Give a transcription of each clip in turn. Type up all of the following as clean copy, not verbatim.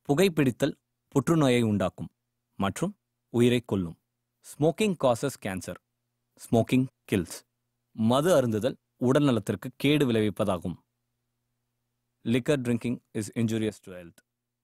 புகைப்பிடித்தல் புற்றுநோயை உண்டாக்கும் மற்றும் உயிரை கொல்லும். Smoking causes cancer. Smoking kills. மது அருந்துதல் உடல் நலத்திற்கு கேடு விளைவிப்பதாகும். Liquor drinking is injurious to health.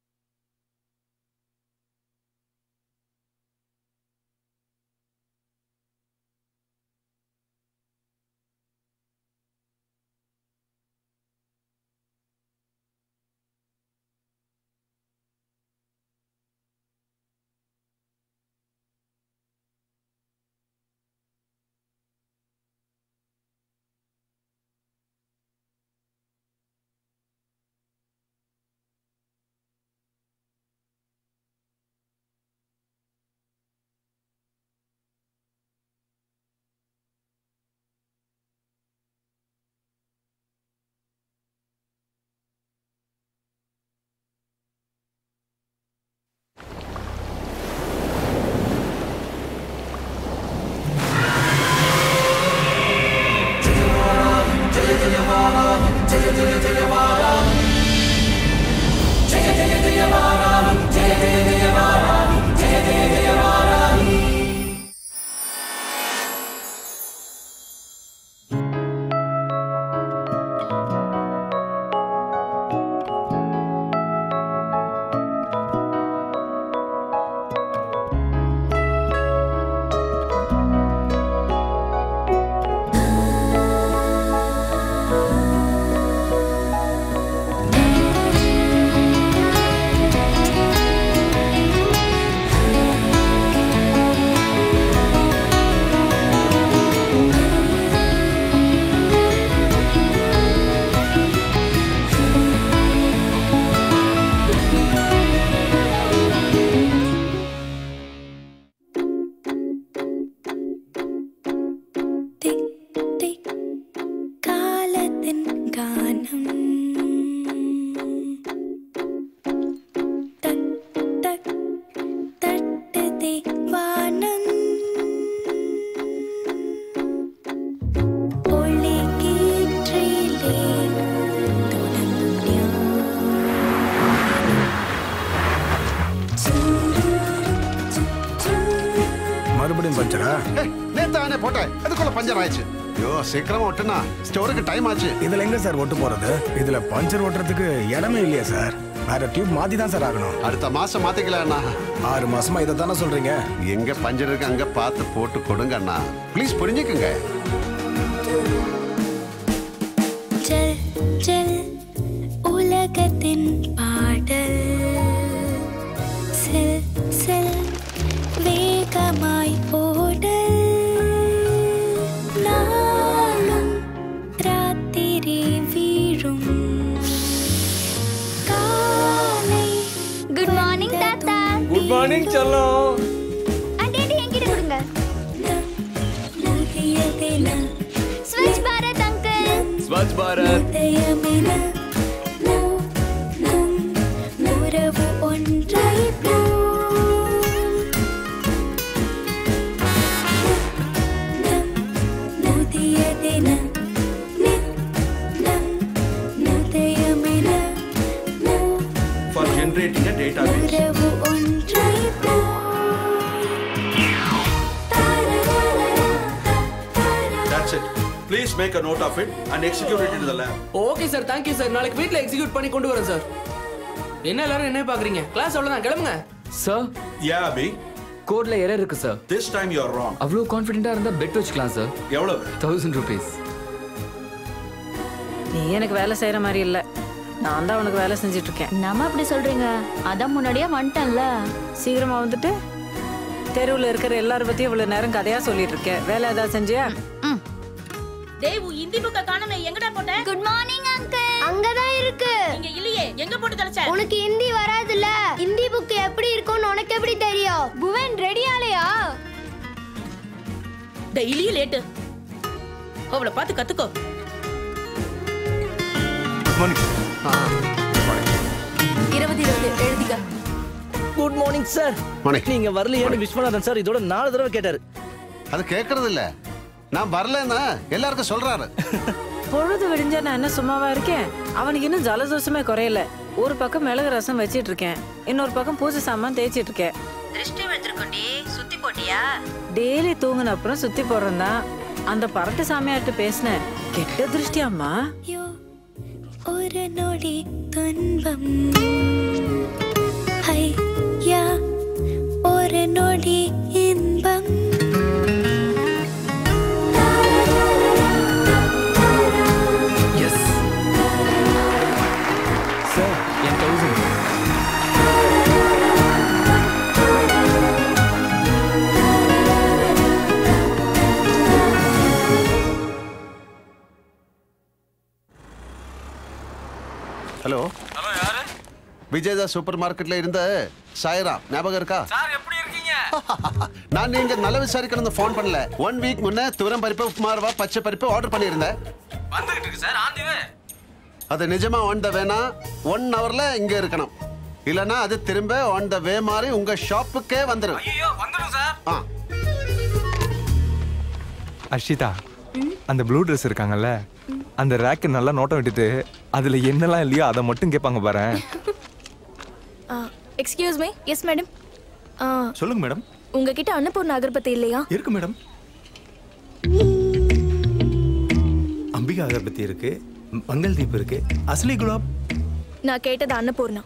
சீக்கிரமா ஓட்டுனா ஸ்டோருக்கு டைம் ஆச்சு. இதுல எங்க சார் ஓட்டு போறது? இதுல பஞ்சர் ஓட்டுறதுக்கு இடமே இல்லையா சார்? வேற டியூப் மாத்தி தான் சார் ஆகணும். அடுத்த மாசம் மாத்திக்கலாம்ண்ணா. 6 மாசமா இதை தானே சொல்றீங்க? எங்க பஞ்சர் இருக்கு அங்க பார்த்து போட்டு கொடுங்க அண்ணா. ப்ளீஸ் புரிஞ்சுக்குங்க. உலகத்தின் பாடல் செல் செல் வேகமாய் ஓடல் Good morning, Challo. Aunty, என்கிட்ட கொடுங்க. Swachh Bharat, uncle. Swachh Bharat. உறவு ஒன்றாய் For generating a database. Please make a note of it and execute it into the lab. Okay sir, thank you sir. நாளைக்கு வீட்ல எக்ஸிக்யூட் பண்ணி கொண்டு வரேன் sir. என்ன எல்லாரும் என்ன பாக்குறீங்க? கிளாஸ் அவ்வளவுதான், கிளம்புங்க. சார். Yeah, Abhi. கோட்ல எரர் இருக்கு sir. This time you are wrong. அவ்வளவு கான்ஃபிடென்ட்டா இருந்தா பெட் வச்சுக்கலாம் சார். எவ்வளவு? 1000 rupees. நீ எனக்கு வேலை செய்யற மாதிரி இல்ல. நான் தான் உனக்கு வேலை செஞ்சிட்டு இருக்கேன். நாம அப்படி சொல்றீங்க. அதான் முன்னாடியே வந்துட்டேன்ல. சீக்கிரமா வந்துட்டு தெருவுல இருக்கிற எல்லார பத்தியும் இவ்வளவு நேரம் கதையா சொல்லிட்டு இருக்கேன். வேலை ஏதாவது செஞ்சியா? தேவ் ஹிந்தி புக்க காணோமே, எங்கடா போட்ட? Good morning uncle. அங்க தான் இருக்கு. இங்க இல்லையே, எங்க போட்டு தொலைச்ச? உனக்கு ஹிந்தி வராதுல. ஹிந்தி புக் எப்படி இருக்கும்னு உனக்கு எப்படி தெரியும்? புவன் ரெடியாலையா? Daily late. அவளை பார்த்து கத்துக்கோ. Good morning. 20 எழுதிக்க. Good morning sir. நீங்க வரலையேன்னு விஸ்வநாதன் சார் இதோட 4 தடவை கேட்டாரு. அது கேக்குறது இல்ல, நான் வரலன்னா எல்லாருக்கும் சொல்றாரு. பொழுது விடிஞ்சா நான் என்ன சும்மாவா இருக்கேன்? அவனுக்கு இன்னும் ஜலதோஷமே குறையல. ஒரு பக்கம் மிளகு ரசம் வச்சிட்டு இருக்கேன், இன்னொரு பக்கம் பூஜை சாமான் தேய்ச்சிட்டு இருக்கேன். திருஷ்டி எடுத்துருக்கோண்டி, சுத்தி போட்டியா? டெய்லி தூங்கின அப்புறம் சுத்தி போடுறதா. அந்த பரட்டு சாமியார்ட்ட பேசினேன். கெட்ட திருஷ்டியாம்மா. ஒரு நொடி துன்பம், ஐயா ஒரு நொடி இன்பம். சார் என் 1000. ஹலோ ஹலோ யாரு? விஜயதா சூப்பர் மார்க்கெட்ல இருந்த சாய்ராம் ஞாபகம் இருக்கா? சார் எப்படி இருக்கீங்க? நான் நீங்க நல்ல விசாரிக்கணும்னு ஃபோன் பண்ணல. 1 வீக் முன்ன துவரம் பருப்பு, உப்புமா ரவா, பச்சை பருப்பு ஆர்டர் பண்ணியிருந்தேன். வந்துகிட்டு இருக்கு சார், ஆன் தி வே. அது நிஜமா ஆன் த வேனா 1 ஹவர்ல இங்க இருக்கணும். இல்லனா அது திரும்ப ஆன் த வே மாதிரி உங்க ஷாப்புக்கே வந்துரும். ஐயோ வந்துரும் சார். அர்ஷிதா, அந்த ப்ளூ ட்ரெஸ் இருக்காங்கல்ல, அந்த ரேக்கு நல்லா நோட்டம் விட்டுட்டு அதுல என்னெல்லாம் இல்லையோ அதை மட்டும் கேட்பாங்க பாரு. Excuse me. Yes madam. சொல்லுங்க மேடம். உங்ககிட்ட அன்னபூர்ணா அகர்பத்தி இல்லையா? இருக்கு மேடம். அம்பிகா அகர்பத்தி இருக்கு, மங்கள் தீப் இருக்கு, அசலி குலாப். நான் கேட்டது அன்னபூர்ணா.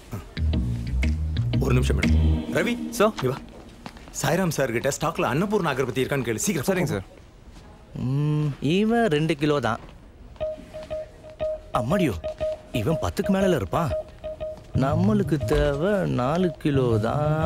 ஒரு நிமிஷம் மேடம். ரவி சார் இங்க வா. சாய்ராம் சார் கிட்ட ஸ்டாக்ல அன்னபூர்ணா அகர்பத்தி இருக்கான்னு கேளு சீக்கிரம். சரிங்க சார். இவன் 2 கிலோ தான். அம்மாடியோ, இவன் 10க்கு மேல இருப்பான். நம்மளுக்கு தேவை 4 கிலோ தான்.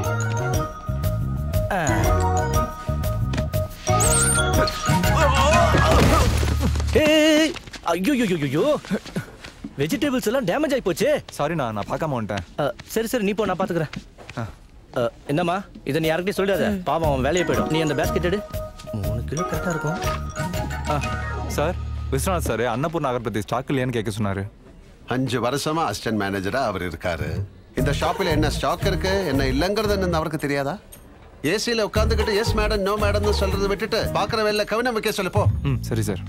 ஐயோ, வெஜிடபிள்ஸ் எல்லாம் டேமேஜ் ஆகி போச்சு. சாரி, நான் பார்க்காம வந்துட்டேன். சரி நீ போ, நான் பாத்துக்கிறேன். என்னம்மா, இதை நீ யார்கிட்டயும் சொல்லிடாத, பாவம் அவன் வேலையை போயிடும். நீ அந்த பேஸ்கெட் எடு. 3 கிலோ கரெக்டா இருக்கும். Sir, Viswanath sir Annapoorna agarbatti stock இல்லையான்னு கேட்க சொன்னாரு. 5 வருஷமா அசிஸ்டன்ட் மேனேஜரா அவர் இருக்காரு. இந்த ஷாப்பில் என்ன ஸ்டாக் இருக்கு என்ன இல்லங்கிறது அவருக்கு தெரியாதா? ஏசியில உட்காந்துக்கிட்டு எஸ் மேடம் நோ மேடம் சொல்றது விட்டுட்டு பாக்குற வேலை கவனம் வைக்க சொல்லு போ. சரி சார்.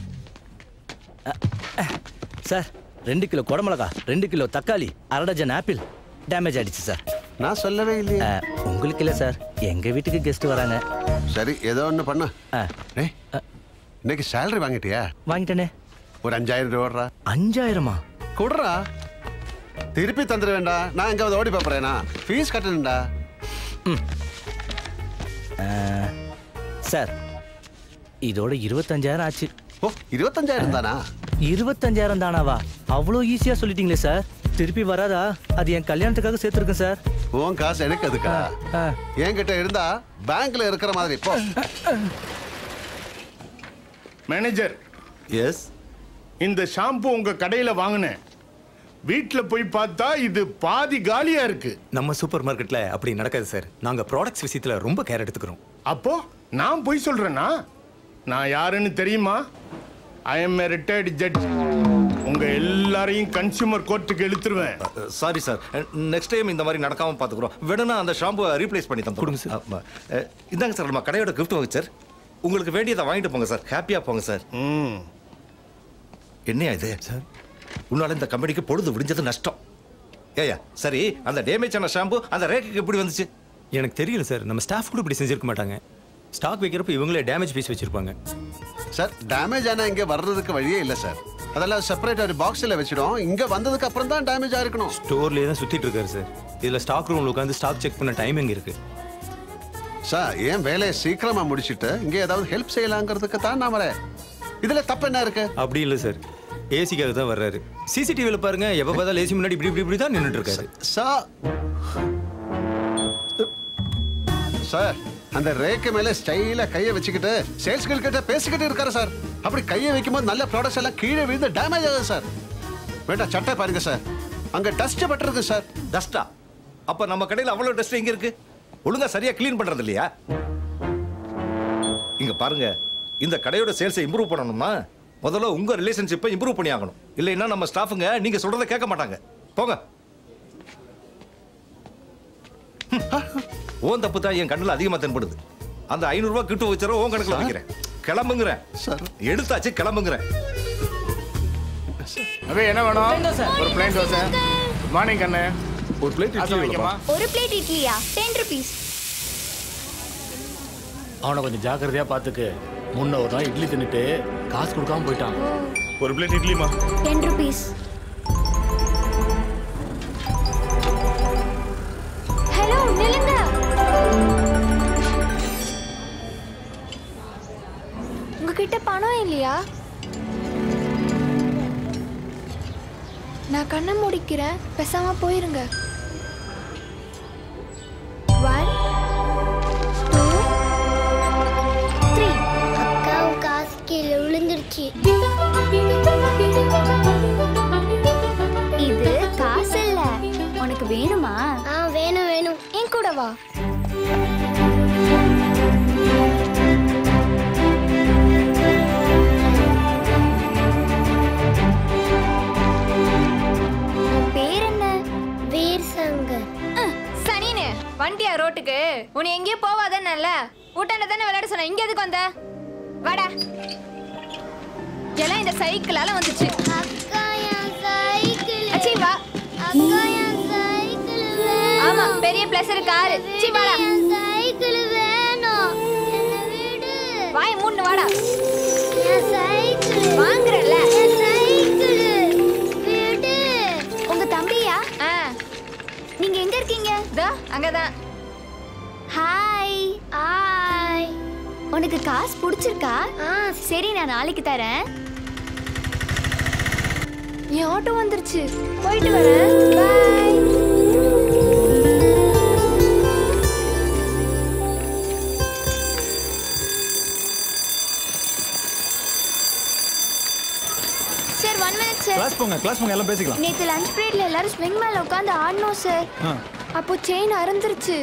சார் 2 கிலோ குடமிளகா, 2 கிலோ தக்காளி, 1/2 டஜன் ஆப்பிள் டேமேஜ் ஆயிடுச்சு சார். நான் சொல்லவே இல்லையே. உங்களுக்கு இல்ல சார், எங்க வீட்டுக்கு கெஸ்ட் வராங்க. சரி, ஏதோ ஒண்ணு பண்ண. இன்னைக்கு சேலரி வாங்கிட்டியா? வாங்கிட்டேனே. ஒரு 5000 ரூபா. 5000மா? கொடுறா, திருப்பி தந்துட வேண்டாம். நான் எங்க ஓடி பாப்பறேனா? ஃபீஸ் கட்டணும்டா. சார் இதோட 25000 ஆச்சு. ஓ, 25000 தானா? 25000 தானாவா? அவ்வளோ ஈஸியா சொல்லிட்டீங்களே சார். திருப்பி வராதா? அது என் கல்யாணத்துக்காக சேர்த்துருக்கேன் சார். உன் காசு எனக்கு அதுக்கா? என்கிட்ட இருந்தா பேங்க்ல இருக்கிற மாதிரி. போ. மேனேஜர். எஸ். இந்த ஷாம்பு உங்க கடையில வாங்கினேன். வீட்டில் போய் பார்த்தா இது பாதி காலியா இருக்கு. நம்ம சூப்பர் மார்க்கெட்ல அப்படி நடக்காது சார். நாங்க ப்ராடக்ட்ஸ் விஷயத்துல ரொம்ப கேர் எடுத்துக்கிறோம். அப்போ நான் போய் சொல்றேன்னா? நான் யாருன்னு தெரியுமா? I am a retired judge. உங்க எல்லாரையும் கன்சியூமர் கோர்ட்டுக்கு இழுத்துருவேன். சாரி சார், நெக்ஸ்ட் டைம் இந்த மாதிரி நடக்காம பாத்துக்கிறோம். வேணும்னா அந்த ஷாம்பு ரீப்ளேஸ் பண்ணி தந்து கொடுங்க சார். இந்தாங்க சார், நம்ம கடையோட கிஃப்ட் வாங்க சார். உங்களுக்கு வேண்டியதை வாங்கிட்டு போங்க சார். ஹாப்பியா போங்க சார். என்னையா இது சார்? உன்னால இந்த கம்பெனிக்கு பொழுது விடிஞ்சது நஷ்டம். ஏயா சரி, அந்த டேமேஜ் ஆன ஷாம்பு அந்த ரேக்குக்கு எப்படி வந்துச்சு? எனக்கு தெரியல சார். நம்ம ஸ்டாஃப் கூட இப்படி செஞ்சிருக்க மாட்டாங்க. ஸ்டாக் வைக்கிறப்ப இவங்களே டேமேஜ் பீஸ் வச்சிருப்பாங்க. சார், டேமேஜ் ஆனா இங்க வர்றதுக்கு வழியே இல்ல சார். அதெல்லாம் செப்பரேட் ஒரு பாக்ஸ்ல வச்சிடும். இங்க வந்ததுக்கு அப்புறம் தான் டேமேஜ் ஆயிருக்கணும். ஸ்டோர்லயே தான் சுத்திட்டு இருக்காரு சார். இதுல ஸ்டாக் ரூம்ல உட்கார்ந்து ஸ்டாக் செக் பண்ண டைமிங் இருக்கு. சார், ஏன் வேலையை சீக்கிரமா முடிச்சிட்டு இங்க ஏதாவது ஹெல்ப் செய்யலாங்கிறதுக்கு தான் நான் வரேன். இதுல தப்பு என்ன இருக்கு? அப்படி இல்ல சார், ஏசிக்காக தான் வர்றாரு. சிசிடிவில பாருங்க, எப்ப பார்த்தாலும் ஏசி முன்னாடி இப்படி தான் நின்னுட்டு இருக்காரு. சார், அந்த ரேக்கு மேல ஸ்டைலா கையை வச்சுக்கிட்டு சேல்ஸ் கேர்ள் கிட்ட பேசிக்கிட்டு இருக்காரு சார். அப்படி கையை வைக்கும்போது நல்ல ப்ராடக்ட்ஸ் எல்லாம் கீழே விழுந்து டேமேஜ் ஆகுது சார். வேண்டாம், சட்டை பாருங்க சார், அங்க டஸ்ட் பட்டிருக்கு சார். டஸ்டா? அப்ப நம்ம கடையில் அவ்வளவு டஸ்ட் எங்க இருக்கு? ஒழுங்கா சரியா கிளீன் பண்றது இல்லையா? இங்க பாருங்க, இந்த கடையோட சேல்ஸை இம்ப்ரூவ் பண்ணணும்னா முதல்ல உங்க ரிலேஷன்ஷிப்பை இம்ப்ரூவ் பண்ணி ஆகணும். இல்லைன்னா நம்ம ஸ்டாஃபுங்க நீங்க சொல்றதை கேட்க மாட்டாங்க. போங்க. ஓன் தப்பு தான் என் கண்ணில் அதிகமா தென்படுது. அந்த 500 ரூபாய் கிட்ட வச்சுற ஓன் கணக்குல வைக்கிறேன். கிளம்புங்கிறேன். எடுத்தாச்சு, கிளம்புங்கிறேன். என்ன வேணும்? ஒரு பிளைன் தோசை. குட் மார்னிங் அண்ணே. ஒரு பிளேட் இட்லி வைக்கமா? ஒரு பிளேட் இட்லியா? 10 rupees. அவனை கொஞ்சம் ஜாக்கிரதையா பாத்துக்கு. முன்ன ஒரு நாள் இட்லி தின்னுட்டு காசு கொடுக்காம போயிட்டான். ஒரு பிளேட் இட்லிமா? 10 rupees. ஹலோ நில்லுங்க. உங்ககிட்ட பணம் இல்லையா? நான் கண்ணை முடிக்கிறேன், பேசாம போயிருங்க. 1 2 3. அக்காவும் காசு கீழே விழுந்துருச்சு. இது காசு இல்ல. உனக்கு வேணுமா? வேணும் வேணும். என் கூட வா. பேர் என்ன? வீர் சங்கர். சனினே வண்டியா ரோட்டுக்கு? உன்னை எங்கேயும் போவாதன்னல்ல. ஊட்டாண்ட தானே விளையாட சொன்ன. இங்க எதுக்கு வந்த? வாடா. எல்லாம் இந்த சைக்கிளால வந்துச்சு. அக்கா என் சைக்கிள். அச்சி வா. அக்கா என் சைக்கிள் வேணும். ஆமா பெரிய பிளஸர் கார். சி வாடா. என் சைக்கிள் வேணும். என்ன விடு. வாய் மூடுன்னு வாடா. என் சைக்கிள் வாங்குறல்ல. என் சைக்கிள் விடு. உங்க தம்பியா? நீங்க எங்க இருக்கீங்க? தோ அங்கதான். ஹாய். ஹாய். உனக்கு காசு பிடிச்சிருக்கா? சரி நான் நாளைக்கு தரேன். என் ஆட்டோ வந்துருச்சு. போயிட்டு வரேன். Bye. Sir 1 minute sir. Class போங்க எல்லாம் பேசிக்கலாம். நேத்து லஞ்ச் பிரேக்ல எல்லாரும் ஸ்விங் மேல உட்கார்ந்து ஆடணும் சார். அப்போ செயின் அறுந்துருச்சு.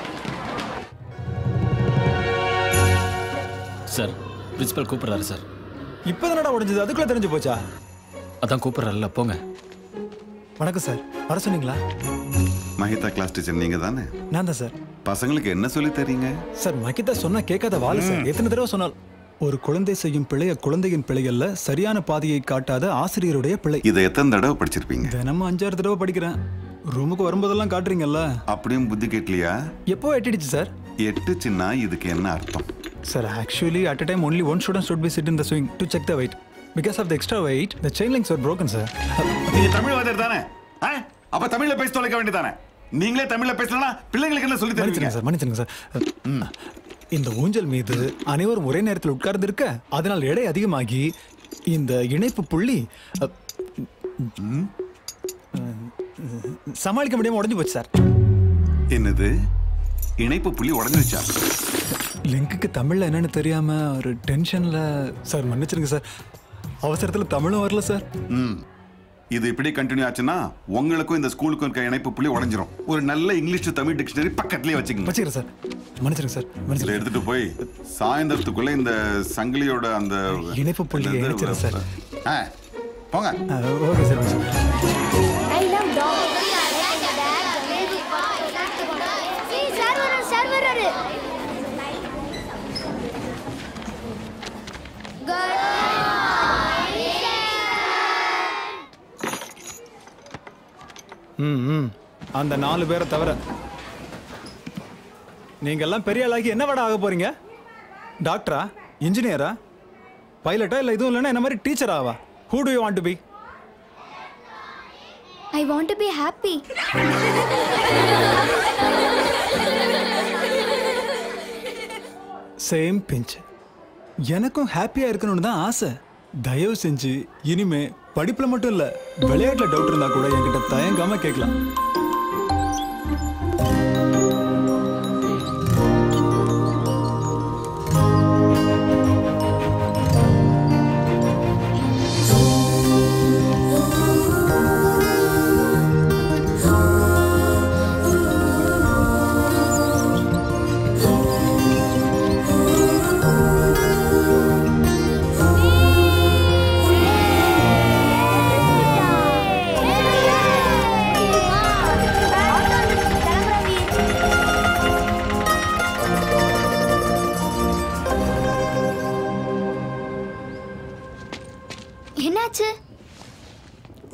சார் பிரின்சிபல் கூப்பிடுறாரு சார். இப்போதானடா உடைஞ்சது, அதுக்குள்ள தெரிஞ்சு போச்சா? அதான் கூப்பிடுறாருல்ல, போங்க. வணக்கம் சார், வர சொன்னீங்களா? மஹிதா கிளாஸ் டீச்சர் நீங்க தானே? நான் தான் சார். பசங்களுக்கு என்ன சொல்லி தரீங்க? சார் மஹிதா சொன்னா கேட்காத வாள் சார். எத்தனை தடவை சொன்னால் ஒரு குழந்தை செய்யும் பிழை குழந்தையின் பிழை அல்ல, சரியான பாதையை காட்டாத ஆசிரியருடைய பிழை. இதை எத்தனை தடவை படிச்சிருப்பீங்க? தினமும் 5-6 தடவை படிக்கிறேன். ரூமுக்கு வரும்போதெல்லாம் காட்டுறீங்கல்ல. அப்படியும் புத்தி கேட்கலையா? எப்போ எட்டிடுச்சு சார்? எட்டுச்சுன்னா இதுக்கு என்ன அர்த்தம்? Sir, actually at a time only one student should be sitting in the swing to check the weight. Because of the extra weight, the chain links were broken, sir. நீங்க தமிழ் வாத்தியார் தானே? அப்ப தமிழ்ல பேசி தொலைக்க வேண்டியதானே? நீங்களே தமிழ்ல பேசலனா பிள்ளைங்களுக்கு என்ன சொல்லி தருவீங்க? மன்னிச்சிடுங்க சார். இந்த ஊஞ்சல் மீது அனைவரும் ஒரே நேரத்தில் உட்கார்ந்து இருக்க, அதனால் எடை அதிகமாகி இந்த இணைப்பு புள்ளி சமாளிக்க முடியாம உடைஞ்சு போச்சு சார். என்னது? இணைப்பு புள்ளி உடைஞ்சிருச்சா? லிங்க்குக்கு தமிழ்ல என்னன்னு தெரியாம ஒரு டென்ஷன்ல சார். மன்னிச்சிருங்க சார், அவசரத்துல தமிழும் வரல சார். இது இப்படி கண்டினியூ ஆச்சுன்னா உங்களுக்கும் இந்த ஸ்கூலுக்கும் இருக்க இணைப்பு புள்ளி உடைஞ்சிரும். ஒரு நல்ல இங்கிலீஷ் டு தமிழ் டிக்ஷனரி பக்கத்துலயே வச்சுக்கங்க. வச்சுக்கிறேன் சார். மன்னிச்சிருங்க சார். இதை எடுத்துட்டு போய் சாயந்தரத்துக்குள்ள இந்த சங்கிலியோட அந்த இணைப்பு புள்ளியை இணைச்சிருங்க சார். போங்க. Okay sir. I love dog. Sir வராரு. அந்த 4 பேரை தவிர நீங்க எல்லாம் பெரிய ஆளாகி என்ன வட ஆக போறீங்க? டாக்டரா, இன்ஜினியரா, பைலட்டா, இல்ல இதுவும் இல்லைன்னா என்ன மாதிரி டீச்சராவா? Who do you want to be? I want to be happy. Same pinch. எனக்கும் ஹாப்பியா இருக்கணும்னு தான் ஆசை. தயவு செஞ்சு இனிமே படிப்புல மட்டும் இல்ல, விளையாட்டுல டவுட் இருந்தா கூட என்கிட்ட தயங்காம கேட்கலாம்.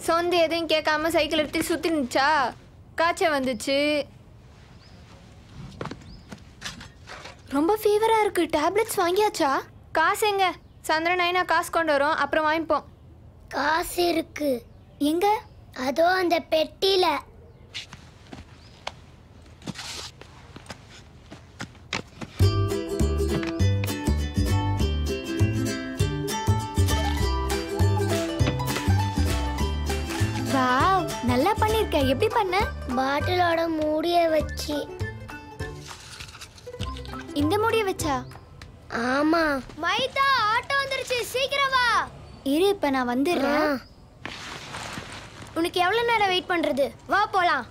சொந்த எதையும் கேட்காம சைக்கிள் எடுத்து சுத்தி நிச்சா காய்ச்சல் வந்துச்சு. ரொம்ப ஃபீவரா இருக்கு. டேப்லெட்ஸ் வாங்கியாச்சா? காசு எங்க? சந்திரன் நைனா காசு கொண்டு வரும், அப்புறம் வாங்கிப்போம். காசு இருக்கு. எங்க? அதோ அந்த பெட்டியில. வாவ், நல்லா பண்ணிருக்க. எப்படி பண்ண? பாட்டிலோட மூடிய வச்சு. இந்த மூடிய வச்சா? ஆமா. மைதா, ஆட்டோ வந்துருச்சு, சீக்கிரம் வா. இரு, இப்ப நான் வந்துடுறேன். உனக்கு எவ்வளவு நேரம் வெயிட் பண்றது? வா போலாம்.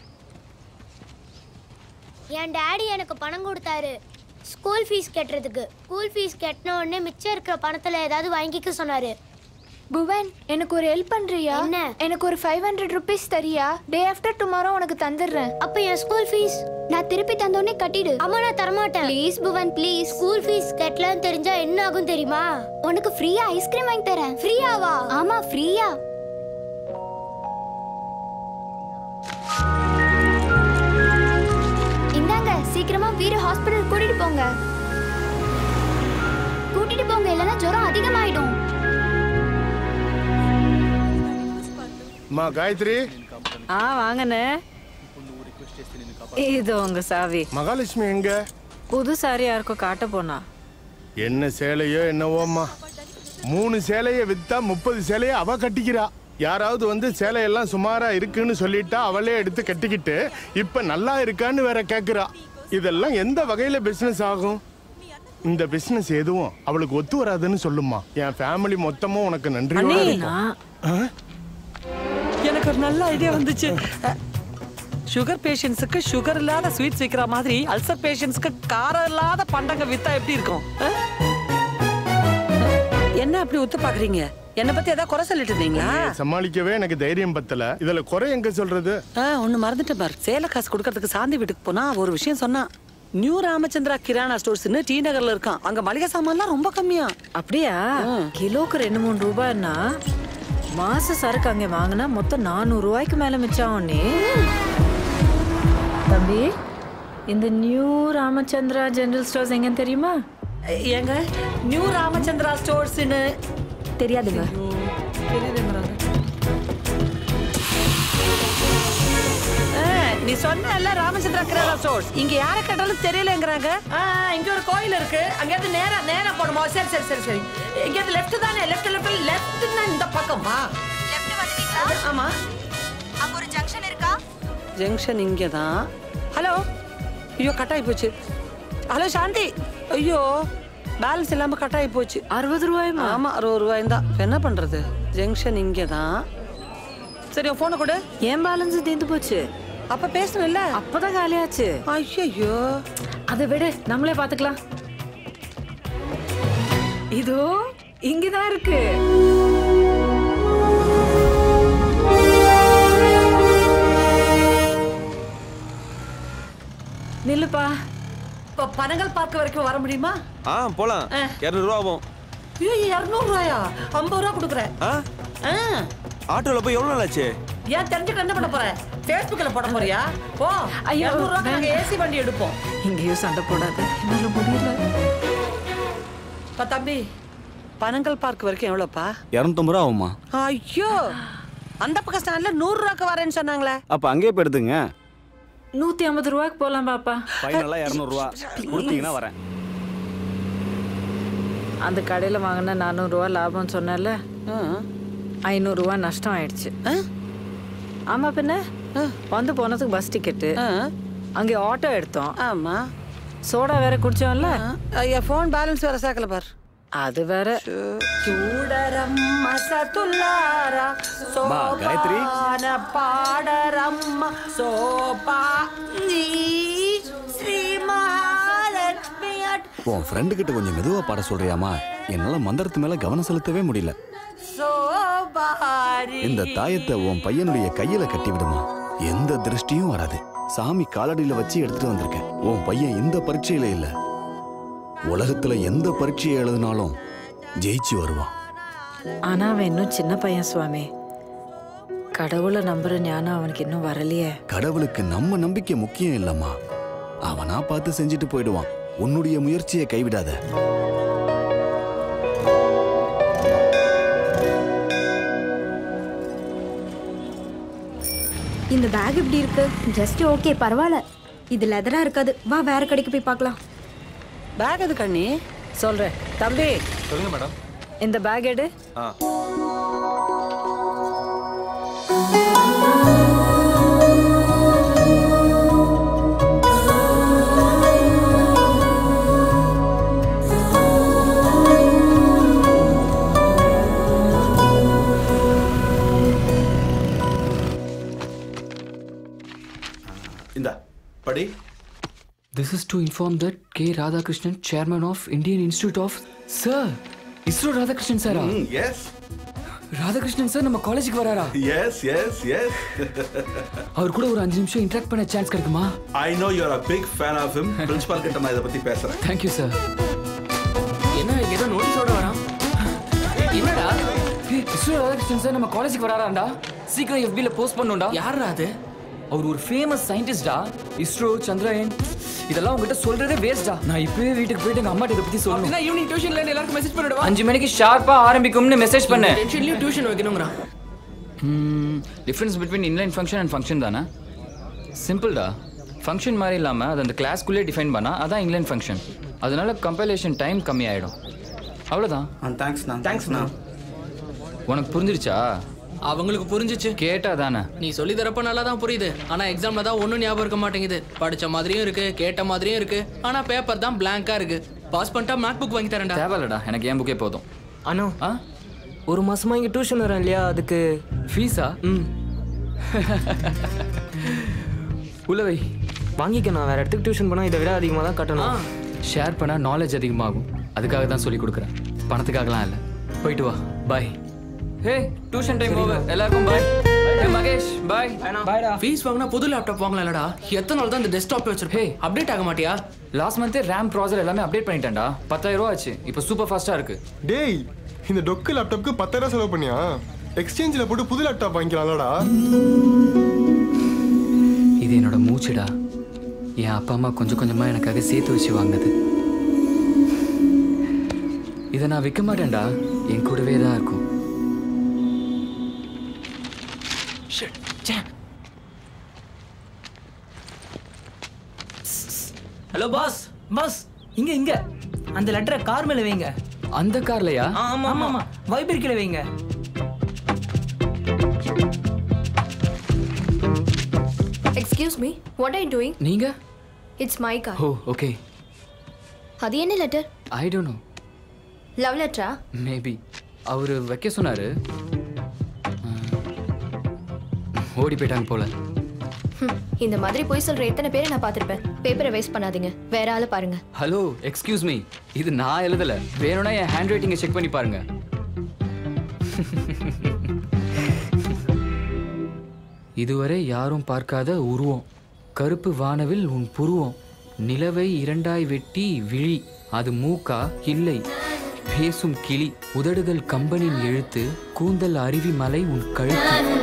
என் டாடி எனக்கு பணம் கொடுத்தாரு ஸ்கூல் ஃபீஸ் கட்டுறதுக்கு. ஸ்கூல் ஃபீஸ் கட்டின உடனே மிச்சம் இருக்கிற பணத்துல ஏதாவது வாங்கிக்க சொன்னாரு. புவன், எனக்கு ஒரு ஹெல்ப் பண்றியா? என்ன? எனக்கு ஒரு 500 rupees தரியா? டே ஆஃப்டர் டுமாரோ உனக்கு தந்துடுறேன். அப்ப என் ஸ்கூல் ஃபீஸ் நான் திருப்பி தந்தோடனே கட்டிடு. அம்மா, நான் தரமாட்டேன். Please Bhuvan, please. School fees கட்டலன்னு தெரிஞ்சா என்ன ஆகும் தெரியுமா? உனக்கு ஃப்ரீயா ஐஸ்கிரீம் வாங்கி தரேன். ஃப்ரீயாவா? ஆமா, ஃப்ரீயா. இந்தாங்க, சீக்கிரமா வீர ஹாஸ்பிடல் கூட்டிட்டு போங்க. கூட்டிட்டு போங்க, இல்லைன்னா ஜுரம் அதிகமாயிடும். மா காயத்ரி. வாங்கண்ணே. இது உங்க சாவி. மகாலட்சுமி எங்க? புது சாரி யாருக்கும் காட்ட போனா. என்ன சேலையோ என்னவோம்மா, 3 சேலையை வித்தா 30 சேலையை அவ கட்டிக்கிறா. யாராவது வந்து சேலையெல்லாம் சுமாரா இருக்குன்னு சொல்லிட்டா அவளே எடுத்து கட்டிக்கிட்டு இப்ப நல்லா இருக்கான்னு வேற கேக்குறா. இதெல்லாம் எந்த வகையில பிசினஸ் ஆகும்? இந்த பிசினஸ் எதுவும் அவளுக்கு ஒத்து வராதுன்னு சொல்லுமா. என் ஃபேமிலி மொத்தமும் உனக்கு நன்றியோட இருக்கும். எனக்கு ஒரு நல்ல ஐடியா வந்துச்சு. சுகர் பேஷண்ட்ஸுக்கு சுகர் இல்லாத ஸ்வீட்ஸ் விக்கிற மாதிரி அல்சர் பேஷண்ட்ஸ்க்கு காரம் இல்லாத பண்டங்க வித்தா எப்படி இருக்கும்? என்ன அப்படி ஒத்து பாக்குறீங்க? என்ன பத்தி ஏதாவது குறை சொல்லிட்டு இருந்தீங்களா? சமாளிக்கவே எனக்கு தைரியம் பத்தல. இதுல குறை எங்க சொல்றது? ஒண்ணு மறந்துட்டு பாரு. சேலை காசு கொடுக்கறதுக்கு சாந்தி வீட்டுக்கு போனா ஒரு விஷயம் சொன்னா. நியூ ராமச்சந்திரா கிரானா ஸ்டோர்ஸ்னு டி நகர்ல இருக்கான். அங்க மளிகை சாமான்லாம் ரொம்ப கம்மியா. அப்படியா? கிலோக்கு 2-3 ரூபாய்னா மாச சரக்கு அங்கே வாங்கினா மொத்தம் 400 ரூபாய்க்கு மேல மிச்சம். தம்பி, இந்த நியூ ராமச்சந்திரா ஜெனரல் ஸ்டோர்ஸ் எங்கன்னு தெரியுமா? எங்க நியூ ராமச்சந்திரா ஸ்டோர்ஸ்னு தெரியாதுங்க. நீ சொன்ன ராமச்சந்திரா கிரானா ஸ்டோர்ஸ் இங்க யார கேட்டாலும் தெரியலங்கறாங்க. இங்க ஒரு கோயில் இருக்கு, அங்கேயிருந்து நேரா போணுமா? சரி சரி சரி சரி. இங்க லெஃப்ட் தானே? லெஃப்ட்னா இந்த பக்கம் வா. லெஃப்ட் வந்துட்டீங்களா? ஆமா. அங்க ஒரு ஜங்ஷன் இருக்கா? ஜங்ஷன் இங்க தான். ஹலோ, ஐயோ கட்டாயி போச்சு. ஹலோ சாந்தி, ஐயோ பேலன்ஸ் இல்லாம கட்டாயி போச்சு. 60 ரூபாயுமா? ஆமா, 60 ரூபாய் தான். என்ன பண்றது? ஜங்ஷன் இங்க தான். சரி, உன் போனை கொடு. ஏன் பேலன்ஸ் தீர்ந்து போச்சு? அப்ப பேசணும்ல. அப்பதான் காலியாச்சு. ஐயோ, அதை விட நம்மளே பாத்துக்கலாம். இதோ இங்கதான் இருக்கு. நில்லுப்பா. பனங்கல் பார்க்க வரைக்கும் வர முடியுமா? போலாம். 200 ரூபா ஆகும். 200 ரூபாயா? 50 ரூபா கொடுக்குறேன். ஆட்டோல போய் எவ்வளவு நாள் ஆச்சு? ஏன் தெரிஞ்சுக்க என்ன பண்ண போற? Facebookல போட போறியா? போ. 200 ரூபா நாங்க ஏசி வண்டி எடுப்போம். இங்கேயும் சண்டை போடாத, என்னால முடியல. தம்பி, பனங்கல் பார்க் வரைக்கும் எவ்வளவுப்பா? 250 ரூபா ஆகுமா? ஐயோ, அந்த பக்கம் ஸ்டாண்ட்ல 100 ரூபாய்க்கு வரேன்னு சொன்னாங்களே. அப்ப அங்கேயே போயிடுதுங்க. 150 ரூபாய்க்கு போலாம் பாப்பா. ஃபைனலா 200 ரூபா கொடுத்தீங்கன்னா வரேன். அந்த கடையில வாங்கினா 400 ரூபா லாபம் சொன்னல, 500 ரூபா நஷ்டம் ஆயிடுச்சு. ஆமா, பின்ன வந்து போனதுக்கு பஸ் டிக்கெட்டு, அங்கே ஆட்டோ எடுத்தோம். ஆமா, சோடா வேற குடிச்சோம்ல. என் ஃபோன் பேலன்ஸ் வேற சேர்க்கல பார். அது வேற. சூடரம்மா சதுல்லாரா காயத்ரி பாடரம்மா சோபா நீ ஸ்ரீ மகாலட்சுமி. உன் ஃப்ரெண்டு கிட்ட கொஞ்சம் மெதுவா பாட சொல்றியாமா? என்னால மந்திரத்து மேல கவனம் செலுத்தவே முடியல. இந்த தாயத்தை உன் பையனுடைய கையில கட்டி விடுமா. எந்த திருஷ்டியும் வராது. சாமி காலடியில வச்சு எடுத்துட்டு வந்திருக்கேன். உன் பையன் இந்த பரீட்சையில இல்ல, உலகத்துல எந்த பரீட்சையை எழுதினாலும் ஜெயிச்சு வருவான். ஆனா அவன் இன்னும் சின்ன பையன் சுவாமி. கடவுளை நம்புற ஞானம் அவனுக்கு இன்னும் வரலையே. கடவுளுக்கு நம்ம நம்பிக்கை முக்கியம் இல்லம்மா, அவனா பார்த்து செஞ்சுட்டு போயிடுவான். உன்னுடைய முயற்சியை கைவிடாத. இந்த பேக் எப்படி இருக்கு? ஜஸ்ட் ஓகே, பரவாயில்ல. இது லெதரா இருக்காது. வா வேற கடைக்கு போய் பார்க்கலாம். பேக் எது கண்ணி? சொல்றேன். தம்பி சொல்லுங்க மேடம். இந்த பேக் எடு. இந்த படி. This is to inform that K. Radhakrishnan, chairman of Indian Institute of... Sir, ISRO Radhakrishnan sir. Yes. Radhakrishnan sir நம்ம காலேஜுக்கு வராரா? Yes, yes, yes. அவர் கூட ஒரு 5 நிமிஷம் இன்டராக்ட் பண்ண சான்ஸ் கிடைக்குமா? I know you are a big fan of him. Principal கிட்ட நான் இத பத்தி பேசுறேன். Thank you sir. என்ன ஏதோ நோட்டீஸோட வரான்? என்னடா? ISRO Radhakrishnan sir நம்ம காலேஜுக்கு வராராண்டா? சீக்கிரம் FB ல போஸ்ட் பண்ணனும்டா. யாரடா அது? அவர் ஒரு ஃபேமஸ் சயின்டிஸ்டா. இஸ்ரோ, சந்திரயான் இதெல்லாம் உங்ககிட்ட சொல்றதே வேஸ்டா. நான் இப்பவே வீட்டுக்கு போயிட்டு எங்க அம்மா இத பத்தி சொல்லணும். நான் ஈவினிங் டியூஷன்ல எல்லாருக்கும் மெசேஜ் பண்ணிடுவா. 5 மணிக்கு ஷார்ப்பா ஆரம்பிக்கும்னு மெசேஜ் பண்ணு. டென்ஷன்லயும் டியூஷன் வைக்கணும்ங்கறா. Difference between inline function and function தானா? சிம்பிள்டா. ஃபங்க்ஷன் மாதிரி இல்லாம அது அந்த கிளாஸ்க்குள்ளே டிஃபைன் பண்ணா அதான் inline function. அதனால கம்பைலேஷன் டைம் கம்மி ஆயிடும். அவ்வளவுதான். தேங்க்ஸ்ண்ணா. உனக்கு புரிஞ்சிருச்சா? அவங்களுக்கு புரிஞ்சிச்சு. கேட்டா தானே. நீ சொல்லி தரப்ப நல்லா தான் புரியுது. ஆனா எக்ஸாம்ல தான் ஒன்றும் ஞாபகம் இருக்க மாட்டேங்குது. படிச்ச மாதிரியும் இருக்கு, கேட்ட மாதிரியும் இருக்கு. ஆனா பேப்பர் தான் பிளாங்கா இருக்கு. பாஸ் பண்ணிட்டா மேக் புக் வாங்கி தரேன்டா. தேவையில்லடா, எனக்கு என் புக்கே போதும். அண்ணா ஒரு மாசமா இங்க டியூஷன் வரேன் இல்லையா, அதுக்கு ஃபீஸா? உள்ளவை வாங்கிக்க. நான் வேற இடத்துக்கு டியூஷன் போனா இதை விட அதிகமாக தான் கட்டணும். ஷேர் பண்ணா நாலேஜ் அதிகமாகும். அதுக்காக தான் சொல்லி கொடுக்குறேன், பணத்துக்காகலாம் இல்லை. போயிட்டு வா. Bye. Hey, tuition time over. எல்லாருக்கும் பாய். ஹே மகேஷ், பாய். பாய்டா. ஃபீஸ் வாங்குனா புது லேப்டாப் வாங்கலாம்லடா. எத்தனை நாள் தான் இந்த டெஸ்க்டாப் வச்சிருப்பே? அப்டேட் ஆக மாட்டியா? லாஸ்ட் மந்த் RAM ப்ராசஸர் எல்லாமே அப்டேட் பண்ணிட்டேன்டா. 10000 ரூபாய் ஆச்சு. இப்போ சூப்பர் ஃபாஸ்டா இருக்கு. டேய், இந்த டொக்கு லேப்டாப்க்கு 10000 செலவு பண்ணியா? எக்ஸ்சேஞ்சில போட்டு புது லேப்டாப் வாங்கிக்கலாம்லடா. இது என்னோட மூச்சுடா. என் அப்பா அம்மா கொஞ்சம் கொஞ்சமா எனக்காக சேர்த்து வச்சு வாங்கினது. இதை நான் விற்க மாட்டேன்டா, என் கூடவே தான் இருக்கும். Hello boss. பாஸ் இங்க இங்க அந்த லெட்டரை கார் மேல வைங்க. அந்த கார்லயா? ஆமா ஆமா ஆமா, வைபர் கீழ வைங்க. Excuse me, what are you doing? நீங்க? It's my car. Oh okay. அது என்ன letter? I don't know. Love லெட்டரா? மேபி. அவர் வைக்க சொன்னாரு, ஓடி போயிட்டாங்க போல. இந்த மாதிரி போய் சொல்ற எத்தனை பேரை நான் பார்த்திருப்பேன். பேப்பரை வேஸ்ட் பண்ணாதீங்க, வேற ஆளு பாருங்க. ஹலோ, எக்ஸ்கியூஸ் மீ, இது நான் எழுதல. வேணும்னா என் ஹேண்ட் ரைட்டிங்கை செக் பண்ணி பாருங்க. இதுவரை யாரும் பார்க்காத உருவம், கருப்பு வானவில் உன் புருவம், நிலவை இரண்டாய் வெட்டி விழி, அது மூக்கா இல்லை பேசும் கிளி, உதடுகள் கம்பனின் எழுத்து, கூந்தல் அருவி மலை உன் கழுத்து.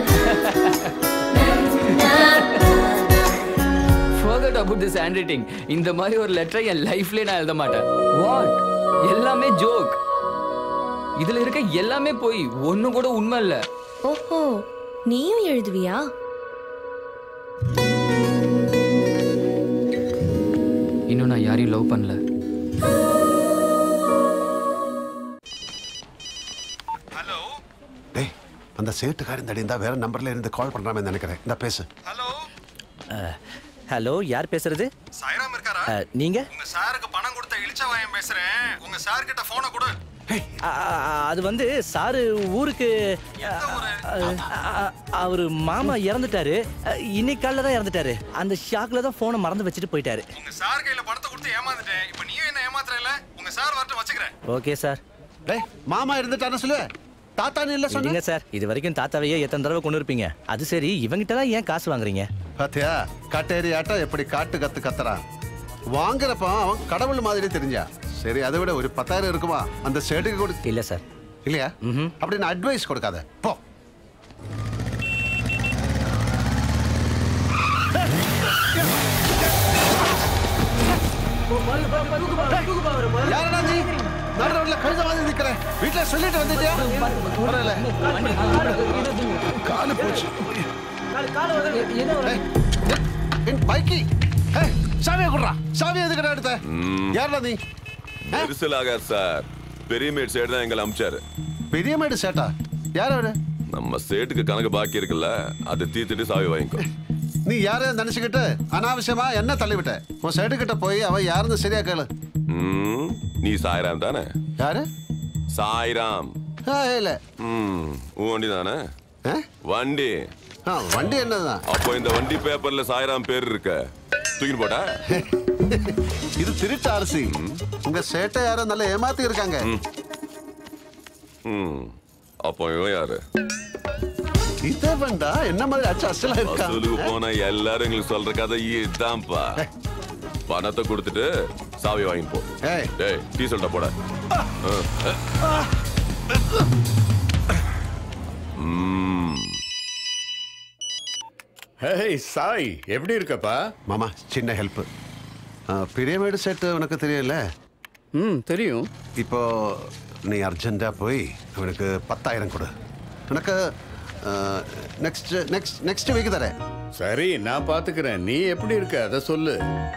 Forget about this handwriting. இந்த மாதிரி ஒரு லெட்டரை என் லைஃப்லயே நான் எழுத மாட்டேன். What? எல்லாமே ஜோக். இதுல இருக்க எல்லாமே போய், ஒண்ணு கூட உண்மை இல்ல. ஓஹோ, நீயும் எழுதுவியா? இன்னும் நான் யாரையும் லவ் பண்ணல. ஹலோ. டேய், அந்த சேட்டுக்காரன் தடிந்தா வேற நம்பர்ல இருந்து கால் பண்றாமே நினைக்கிறேன். இந்த பேசு. ஹலோ. ஹலோ, யார் பேசுறது? சாய்ராம் இருக்காரா? நீங்க? உங்க சாருக்கு பணம் கொடுத்த இளிச்சவாயன் பேசுறேன். உங்க சார் கிட்ட போனை கொடு. அது வந்து சாரு ஊருக்கு, அவரு மாமா இறந்துட்டாரு. இன்னைக்கு காலைல தான் இறந்துட்டாரு. அந்த ஷாக்ல தான் போனை மறந்து வச்சுட்டு போயிட்டாரு. உங்க சார் கையில பணத்தை கொடுத்து ஏமாந்துட்டேன். இப்போ நீயும் என்ன ஏமாத்துறல? உங்க சார் வரட்டு வச்சுக்கிறேன். Okay sir. டேய், மாமா இருந்துட்டானே சொல்லு. தாத்தா நீ இல்ல சொன்னீங்க சார். இது வரைக்கும் தாத்தாவையே எத்தனை தடவை கொண்டு இருப்பீங்க. அது சரி, இவங்கிட்ட தான் ஏன் காசு வாங்குறீங்க? பாத்தியா, காட்டேரி ஆட்டா எப்படி காட்டு கத்து கத்துறான். வாங்குறப்ப அவன் கடவுள் மாதிரி தெரிஞ்சா. சரி, அதை விட ஒரு 10000 இருக்குமா அந்த சேட்டுக்கு கொடு. இல்ல சார். இல்லையா? அப்படின்னு அட்வைஸ் கொடுக்காத போ. யாரடா நீ நடு ரோட்ல கழுத மாதிரி நிக்கிற வீட்டுல சொல்லிட்டு வந்துட்டியா வரல காலு போச்சு என் பைக்கி சாவியை குடுறா சாவியை எதுக்கிட்ட எடுத்த யாரடா நீ நெரிசலாகார் சார் பெரியமேடு சைடு தான் எங்களை அமிச்சாரு பெரியமேடு சேட்டா யார் அவரு நம்ம சேட்டுக்கு கணக்கு பாக்கி இருக்குல்ல அதை தீர்த்துட்டு சாவி வாங்கிக்கோ நீ யாரையும் நினைச்சுக்கிட்டு அனாவசியமா என்ன தள்ளிவிட்ட உன் சைடு கிட்ட போய் அவன் யாருன்னு சரியா கேளு நீ சாய்ராம் தானே யாரு சாய்ராம் இல்ல உன் வண்டி தானே வண்டி வண்டி என்னதான் அப்போ இந்த வண்டி பேப்பர்ல சாய்ராம் பேர் இருக்க தூக்கி போட்டா இது திருட்டு அரிசி உங்க சேட்டை யாரும் நல்லா ஏமாத்தி இருக்காங்க அப்போ இவன் யாரு இதே வண்டா என்ன மாதிரி அச்சு அசலா இருக்கா சொல்லுக்கு போனா எல்லாரும் எங்களுக்கு சொல்ற கதை இதுதான்ப்பா பணத்தை கொடுத்துட்டு சாவி வாங்கி போ டேய் டீ சொல்லிட்ட போட ஹேய் சாய் எப்படி இருக்கப்பா மாமா சின்ன ஹெல்ப் பெரியமேடு செட் உனக்கு தெரியல தெரியும் இப்போ நீ அர்ஜென்ட்டா போய் அவனுக்கு 10,000 கொடு உனக்கு நெக்ஸ்ட் வீக் தரேன் சரி நான் பாத்துக்கிறேன் நீ எப்படி இருக்க அதை சொல்லு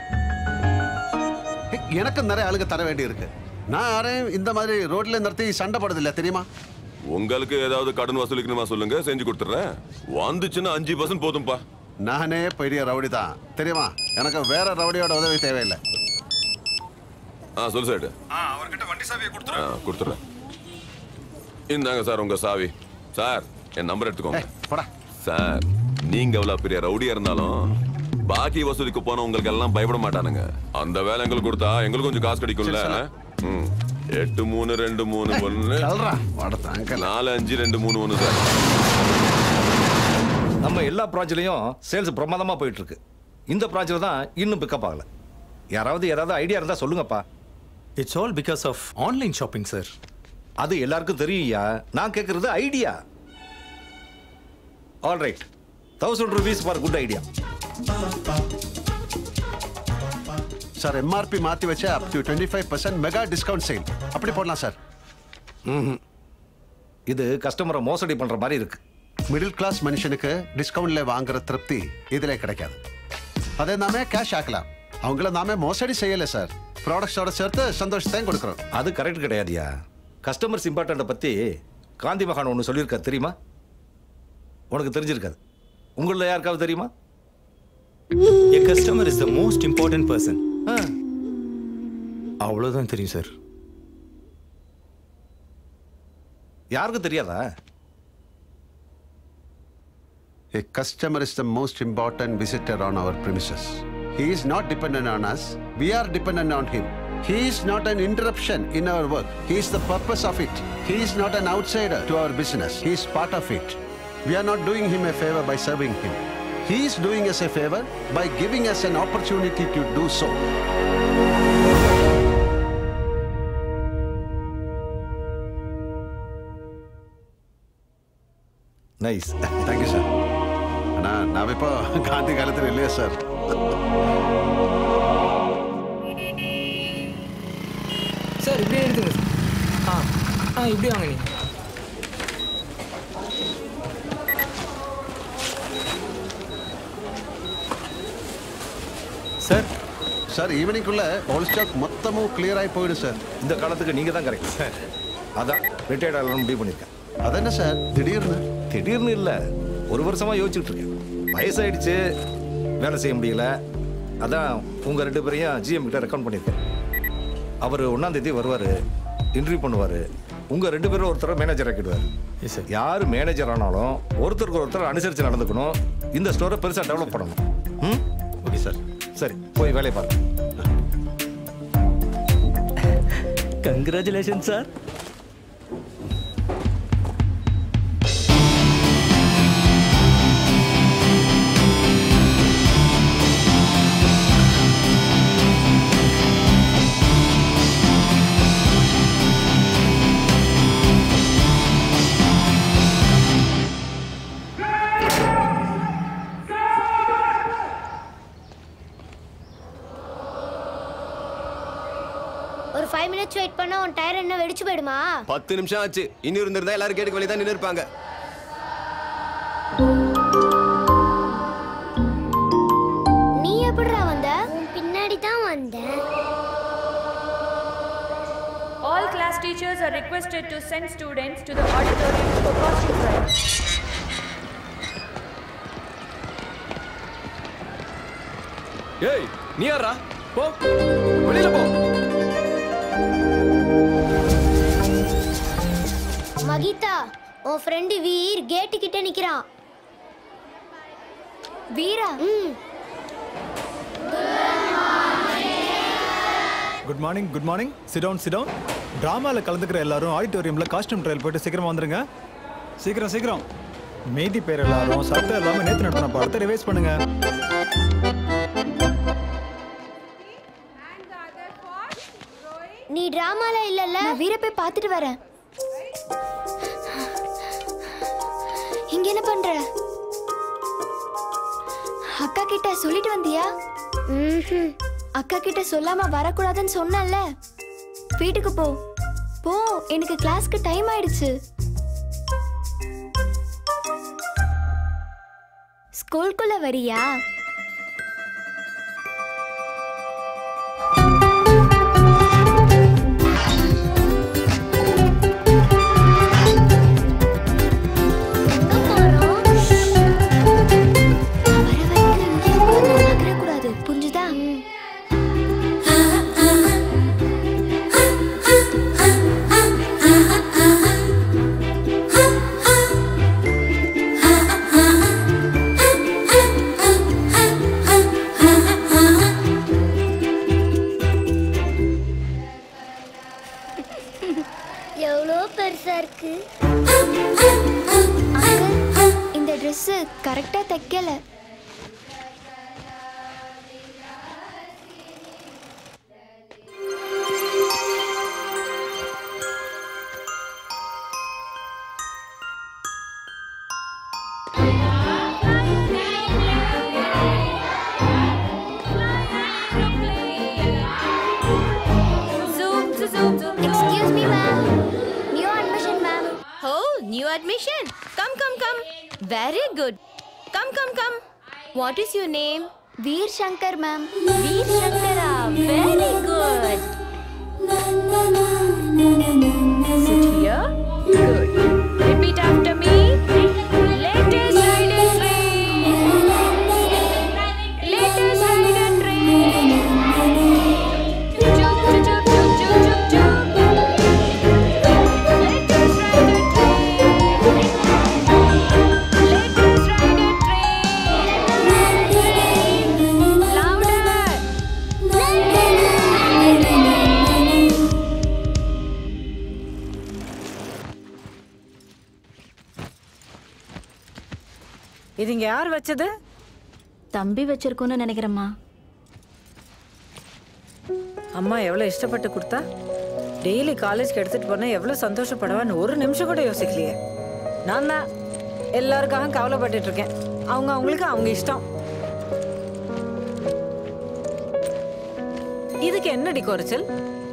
எனக்கு நிறைய ஆளுங்க தர வேண்டி இருக்கு நான் யாரையும் இந்த மாதிரி ரோட்ல நிறுத்தி சண்டை போடுறதில்ல தெரியுமா உங்களுக்கு ஏதாவது கடன் வசூலிக்கணுமா சொல்லுங்க செஞ்சு கொடுத்துறேன் வந்துச்சுன்னா 5% போதும்பா நானே பெரிய ரவுடி தான் தெரியுமா எனக்கு வேற ரவுடியோட உதவி தேவையில்லை சொல்லு சைடு அவர்கிட்ட வண்டி சாவியை கொடுத்துறேன் இந்தாங்க சார் உங்க சாவி சார் என் நம்பர் எடுத்துக்கோங்க சார் நீங்க எவ்வளவு பெரிய ரவுடியா இருந்தாலும் பாக்கி வசூலிக்கு போன உங்களுக்கு எல்லாம் பயப்பட மாட்டானுங்க அந்த வேலை எங்களுக்கு கொடுத்தா எங்களுக்கு கொஞ்சம் காசு கிடைக்கும்ல 8-3-2-3-1 4-5-2-3-1 சார் நம்ம எல்லா ப்ராஜெக்ட்லையும் சேல்ஸ் பிரமாதமா போயிட்டு இருக்கு இந்த ப்ராஜெக்ட் தான் இன்னும் பிக்கப் ஆகல யாராவது ஏதாவது ஐடியா இருந்தா சொல்லுங்கப்பா it's all because of online shopping sir அது எல்லாருக்கும் தெரியும்யா நான் கேட்கறது idea all right 1000 rupees for good idea sir MRP மாத்தி வச்சா up to 25% mega discount sale அப்படி போடலாம் சார் இது கஸ்டமரை மோசடி பண்ற மாதிரி இருக்கு மிடில் கிளாஸ் மனுஷனுக்கு டிஸ்கவுண்ட்ல வாங்குற திருப்தி இதுல கிடைக்காது அதே நாமே கேஷ் ஆக்கலாம் அவங்கள நாமே மோசடி செய்யல சார் ப்ராடக்ட்ஸோட சேர்த்து சந்தோஷத்தையும் கொடுக்குறோம் அது கரெக்ட் கிடையாதுயா கஸ்டமர்ஸ் இம்பார்ட்டண்ட்டை பத்தி காந்தி மகான் ஒன்று சொல்லியிருக்கா தெரியுமா உனக்கு தெரிஞ்சிருக்காது உங்களில் யாருக்காவது தெரியுமா A customer is the most important person. அவ்வளவுதான் தெரியும் சார் யாருக்கு தெரியாதா A customer is the most important visitor on our premises. He is not dependent on us. We are dependent on him. He is not an interruption in our work. He is the purpose of it. He is not an outsider to our business. He is part of it. We are not doing him a favor by serving him. He is doing us a favor by giving us an opportunity to do so. Nice. Thank you, sir. நான் இப்போ காந்தி காலத்தில் இல்லையா sir sir இப்படியே எடுத்துங்க sir இப்படி வாங்க நீ sir ஈவினிங்குள்ள ஹோல் ஸ்டாக் மொத்தமும் கிளியர் ஆகி போயிடும் சார் இந்த காலத்துக்கு நீங்க தான் கரெக்ட் சார் அதான் ரிட்டையர்ட் ஆகலாம் முடிவு பண்ணியிருக்கேன் அதென்ன சார் திடீர்னு இல்ல ஒரு வருஷமா யோசிச்சுட்டு இருக்கேன் வயசாயிடுச்சு வேலை செய்ய முடியல அதான் உங்க 2 பேரையும் ஜிஎம் கிட்ட ரெக்கமெண்ட் பண்ணியிருக்கேன் அவர் 1ஆம் தேதி வருவார் இன்டர்வியூ பண்ணுவார் உங்க 2 பேரும் ஒருத்தர் மேனேஜர் ஆக்கிடுவார் யார் மேனேஜர் ஆனாலும் ஒருத்தருக்கு ஒருத்தர் அனுசரித்து நடந்துக்கணும் இந்த ஸ்டோரை பெருசாக டெவலப் பண்ணணும் ஓகே சார் சரி போய் வேலையை பாருங்க கங்க்ராச்சுலேஷன் சார் வச்சு வெயிட் பண்ணா உன் டயர் என்ன வெடிச்சு போயிடுமா? 10 நிமிஷம் ஆச்சு. இன்னும் இருந்திருந்தா எல்லாரும் கேட்டுக்கு வெளியே தான் நின்று இருப்பாங்க. நீ எப்படிடா வந்த? உன் பின்னாடி தான் வந்தேன். All class teachers are requested to send students to the auditorium for costume trial. ஏய் நீ யாரா? போ வெளியில போ. மகிதா, உன் ஃப்ரெண்ட் வீர் கேட் கிட்ட நிக்கிறான். வீரா? Good morning, good morning. Sit down, sit down. டிராமாவில் கலந்துக்கிற எல்லாரும் ஆடிட்டோரியமில் காஸ்டியூம் ட்ரையல் போயிட்டு சீக்கிரமா வந்துருங்க. சீக்கிரம் சீக்கிரம். மீதி பேர் எல்லாரும் சத்தம் எல்லாமே நேற்று நடத்தின பாடத்தை ரிவைஸ் பண்ணுங்க. நீ டிராமால இல்லல்ல? நான் வீர போய் பார்த்துட்டு வரேன். இங்க என்ன பண்ற? அக்கா கிட்ட சொல்லிட்டு வந்தியா? அக்கா கிட்ட சொல்லாம வரக்கூடாதுன்னு சொன்னல. வீட்டுக்கு போ போ, எனக்கு கிளாஸ்க்கு டைம் ஆயிடுச்சு. ஸ்கூலுக்குள்ள வரியா? புரிஞ்சுதா? எவ்வளோ பெருசா இருக்கு. இந்த ட்ரெஸ் கரெக்டா தைக்கல. Excuse me, ma'am. New admission, ma'am. Oh, new admission. Come, come, come. Very good. Come, come, come. What is your name? Veer Shankar, ma'am. Veer Shankara. Very good. Sit here. Good. Repeat after me. Let us ride a train. Let us ride a train. Jump, jump, jump, jump, jump, jump. Let us ride a train. Let us ride a train. Louder. இது இங்க யார் வச்சது? தம்பி வச்சிருக்கோன்னு நினைக்கிறேம்மா. அம்மா எவ்வளவு இஷ்டப்பட்டு கொடுத்தா. Daily காலேஜ்க்கு எடுத்துட்டு போனா எவ்வளவு சந்தோஷப்படுவான்னு ஒரு நிமிஷம் கூட யோசிக்கலையே. நான் தான் எல்லாருக்காக கவலைப்பட்டுட்டு இருக்கேன். அவங்க அவங்களுக்கு அவங்க இஷ்டம். இதுக்கு என்னடி குறைச்சல்?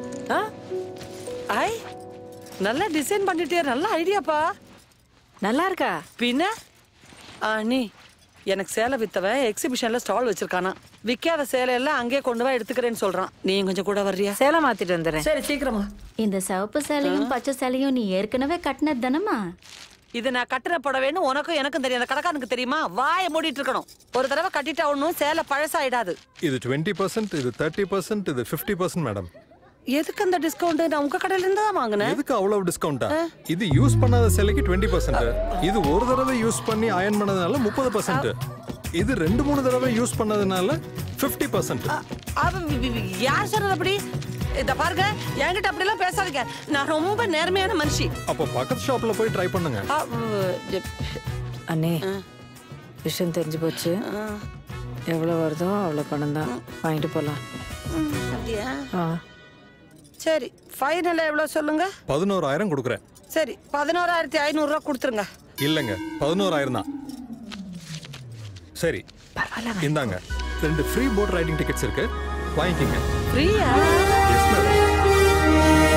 ஐ நல்லா டிசைன் பண்ணிட்டியா? நல்ல ஐடியாப்பா. நல்லா இருக்கா? பின்ன நீ எனக்கு சேலை வித்தவன் எக்ஸிபிஷன்ல ஸ்டால் வச்சிருக்கானா. விற்காத சேலை எல்லாம் அங்கேயே கொண்டு வா எடுத்துக்கிறேன்னு சொல்றான். நீ கொஞ்சம் கூட வர்றியா? சேலை மாத்திட்டு வந்துடுறேன். சரி சீக்கிரமா. இந்த சிவப்பு சேலையும் பச்சை சேலையும் நீ ஏற்கனவே கட்டினது தானம்மா? இது நான் கட்டுற புடவைன்னு உனக்கும் எனக்கும் தெரியும். அந்த கடைக்காரனுக்கு தெரியுமா? வாயை மூடிட்டு இருக்கணும். ஒரு தடவை கட்டிட்டா ஒன்னும் சேலை பழசாயிடாது. இது 20%, இது 30%, இது 50% மேடம். எதுக்கு அந்த டிஸ்கவுண்ட்? நான் உங்க கடையில இருந்து தான் வாங்குனேன். எதுக்கு அவ்வளவு டிஸ்கவுண்டா? இது யூஸ் பண்ணாத சேலைக்கு 20%. இது ஒரு தடவை யூஸ் பண்ணி அயர்ன் பண்ணதுனால 30%. இது 2-3 தடவை யூஸ் பண்ணதுனால 50%. யார் சொல்றது அப்படி? இத பாருங்க, என்கிட்ட அப்படி எல்லாம் பேசாதீங்க. நான் ரொம்ப நேர்மையான மனுஷி. அப்ப பக்கத்து ஷாப்ல போய் ட்ரை பண்ணுங்க. அண்ணே, விஷயம் தெரிஞ்சு போச்சு. எவ்வளவு வருதோ அவ்வளவு பணம் தான். வாங்கிட்டு போலாம். அப்படியா? சரி, ஃபைனல் எவ்வளவு சொல்லுங்க? 11,000 கொடுக்குறேன். சரி, 11,500 ரூபாய் கொடுத்துருங்க. இல்லங்க, 11,000 தான். சரி, இந்தாங்க 2 ஃப்ரீ போட் ரைடிங் டிக்கெட்ஸ் இருக்கு, வாங்கிக்கங்க. ஃப்ரீயா? Yes madam.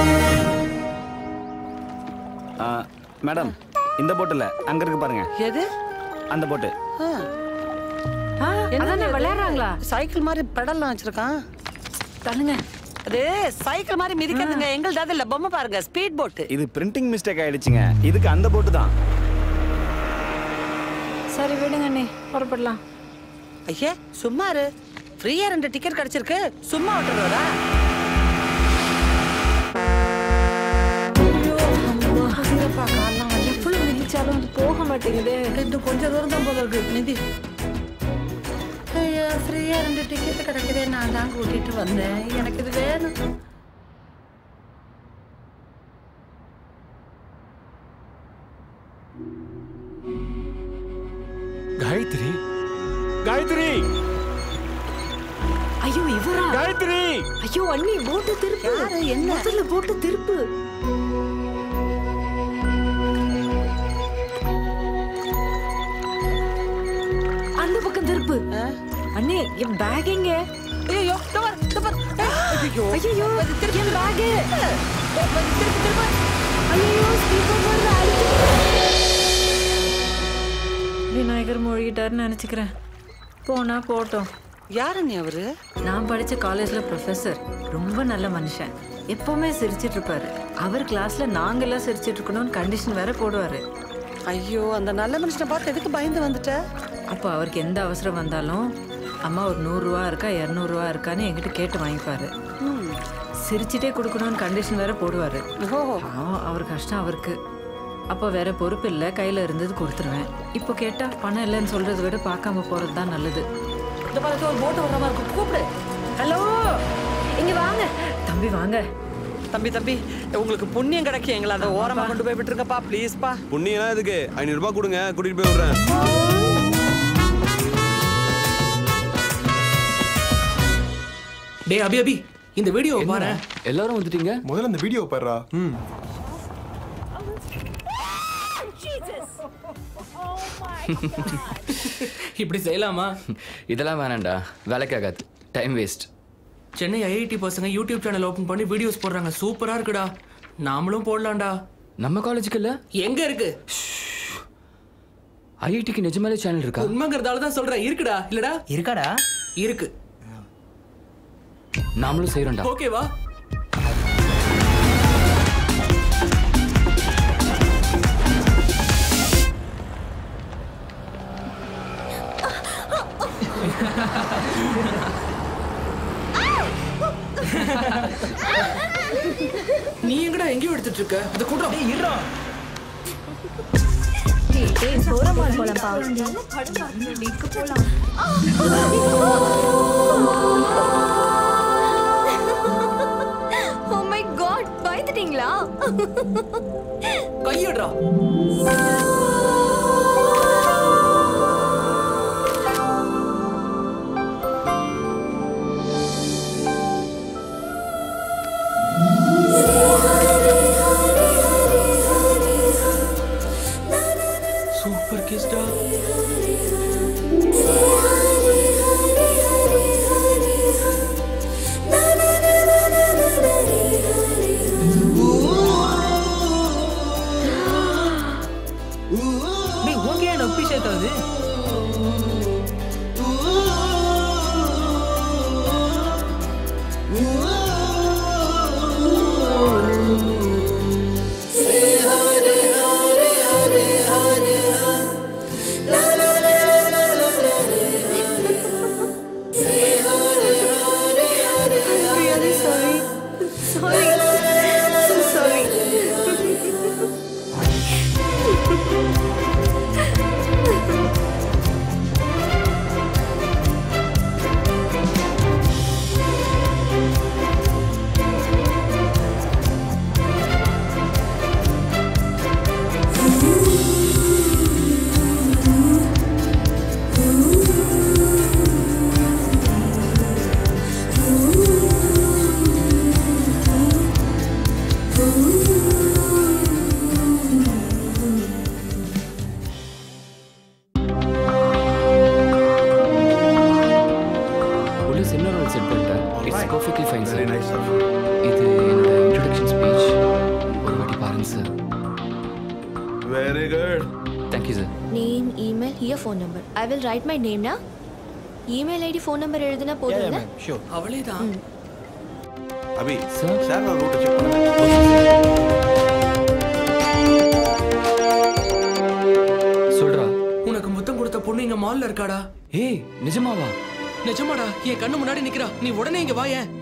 மேடம் இந்த போட்டுல அங்க இருக்கு பாருங்க. எது? அந்த போட்டு. என்ன விளையாடுறாங்களா? சைக்கிள் மாதிரி பெடல்லாம் வச்சிருக்கான். தள்ளுங்க. அது சைக்கிள் மாதிரி மிதிக்கிறதுங்க. எங்கள்ட்ட இல்ல, பொம்மை பாருங்க, ஸ்பீட் போட். இது பிரிண்டிங் மிஸ்டேக் ஆயிடுச்சுங்க. இதுக்கு அந்த போட்டு தான். சரி விடுங்க அண்ணே, புறப்படலாம். ஐயே சும்மா இரு. ஃப்ரீயா 2 டிக்கெட் கிடைச்சிருக்கு, சும்மா விட்டுறதா? எவ்வளவு மிதிச்சாலும் அது போக மாட்டேங்குது. இன்னும் கொஞ்சம் தூரம் தான் போல இருக்கு. மிதி. ஐயா ஃப்ரீயா 2 டிக்கெட் கிடைக்குதே, நான் தான் கூட்டிட்டு வந்தேன். எனக்கு இது வேணும். காயத்ரி, காயத்ரி. ஐயோ இவரா? காயத்ரி. ஐயோ அண்ணி, போட்டு திருப்பு. என்ன? முதல்ல போட்டு திருப்பு. அந்த பக்கம் திருப்பு. அண்ணே என் பேக் எங்க? ஐயோ டவர் டவர். ஐயோ ஐயோ திருப்பி என் பேக். திருப்பி திருப்பி. ஐயோ ஸ்பீக்கர் வந்து அடிச்சு. விநாயகர் மூழ்கிட்டாருன்னு நினைச்சுக்கிறேன். போனா போட்டோம். யாரு நீ? அவரு நான் படிச்ச காலேஜ்ல ப்ரொஃபசர். ரொம்ப நல்ல மனுஷன். எப்பவுமே சிரிச்சிட்டு இருப்பாரு. அவர் கிளாஸ்ல நாங்கெல்லாம் சிரிச்சிட்டு இருக்கணும்னு கண்டிஷன் வேற போடுவாரு. ஐயோ அந்த நல்ல மனுஷனை பார்த்து எதுக்கு பயந்து வந்துட்ட? அப்போ அவருக்கு எந்த அவசரம் வந்தாலும் அம்மா ஒரு 100 ரூபா இருக்கா 200 ரூபா இருக்கான்னு என்கிட்ட கேட்டு வாங்கிப்பாரு. சிரிச்சிட்டே கொடுக்கணும்னு கண்டிஷன் வேற போடுவாரு. அவர் கஷ்டம் அவருக்கு. அப்போ வேற பொறுப்பு இல்லை, கையில இருந்தது கொடுத்துருவேன். இப்போ கேட்டா பணம் இல்லைன்னு சொல்றதை விட பார்க்காம போறது தான் நல்லது. இந்த படத்துல ஒரு போட்டு வர மாதிரி இருக்கும், கூப்பிடு. ஹலோ இங்க வாங்க. தம்பி வாங்க. தம்பி தம்பி உங்களுக்கு புண்ணியம் கிடைக்கும், எங்களை அதை ஓரமா கொண்டு போய் விட்டுருங்கப்பா ப்ளீஸ்ப்பா. புண்ணியம்னா இதுக்கு 500 ரூபாய் கொடுங்க, கூட்டிட்டு போய் விடுறேன். டேய் அபி அபி, இந்த வீடியோ பாரு. எல்லாரும் வந்துட்டீங்க. முதல்ல இந்த வீடியோ பாருடா. இப்படி செய்யலாமா? இதெல்லாம் வேணாம்டா, வேலைக்காகாது, டைம் வேஸ்ட். சென்னை ஐஐடி பசங்க யூடியூப் சேனல் ஓபன் பண்ணி வீடியோஸ் போடுறாங்க, சூப்பரா இருக்குடா. நாமளும் போடலாம்டா. நம்ம காலேஜுக்கு இல்ல? எங்க இருக்கு? ஐஐடிக்கு நிஜமாலே சேனல் இருக்கா? உண்மைங்கிறதால தான் சொல்றேன். இருக்குடா இல்லடா? இருக்காடா? இருக்கு. நாமளும் செய்யறோம்டா. ஓகேவா? நீ எங்கடா எங்கேயோ எடுத்துட்டு இருக்க? இத கூட்டம். டேய் இருடா. டேய் சோரமா போலாம் பா. டிக்கு போலாம். ஓ மை காட், பயந்துட்டீங்களா? கையடா. சூப்பர் கிஸ்டா. Very good thank you sir Name, email, here phone number. I will write my name now. Email ID, phone number எழுதுனா போதும்ல? Sure. அவளேதான். அபி சார் ரூட் செக் பண்ணுங்க. சொல்றா. உனக்கு முத்தம் கொடுத்த பொண்ணு இங்க மால்ல இருக்காடா. ஏய் நிஜமாவா? நிஜமாடா. என் கண்ணு முன்னாடி நிக்கிறா. நீ உடனே இங்க வா ஏன்.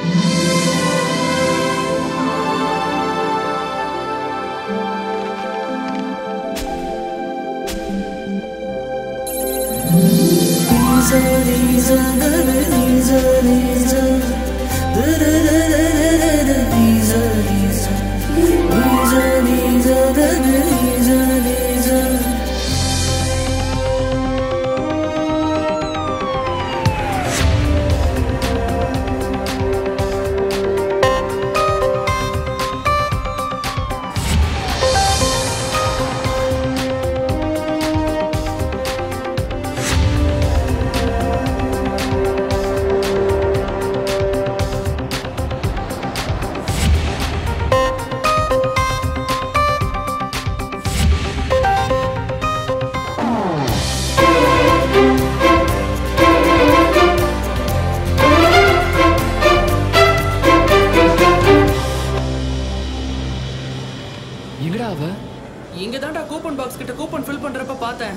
கூப்பன் பாக்ஸ் கிட்ட கூப்பன் ஃபில் பண்றப்ப பார்த்தேன்.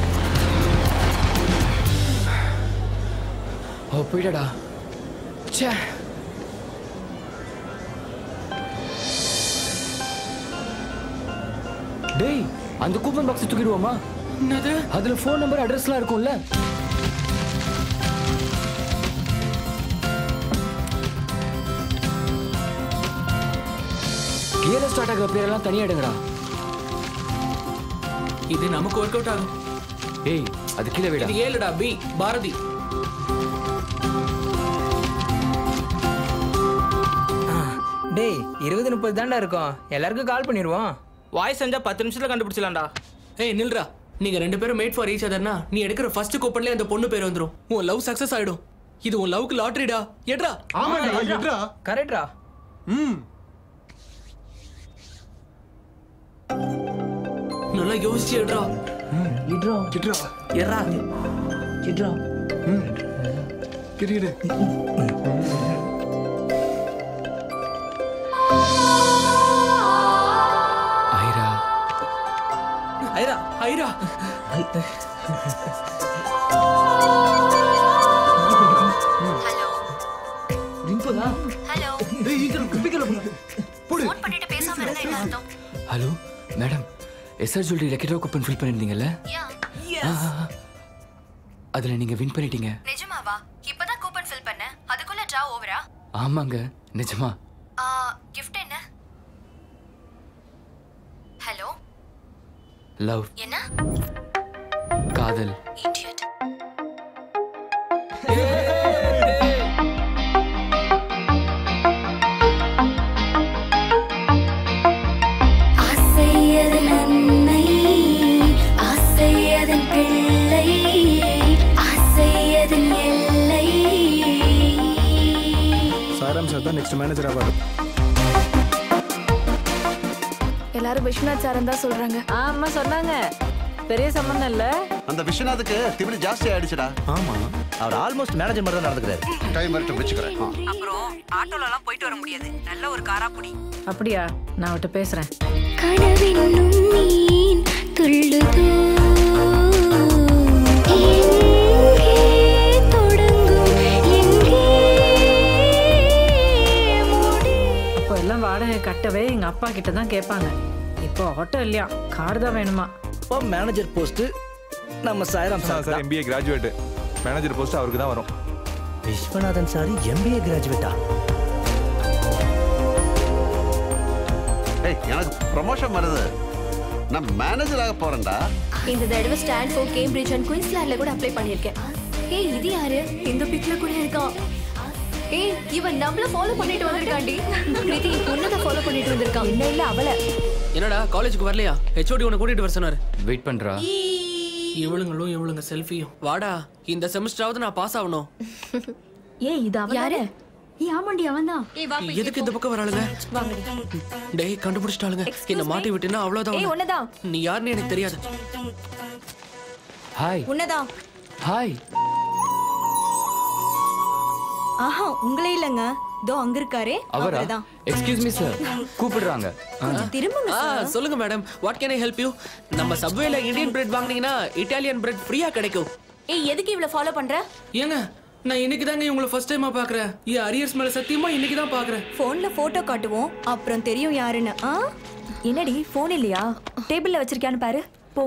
ஓ போய்டா. ச்சே. டேய் அந்த கூப்பன் பாக்ஸ் தூக்கிடுவோமா? என்னது? அதுல ஃபோன் நம்பர் அட்ரஸ்லாம் இருக்கும்ல? கியர் ஸ்டார்ட் ஆகிற பேரெல்லாம் தனியா எடுங்கடா. இது நமக்கு வொர்க் அவுட் ஆகும். ஏய் அது கீழே விடு. இது ஏலடா பி பாரதி. டேய் 20-30 தான்டா இருக்கும். எல்லாருக்கும் கால் பண்ணிடுவோம். வாய்ஸ் செஞ்சா 10 நிமிஷத்துல கண்டுபிடிச்சலாம்டா. ஏய் நில்றா. நீங்க ரெண்டு பேரும் மேட் ஃபார் ஈச் அதர்னா நீ எடுக்கிற ஃபர்ஸ்ட் கூப்பன்லயே அந்த பொண்ணு பேர் வந்துரும். உன் லவ் சக்சஸ் ஆயிடும். இது உன் லவ்க்கு லாட்டரிடா. எட்ரா. ஆமாடா எட்ரா. கரெக்ட்ரா. நல்லா யோசிச்சு எட்ரா. எட்ரா. எட்ரா. எட்ரா. எட்ரா. கிரிடு. ஐரா. ஐரா. ஐரா. ஹலோ. ரிங்குதா? ஹலோ. டேய் ஈகல் பிக்கல போடு. ஃபோன் பண்ணிட்டு பேசாம இருந்தா என்ன அர்த்தம்? Hello madam SR jewellery lucky coupon fill பண்ணிருந்தீங்கல்ல? அதுல நீங்க வின் பண்ணிட்டீங்க. நிஜமாவா? இப்பதான் கூப்பன் ஃபில் பண்ண. அதுக்குள்ள டிரா ஓவரா? ஆமாங்க நிஜமா. கிஃப்ட் என்ன? ஹலோ. லவ். என்ன? காதல். இடியட். ஆசையதன் அன்னை ஆசையதன் பிள்ளை ஆசையதன் எல்லை. சாராம் சார் தான் நெக்ஸ்ட் மேனேஜர் ஆவாரு. எல்லாரும் விஸ்வநாத் சாரன் தான் சொல்றாங்க. ஆமா சொன்னாங்க. பெரிய சம்பந்தம் இல்ல. அந்த விஸ்வநாத்துக்கு திமிரு ஜாஸ்தி ஆயிடுச்சுடா. ஆமா அவர் ஆல்மோஸ்ட் மேனேஜர் மாதிரி தான் நடந்துக்கிறாரு. டைம் வரட்டும் வெச்சுக்கிறேன். அப்புறம் ஆட்டோல எல்லாம் போயிட்டு வர முடியாது. நல்ல ஒரு காரா புடி. அப்படியா? நான் அவட்ட பேசுறேன். கனவென்னும் மீன் துள்ளுதோ எங்கே தொடங்கும் எங்கே இப்போ எல்லாம் வாடகை கட்டவே எங்க அப்பா கிட்ட தான் கேட்பாங்க. இப்போ ஆட்டோ இல்லையா கார் தான் வேணுமா? இப்போ மேனேஜர் போஸ்ட் நம்ம Sairam sir MBA graduate. Manager post அவருக்கு தான் வரும். விஸ்வநாதன் சார் MBA கிராஜுவேட்டா? ஏய் எனக்கு ப்ரமோஷன் வருது. நான் மேனேஜர் ஆக போறேன்டா. இந்த தடவை ஸ்டான்ஃபோர்ட் கேம்பிரிட்ஜ் அண்ட் குயின்ஸ்லாண்ட்ல கூட அப்ளை பண்ணிருக்கேன். ஏய் இது யாரு? இந்த பிக்ல கூட இருக்கான். ஏய் இவன் நம்மள ஃபாலோ பண்ணிட்டு வந்திருக்காண்டி. கிருதி உன்னத ஃபாலோ பண்ணிட்டு வந்திருக்கான். என்ன இல்ல அவள. என்னடா காலேஜுக்கு வரலையா? HOD உன்னை கூட்டிட்டு வர சொன்னாரு. வெயிட் பண்றா. இவளுங்களும் இவளுங்க செல்ஃபியும். வாடா இந்த செமஸ்டராவது நான் பாஸ் ஆகணும். ஏய் இது அவ யாரு? ஆமாண்டி அவன்தான். எதுக்கு இந்த பக்கம் வராளுங்க? டேய் கண்டுபிடிச்சிட்டாளுங்க. என்ன மாட்டி விட்டுனா அவ்வளவுதான். உன்னதான். நீ யாருன்னு எனக்கு தெரியாது. ஹாய். உன்னதான். ஹாய். ஆஹா உங்களே இல்லங்க. தோ அங்க இருக்காரே அவர்தான். Excuse me sir. கூப்பிடுறாங்க. திரும்புங்க சார். சொல்லுங்க madam. What can I help you? நம்ம சப்வேல இந்தியன் பிரெட் வாங்குனீங்கன்னா இட்டாலியன் பிரெட் ஃப்ரீயா கிடைக்கும். எதுக்கு இவ்வளவு ஃபாலோ பண்ற? ஏங்க நான் இன்னைக்கு தாங்க உங்களை ஃபர்ஸ்ட் டைமா பாக்குறேன். அரியர்ஸ் மேல சத்தியமா இன்னைக்கு தான் பாக்குறேன். போன்ல போட்டோ காட்டுவோம், அப்புறம் தெரியும் யாருன்னு. என்னடி போன் இல்லையா? டேபிள்ல வச்சிருக்கியான்னு பாரு போ.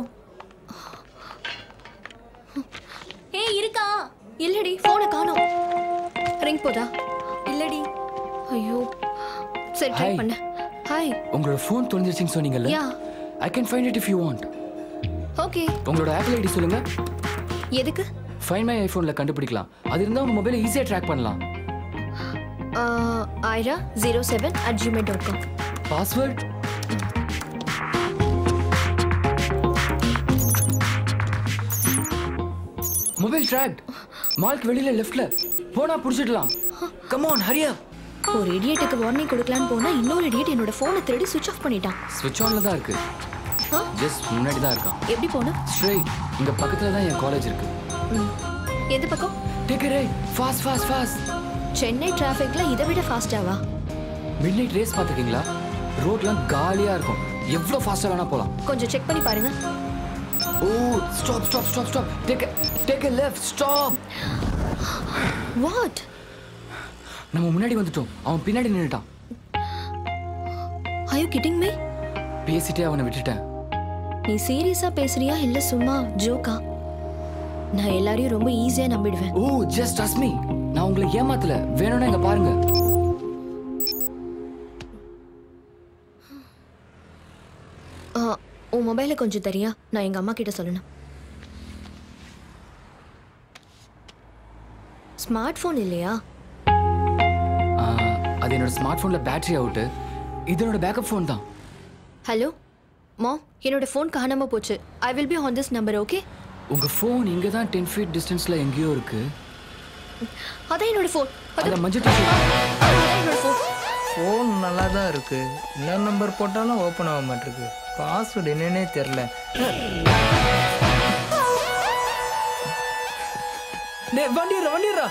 இருக்கா? இல்லடி போனை காணோம். ரிங் போதா? இல்லடி. ஐயோ சரி ட்ரை பண்ணு. ஹாய். உங்களோட ஃபோன் தொலைஞ்சிருச்சுன்னு சொன்னீங்கல்ல? I can find it if you want. Okay. உங்களோட ஆப்பிள் ஐடி சொல்லுங்க. எதுக்கு? Find my iPhoneல கண்டுபிடிக்கலாம். அது இருந்தா உங்க மொபைலை ஈஸியா ட்ராக் பண்ணலாம். aira07@gmail.com. பாஸ்வேர்ட்? Mobile tract. மால்க்கு வெளியில லெஃப்ட்ல. போனா புடிச்சிடலாம். Come on hurry up. ஒரு இடியட்டுக்கு வார்னிங் கொடுக்கலான்னு போனா இன்னொரு இடியட் என்னோட போனை திருடி ஸ்விட்ச் ஆஃப் பண்ணிட்டான். ஸ்விட்ச் ஆன்ல தான் இருக்கு. ஜஸ்ட் முன்னாடி தான் இருக்கான். எப்படி போணும்? ஸ்ட்ரைட். இங்க பக்கத்துல தான் என் காலேஜ் இருக்கு. எந்த பக்கம்? Take it right. Fast fast fast. Chennai டிராஃபிக்ல இதை விட ஃபாஸ்டாவா? Midnight race பாத்துக்கீங்களா? ரோட்லாம் காலியா இருக்கும். எவ்வளவு ஃபாஸ்டா வேணா போலாம். கொஞ்சம் செக் பண்ணி பாருங்க. Oh stop stop stop stop. Take a left. Stop. What? நம்ம முன்னாடி வந்துட்டோம். அவன் பின்னாடி நின்னுட்டான். Are you kidding me? பேசிட்டே அவனை விட்டுட்டேன். நீ சீரியஸா பேசுறியா இல்ல சும்மா ஜோக்கா? நான் எல்லாரையும் ரொம்ப ஈஸியா நம்பிடுவேன். ஓ just trust me. நான் உங்களை ஏமாத்தல. வேணும்னா இங்க பாருங்க. உன் மொபைலை கொஞ்சம் தரியா? நான் எங்க அம்மா கிட்ட சொல்லணும். ஸ்மார்ட் போன் இல்லையா? அது என்னோட ஸ்மார்ட் போன்ல பேட்டரி அவுட். இது என்னோட பேக்கப் போன் தான். ஹலோ மாம், என்னோட போன் காணாம போச்சு. I will be on this number. Okay? உங்க போன் இங்க தான் 10 feet டிஸ்டன்ஸ்ல எங்கேயோ இருக்கு. அதான் என்னோட போன். அத மஞ்சள் டீ. ஃபோன் நல்லா தான் இருக்கு. என்ன நம்பர் போட்டாலும் ஓப்பன் ஆக மாட்டேங்குது. பாஸ்வேர்டு என்னன்னே தெரியல. டேய் வண்டிரா.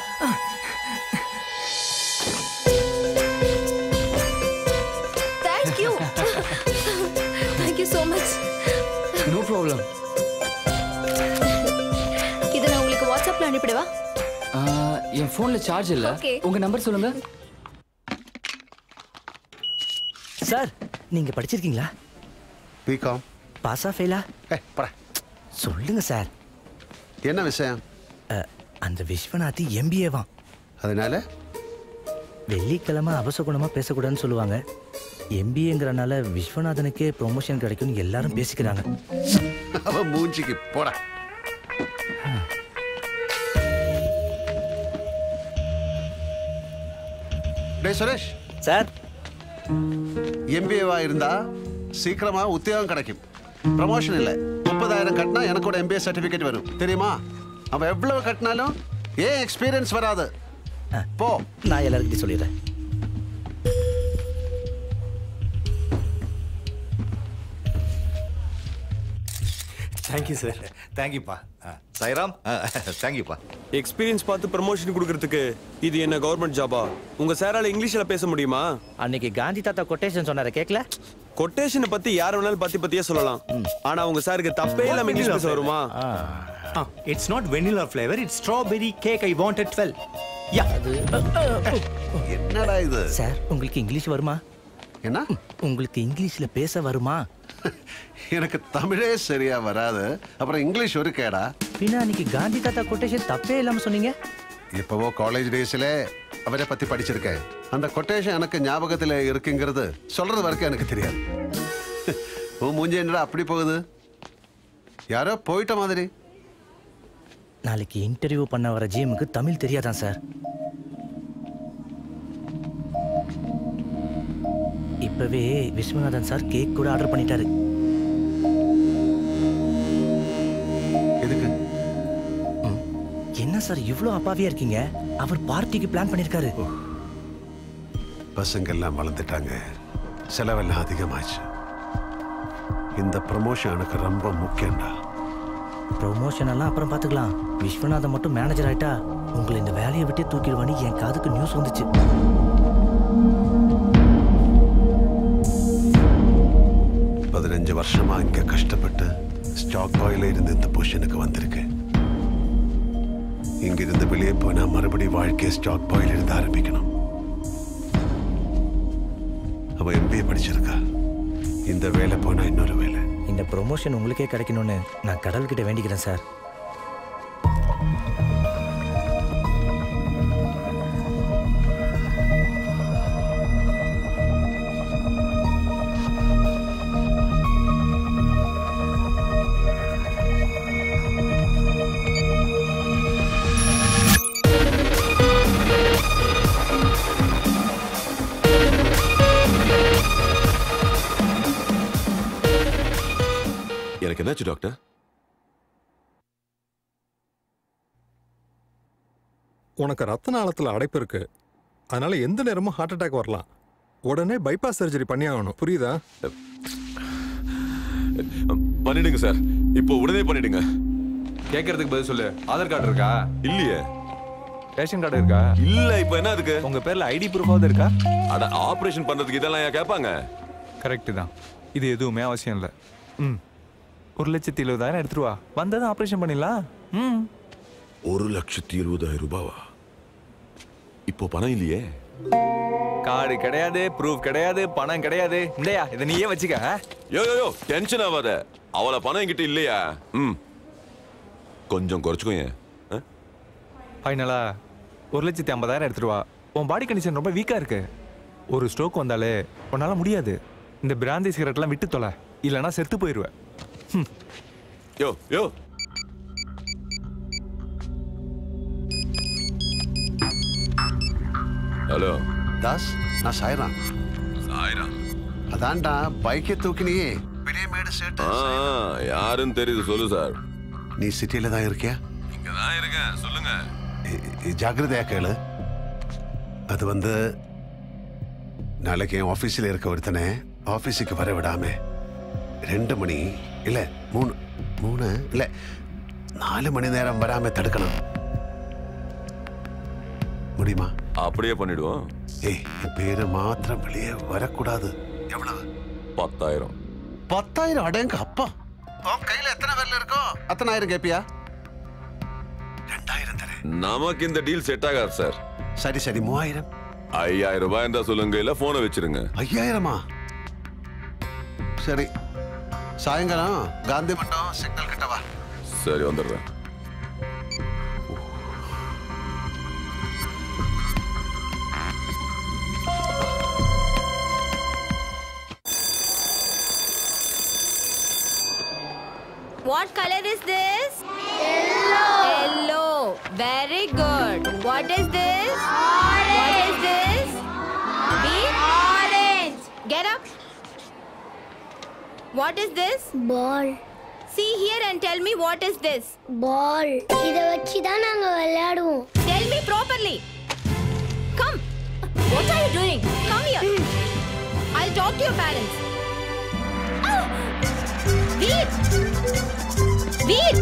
Thank you. Thank you so much. No problem. இத நான் உங்களுக்கு வாட்ஸ்அப்ல அனுப்பிடவா? என் போன்ல சார்ஜ் இல்ல. உங்க நம்பர் சொல்லுங்க. சார் நீங்க படிச்சிருக்கீங்களா? பிகாம். பாஸா ஃபெயிலா? சொல்லுங்க சார். என்ன விஷயம்? அந்த விஸ்வநாத் MBA-வா. அதனால வெள்ளிக்கிழமை அபசகுணமா பேசக்கூடாதுன்னு சொல்லுவாங்க. MBA-ங்கறனால விஸ்வநாதனுக்கே ப்ரொமோஷன் கிடைக்கும்னு எல்லாரும் பேசிக்கிறாங்க. அவ மூஞ்சிக்கு போடா. டேய் சுரேஷ். சார். MBA-வா இருந்தா சீக்கிரமா உத்தியோகம் கிடைக்கும். ப்ரமோஷன் இல்ல. 30,000 கட்டினா எனக்கு ஒரு MBA சர்டிபிகேட் வரும். தெரியுமா? அவன் எவ்வளவு கட்டினாலும் ஏன் எக்ஸ்பீரியன்ஸ் வராது. போ. நான் எல்லாருக்கிட்டையும் சொல்லிடுறேன். Thank you sir. தேங்க்யூப்பா. சாய்ராம் தேங்க்யூப்பா. எக்ஸ்பீரியன்ஸ் பார்த்து ப்ரமோஷன் கொடுக்கறதுக்கு இது என்ன கவர்மெண்ட் ஜாபா? உங்க சாரால இங்கிலீஷ்ல பேச முடியுமா? அன்னைக்கு காந்தி தாத்தா கொட்டேஷன் சொன்னாரு கேட்கல? கொட்டேஷனை பத்தி யார வேணாலும் பத்தியே சொல்லலாம். ஆனா உங்க சாருக்கு தப்பே இல்லாம இங்கிலீஷ் பேச வருமா? It's not vanilla flavor, it's strawberry cake. I wanted 12. Yeah. என்னடா இது? சார் உங்களுக்கு இங்கிலீஷ் வருமா? என்ன? உங்களுக்கு இங்கிலீஷ்ல பேச வருமா? எனக்கு தமிழே சரியா வராது. அப்புறம் இங்கிலீஷ் ஒரு கேடா. பின்ன அன்னைக்கு காந்தி தாத்தா கொட்டேஷன் தப்பே இல்லாம சொன்னீங்க. இப்பவோ காலேஜ் டேஸ்ல அவரை பத்தி படிச்சிருக்கேன். அந்த கொட்டேஷன் எனக்கு ஞாபகத்துல இருக்குங்கிறது சொல்றது வரைக்கும் எனக்கு தெரியாது. உன் மூஞ்சி என்னடா அப்படி போகுது? யாரோ போயிட்ட மாதிரி. நாளைக்கு இன்டர்வியூ பண்ண வர ஜிஎம்க்கு தமிழ் தெரியாதான் சார். இப்பவே விஸ்வநாதன் சார் கேக் கூட ஆர்டர் பண்ணிட்டாரு. எதுக்கு? என்ன சார் இவ்ளோ அப்பாவியா இருக்கீங்க? அவர் பார்ட்டிக்கு பிளான் பண்ணிருக்காரு. பசங்க எல்லாம் வளர்ந்துட்டாங்க, செலவெல்லாம் அதிகமாச்சு. இந்த ப்ரமோஷன் எனக்கு ரொம்ப முக்கியம்டா. ப்ரொமோஷன் எல்லாம் அப்புறம் பார்த்துக்கலாம். விஸ்வநாதன் மட்டும் மேனேஜர் ஆயிட்டா உங்களை இந்த வேலையை விட்டே தூக்கிடுவானு என் காதுக்கு நியூஸ் வந்துச்சு. 15 வருஷமா இங்க கஷ்டப்பட்டு ஸ்டாக் பாயில இருந்து இந்த பொசிஷனுக்கு வந்திருக்கு. இங்கிருந்து வெளியே போனா மறுபடியும் வாழ்க்கையை ஸ்டாக் பாயில இருந்து ஆரம்பிக்கணும். அவ MBA படிச்சிருக்கா. இந்த வேலை போனா இன்னொரு வேலை. இந்த ப்ரொமோஷன் உங்களுக்கே கிடைக்கணும்னு நான் கடவுள்கிட்ட வேண்டிக்கிறேன் சார். எனக்கு என்னாச்சு டாக்டர்? உனக்கு ரத்த நாளத்தில் அடைப்பு இருக்கு, அதனால எந்த நேரமும் ஹார்ட் அட்டாக் வரலாம். உடனே பைபாஸ் சர்ஜரி பண்ணி ஆகணும், புரியுதா? பண்ணிடுங்க சார், இப்போ உடனே பண்ணிடுங்க. கேட்கறதுக்கு பதில் சொல்லு. ஆதார் கார்டு இருக்கா? இல்லையே. ரேஷன் கார்டு இருக்கா? இல்ல. இப்போ என்ன இருக்கு? உங்க பேர்ல ஐடி ப்ரூஃபாவது இருக்கா? அட ஆபரேஷன் பண்றதுக்கு இதெல்லாம் ஏன் கேட்பாங்க? கரெக்ட் தான், இது எதுவுமே அவசியம் இல்லை. 1,70,70,000 எடுத்துட்டு வா, வந்ததும் ஆபரேஷன் பண்ணிடலாம். 1,70,70,000 ரூபாவா? இப்போ பணம் இல்லையே. கார்டு கிடையாது, ப்ரூஃப் கிடையாது, பணம் கிடையாது. இந்தயா இதை நீயே வச்சுக்க. யோ யோ யோ டென்ஷன் ஆகாத. அவளை பணம் என்கிட்ட இல்லையா? கொஞ்சம் குறைச்சுக்கோங்க. ஃபைனலா 1,50,000 எடுத்துட்டு வா. உன் பாடி கண்டிஷன் ரொம்ப வீக்கா இருக்கு. ஒரு ஸ்ட்ரோக் வந்தாலே உன்னால முடியாது. இந்த பிராந்தி சிகரெட்லாம் விட்டு தொலை, இல்லைன்னா செத்து போயிடுவேன். யோ யோ ஹலோ தாஸ், நான் சாய்ராம். சாய்ராம்? அதான்டா பைக்கை தூக்கினியே, பெரிய மேடு சேட்டு. யாருன்னு தெரியுது, சொல்லு சார். நீ சிட்டியில தான் இருக்கியா? இங்க தான் இருக்கேன், சொல்லுங்க. ஜாக்கிரதையா கேளு. அது வந்து நாளைக்கு என் ஆஃபீஸில் இருக்க ஒருத்தனை ஆஃபீஸுக்கு வர விடாம 2 மணி இல்லை 3 இல்லை 4 மணி நேரம் வராம தடுக்கணும். முடியுமா? அப்படியே பண்ணிடுவோம். ஏய், என் பேரு மாத்திரம் வெளியே வரக்கூடாது. எவ்வளவு? 10,000. 10,000? அடங்க அப்பா, உன் கையில எத்தனை பேர்ல இருக்கோ அத்தனை ஆயிரம் கேப்பியா? 2,000 தரேன். நமக்கு இந்த டீல் செட் ஆகாது சார். சரி சரி, 3,000. 5,000 ரூபாய் இருந்தா சொல்லுங்க, இல்ல போனை வச்சிருங்க. 5,000-ஆ? சரி, சாயங்காலம் காந்தி மண்டபம் சிக்னல் கிட்ட வா. சரி, வந்துடுறேன். What color is this? Yellow. Yellow. Very good. What is this? Orange. What is this? Orange. Get up. What is this? Ball. See here and tell me what is this? Ball. இத வச்சு தான் நாங்க விளையாடுவோம். Tell me properly. Come. What are you doing? Come here. I'll talk to your parents. Ah! Wait. Wait.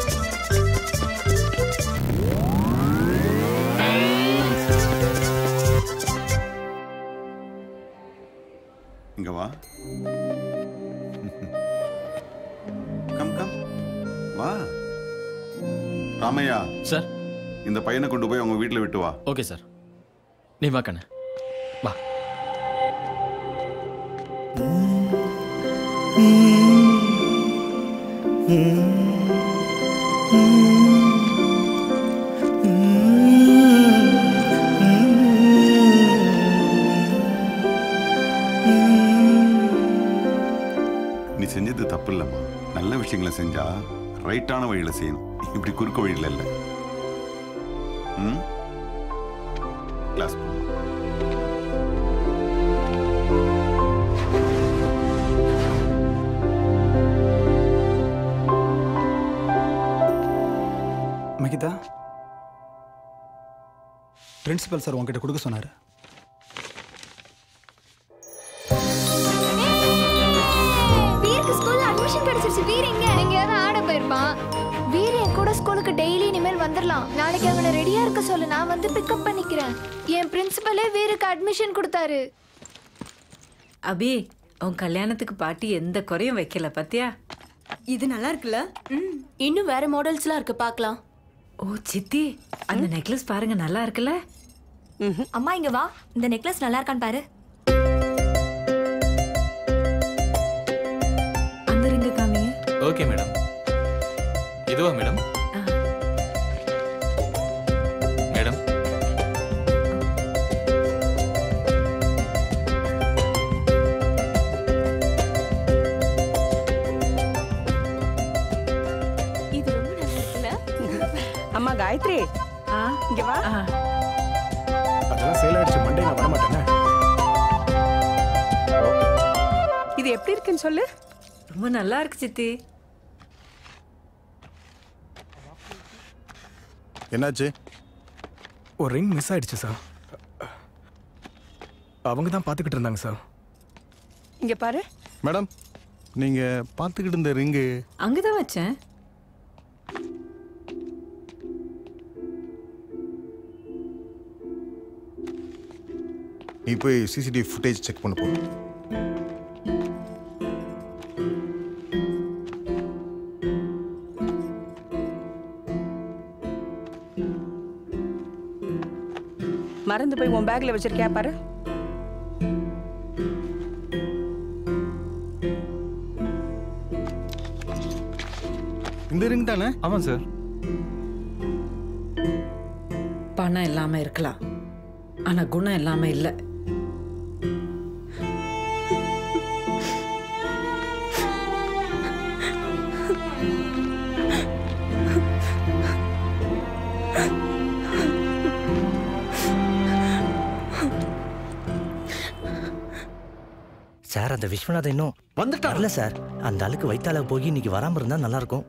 இங்க வா. Come come வா. Ramaiah sir, இந்த பையனை கொண்டு போய் அவங்க வீட்டில் விட்டு வா. Okay sir. நீ வா கண்ணு, வா. நீ செஞ்சது தப்பு இல்லம்மா. நல்ல விஷயங்களை செஞ்சா ரைட்டான வழியில செய்யணும், இப்படி குறுக்க வழியில இல்லை. கிளாஸ் போ. மகிதா, பிரின்சிபல் சார் உங்ககிட்ட கொடுக்க சொன்னாரு. ஸ்கூலுக்கு டெய்லி இனிமேல் வந்துடலாம். நாளைக்கு அவனை ரெடியா இருக்க சொல்லு, நான் வந்து பிக்கப் பண்ணிக்கிறேன். என் பிரின்சிபலே வீருக்கு அட்மிஷன் கொடுத்தாரு. அபி, உன் கல்யாணத்துக்கு பாட்டி எந்த குறையும் வைக்கல பாத்தியா? இது நல்லா இருக்குல்ல? இன்னும் வேற மாடல்ஸ்லாம் இருக்கு, பார்க்கலாம். ஓ சித்தி, அந்த நெக்லஸ் பாருங்க, நல்லா இருக்குல்ல? அம்மா இங்க வா, இந்த நெக்லஸ் நல்லா இருக்கான்னு பாரு. அந்த ரிங்க காமிங்க. Okay madam. இதுவா மேடம்? மேடம் இது ரொம்ப நல்லா இருக்குல்ல? அம்மா காயத்ரி, இங்க வா. அதெல்லாம் சேல் ஆயிடுச்சு, மண்டே நான் வர மாட்டேனே. இது எப்படி இருக்குன்னு சொல்லு. ரொம்ப நல்லா இருக்கு சித்தி. என்னாச்சு? ஒரு ரிங் மிஸ் ஆயிடுச்சு சார். அவங்க தான் பார்த்துக்கிட்டு இருந்தாங்க சார். இங்க பாரு மேடம், நீங்க பார்த்துக்கிட்டு இருந்த ரிங்கு அங்கதான் வச்சேன். நீ போய் சிசிடிவி ஃபுட்டேஜ் செக் பண்ண போ. மறந்து போய் உன் பேக்ல வச்சிருக்கியா பாரு. இந்த ரிங் தானே? ஆமாம் சார். பணம் இல்லாம இருக்கலாம், ஆனா குணம் இல்லாம இல்ல. சார், அந்த விஸ்வநாதன் இன்னும் வந்துட்டார்ல சார். அந்த ஆளுக்கு வைத்தால போய் இன்னைக்கு வராம இருந்தா நல்லா இருக்கும்.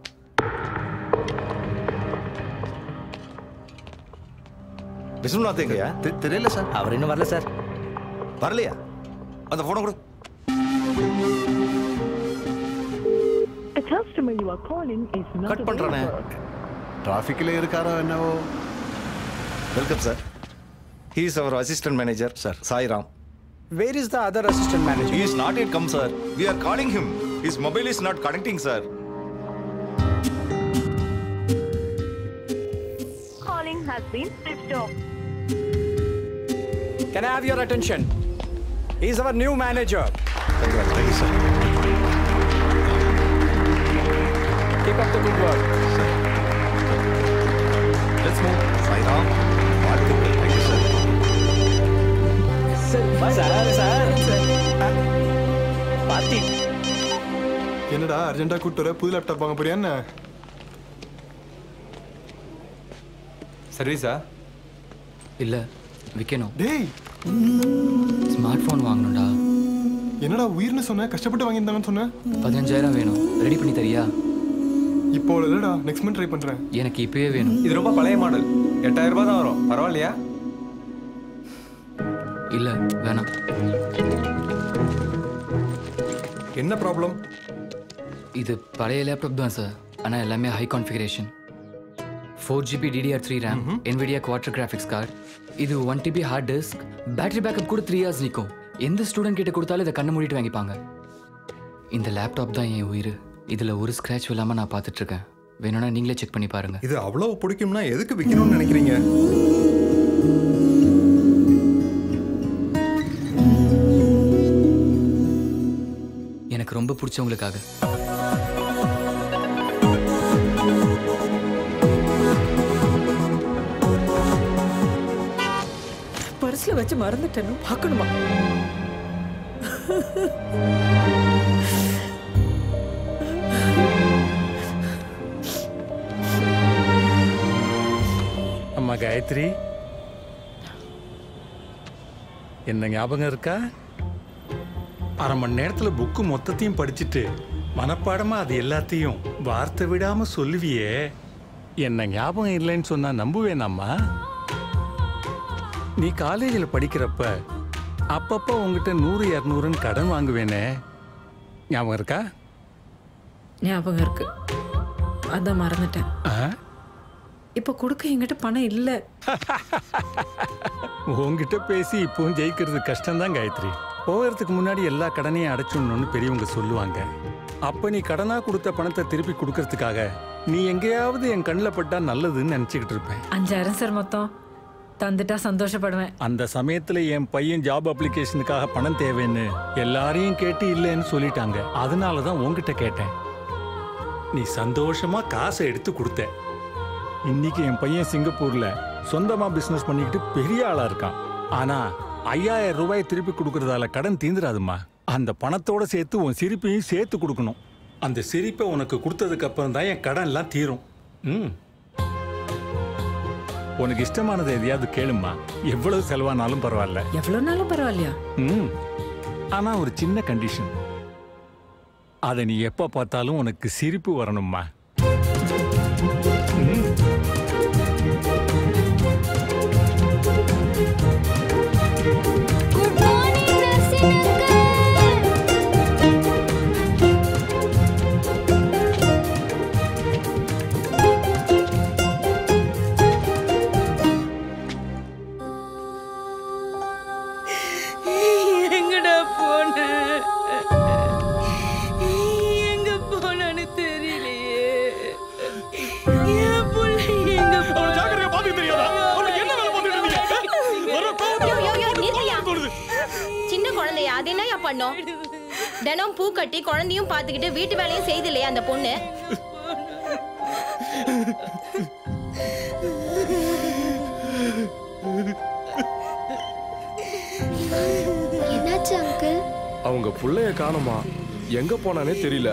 விஸ்வநாத் எங்கயா? தெரியல சார், அவர் இன்னும் வரல சார். வரலையா? அந்த போனை கொடு. கட் பண்றானே. டிராஃபிக்ல இருக்காரோ என்னவோ. Welcome sir. He is our assistant manager, sir. Sairam. Where is the other assistant manager? He is not yet come, sir. We are calling him. His mobile is not connecting, sir. Calling has been switched off. Can I have your attention? He is our new manager. Thank you, sir. Keep up the good work. Sir. Let's move. Sairam. Thank you, sir. பாட்டி, என்னடா அர்ஜென்ட்டா கூட்டு வர? புது laptop வாங்க போறியா என்ன? சர்வீஸா? இல்லை, விற்கணும். டேய், ஸ்மார்ட் ஃபோன் வாங்கணும்டா. என்னடா உயிர்னு சொன்ன? கஷ்டப்பட்டு வாங்கியிருந்தாங்கன்னு சொன்ன. 15,000 வேணும், ரெடி பண்ணி தரியா? இப்போ இல்லடா, நெக்ஸ்ட் மந்த் ட்ரை பண்றேன். எனக்கு இப்பவே வேணும். இது ரொம்ப பழைய மாடல், 8,000 ரூபாய் தான் வரும். பரவாயில்லையா? இல்லை, வேணாம். என்ன ப்ராப்ளம்? இது பழைய லேப்டாப் தான் சார், ஆனால் எல்லாமே high configuration. 4GB DDR3 RAM, NVIDIA Quadro graphics card. இது 1TB hard disk. Battery backup கூட 3 hours நிற்கும். எந்த ஸ்டூடெண்ட் கிட்ட கொடுத்தாலும் இதை கண்ணை மூடிட்டு வாங்கிப்பாங்க. இந்த லேப்டாப் தான் என் உயிர். இதில் ஒரு ஸ்க்ராட்ச் இல்லாமல் நான் பார்த்துட்ருக்கேன். வேணும்னா நீங்களே செக் பண்ணி பாருங்க. இது அவ்வளவு பிடிக்கும்னா எதுக்கு விற்கணும்னு நினைக்கிறீங்க? எனக்கு ரொம்ப பிடிச்சவங்களுக்காக. பர்ஸ்ல வச்சு மறந்துட்டேன்னு பார்க்கணுமா? அம்மா காயத்ரி, என்ன ஞாபகம் இருக்கா? அரை மணி நேரத்தில் புக்கு மொத்தத்தையும் படிச்சுட்டு மனப்பாடமா அது எல்லாத்தையும் வார்த்தை விடாம சொல்லுவியே. என்ன ஞாபகம் இல்லைன்னு சொன்னா நம்புவேனாம்மா? நீ காலேஜில் படிக்கிறப்ப அப்பப்போ உங்ககிட்ட 100-200 கடன் வாங்குவேனே, ஞாபகம் இருக்கா? ஞாபகம் இருக்கு, அதான் மறந்துட்டேன். இப்போ கொடுக்க என்கிட்ட பணம் இல்ல. உங்ககிட்ட பேசி இப்பவும் ஜெயிக்கிறது கஷ்டம்தான் காயத்ரி. போகிறதுக்கு முன்னாடி எல்லா கடனையும் அடைச்சுடணும்னு பெரியவங்க சொல்லுவாங்க. அப்ப நீ கடனா கொடுத்த பணத்தை திருப்பி கொடுக்கறதுக்காக நீ எங்கேயாவது என் கண்ணில் பட்டா நல்லதுன்னு நினைச்சுக்கிட்டு இருப்பேன். 5000 சார் மொத்தம். தந்துட்டா சந்தோஷப்படுவேன். அந்த சமயத்துல என் பையன் ஜாப் அப்ளிகேஷனுக்காக பணம் தேவைன்னு எல்லாரையும் கேட்டு இல்லைன்னு சொல்லிட்டாங்க. அதனாலதான் உங்ககிட்ட கேட்டேன். நீ சந்தோஷமா காசை எடுத்து கொடுத்த. இன்னைக்கு என் பையன் சிங்கப்பூர்ல சொந்தமா பிசினஸ் பண்ணிக்கிட்டு பெரிய ஆளா இருக்கான். ஆனா 5000 ரூபாய் திருப்பி கொடுக்கறதால கடன் தீந்துராதுமா. அந்த பணத்தோட சேர்த்து உன் சிரிப்பையும் சேர்த்து கொடுக்கணும். அந்த சிரிப்பை உனக்கு கொடுத்ததுக்கு அப்புறம் தான் என் கடன் எல்லாம் தீரும். உனக்கு இஷ்டமானது எதையாவது கேளுமா. எவ்வளவு செலவானாலும் பரவாயில்ல. எவ்வளவு நாளும் பரவாயில்லையா? ஆனா ஒரு சின்ன கண்டிஷன். அதை நீ எப்ப பார்த்தாலும் உனக்கு சிரிப்பு வரணும்மா. எங்கடா போன? எங்க போனான்னு தெரியலையே. என் புள்ள எங்க போன? ஜாக்கிரதையா பாத்துக்க தெரியாதா? அவனுக்கு என்ன வேலை பார்த்துட்டு இருந்தீங்க? வர கோவம் சின்ன குழந்தையா அது என்னயா பண்ணோம்? தினம் பூ கட்டி குழந்தையும் பாத்துக்கிட்டு வீட்டு வேலையும் செய்து இல்லையா அந்த பொண்ணு? என்னாச்சு அங்கிள்? அவங்க புள்ளைய காணுமா? எங்க போனானே தெரியல.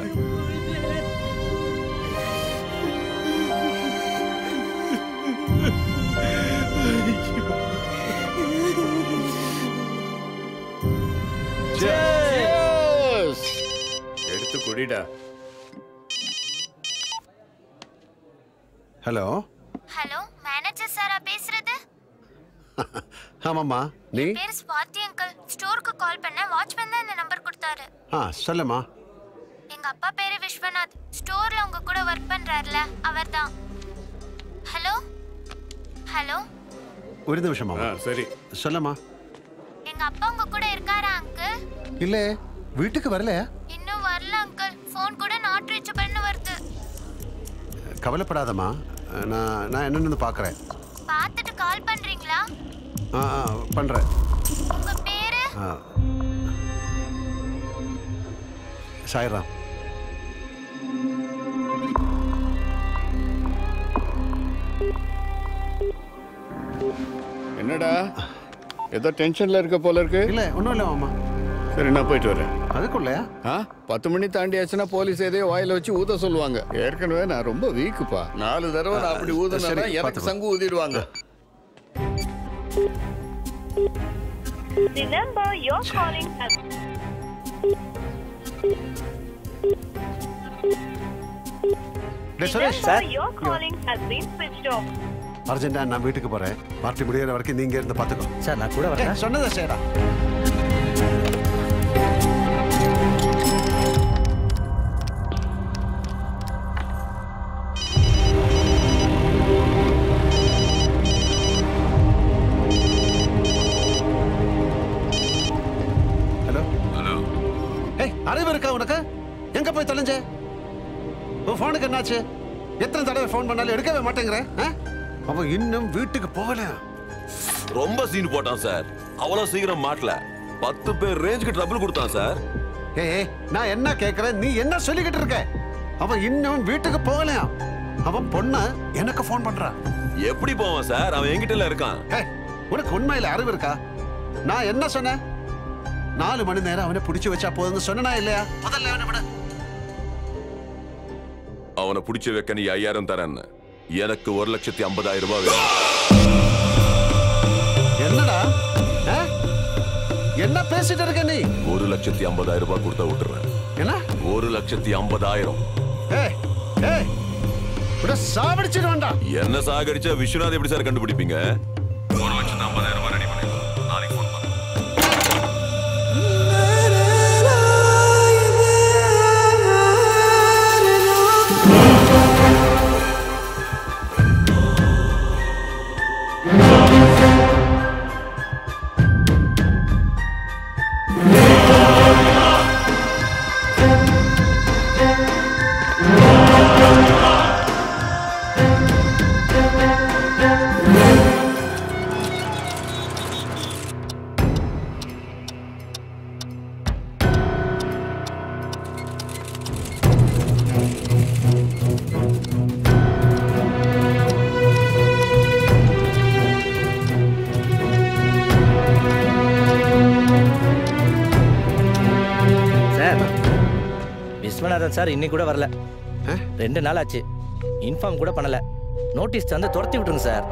எடுத்து குடிடா. ஹலோ ஹலோ, மேனேஜர் சாரா பேசுறது? ஆமாம்மா. நீ? பேர் ஸ்வாதி அங்கிள். ஸ்டோருக்கு கால் பண்ண வாட்ச்மேன் தான் இந்த நம்பர் கொடுத்தாரு. சொல்லுமா. எங்க அப்பா பேரு விஸ்வநாத். ஸ்டோர்ல உங்க கூட ஒர்க் பண்றாருல அவர்தான். Hello hello. ஒரு நிமிஷமா. சரி சொல்லுமா. எங்க அப்பா உங்க கூட இருக்காரா அங்கிள்? இல்ல, வீட்டுக்கு வரலையா? இன்னும் வரல அங்கிள். ஃபோன் கூட நாட் ரீச்சபிள்னு வருது. கவலைப்படாதம்மா. நான் என்னன்னு பார்க்குறேன். பார்த்துட்டு கால் பண்றீங்களா? பண்றேன். உங்க பேரு? சாய்ராம். என்னடா ஏதோ டென்ஷன்ல இருக்க போல இருக்கு? இல்ல ஒன்றும் இல்லை மாமா. சரி நான் போயிட்டு வரேன். அதுக்குள்ளயா? 10 மணி தாண்டி ஆச்சுன்னா போலீஸ் எதையோ வாயில வச்சு ஊத சொல்லுவாங்க. ஏற்கனவே நான் ரொம்ப வீக்குப்பா. 4 தடவை நான் அப்படி ஊதுனா எனக்கு சங்கு ஊதிடுவாங்க. The number you're calling has you're calling has been switched off. அர்ஜென்டா நான் வீட்டுக்கு போறேன். பார்ட்டி முடியற வரைக்கும் நீங்க இருந்து பாத்துக்கோ. சார் நான் கூட வரேன். சொன்னதா சேடா. Hello hello. ஏய், அறிவு இருக்கா உனக்கு? எங்க போய் தொலைஞ்ச? உன் போனுக்கு என்னாச்சு? எத்தனை தடவை ஃபோன் பண்ணாலும் எடுக்கவே மாட்டேங்கிற? அவன் இன்னும் வீட்டுக்கு போகல. ரொம்ப சீன் போட்டான் சார். அவ்வளவு சீக்கிரம் மாட்டல. 10 பேர் ரேஞ்சுக்கு ட்ரபிள் கொடுத்தான் சார். ஏய், நான் என்ன கேக்குறேன், நீ என்ன சொல்லிக்கிட்டு இருக்க? அவன் இன்னும் வீட்டுக்கு போகலையா? அவன் பொண்ணு எனக்கு ஃபோன் பண்றான். எப்படி போவான் சார்? அவன் என்கிட்ட இருக்கான். உனக்கு உண்மையில அறிவு இருக்கா? நான் என்ன சொன்னேன்? 4 மணி நேரம் அவனை பிடிச்சு வச்சா போதும்னு சொன்னா இல்லையா? முதல்ல அவனை விட. அவனை பிடிச்சு வைக்க நீ 5000 தரேன்னு. எனக்கு 1,50,000 ரூபாய் வேணும். என்னடா என்ன பேசிட்டு இருக்க நீ? 1,50,000 ரூபாய் கொடுத்தா விட்டுறேன். என்ன? 1,50,000. ஏய் ஏய், உட சாவடிச்சிடுவான்டா. என்ன சாகடிச்சா விஸ்வநாத் எப்படி சார் கண்டுபிடிப்பீங்க? 1,50,000 ரூபாய் ரெடி பண்ணிடலாம். நாளைக்கு ஃபோன் பண்ணு. விஸ்வநாதன் சார் இன்னைக்கு கூட வரல. 2 நாள் ஆச்சு. இன்ஃபார்ம் கூட பண்ணல. நோட்டீஸ் வந்து துரத்தி விட்டுருங்க சார்.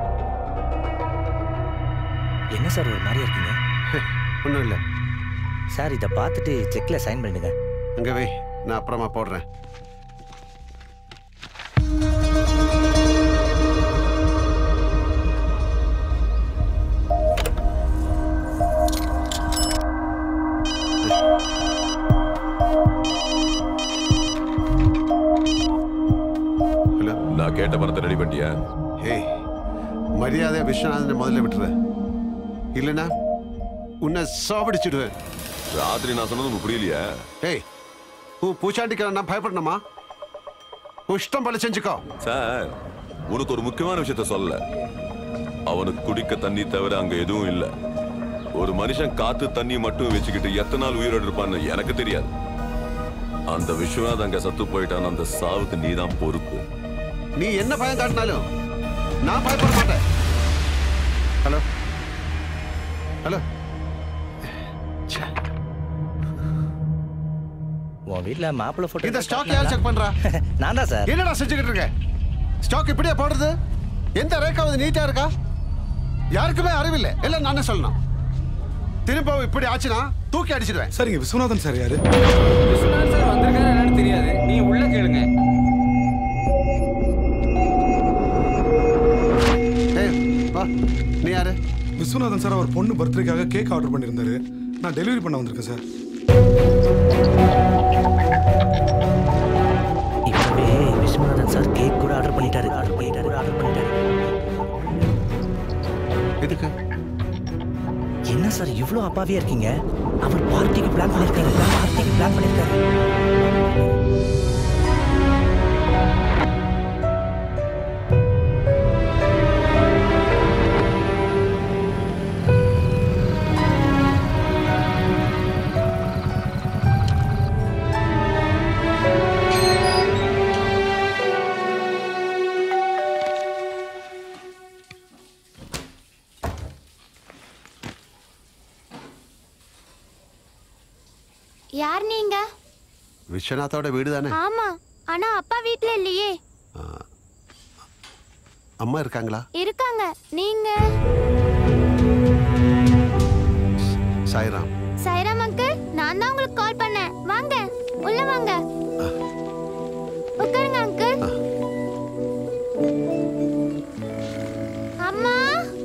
என்ன சார் ஒரு மாதிரியா இருக்கீங்க? ஒன்றும் இல்லை சார். இதை பார்த்துட்டு செக்ல சைன் பண்ணிடுங்க. அங்கே வை, நான் அப்புறமா போடுறேன். நான் கேட்ட பணத்தை ரெடி பண்ணிட்டியா? ஏய், மரியாதை விஸ்வநாதனை முதல்ல விட்டுரு, இல்லைன்னா உன்னை சாப்பிடிச்சிடுவேன். ராத்திரி நான் சொன்னது உங்களுக்கு புரியலையா? ஏய், உன் பூச்சாண்டிக்கு நான் பயப்படணுமா? உன் இஷ்டம் போல செஞ்சுக்கோ. சார், உனக்கு ஒரு முக்கியமான விஷயத்த சொல்ல. அவனுக்கு குடிக்க தண்ணி தவிர அங்க எதுவும் இல்லை. ஒரு மனுஷன் காத்து தண்ணி மட்டும் வச்சுக்கிட்டு எத்தனை நாள் உயிரோடு இருப்பான்னு எனக்கு தெரியாது. அந்த விஸ்வநாத் அங்க சத்து போயிட்டான். அந்த சாவுக்கு நீதான் பொறுப்பு. நீ என்ன பயம் காட்டினாலும் நான் பயப்பட மாட்டேன். ஹலோ ஹலோ, உன் வீட்ல மாப்பிள்ளை போட்டோ. இந்த ஸ்டாக் யார் செக் பண்றா? நான் தான் சார். என்னடா செஞ்சுக்கிட்டு இருக்க? ஸ்டாக் இப்படியே போடுறது? எந்த ரேக்காவது நீட்டா இருக்கா? யாருக்குமே அறிவில்லை. எல்லாம் நானே சொல்லணும். திரும்ப இப்படி ஆச்சுன்னா தூக்கி அடிச்சிடுவேன். சரிங்க. விஸ்வநாதன் சார் யாரு? விஸ்வநாதன் சார் வந்திருக்காரு என்னன்னு தெரியாது. நீ உள்ள கேளுங்க. நீ யாரு? விஸ்வநாதன் சார் அவர் பொண்ணு பர்த்டேக்காக கேக் ஆர்டர் பண்ணியிருந்தாரு. நான் டெலிவரி பண்ண வந்திருக்கேன் சார். இப்பவே விஸ்வநாதன் சார் கேக் கூட ஆர்டர் பண்ணிட்டாரு. எதுக்கு? என்ன சார் இவ்ளோ அப்பாவியா இருக்கீங்க? அவர் பார்ட்டிக்கு பிளான் பண்ணிருக்காரு. யார் நீங்க? விஸ்வநாத்தோட வீடு தானே? ஆமா, ஆனா அப்பா வீட்ல இல்லையே. அம்மா இருக்காங்களா? இருக்காங்க. நீங்க? சாய்ராம். சாய்ராம் அங்கிள், நான் தான் உங்களுக்கு கால் பண்ணேன். வாங்க, உள்ள வாங்க. உட்காருங்க அங்கிள். அம்மா.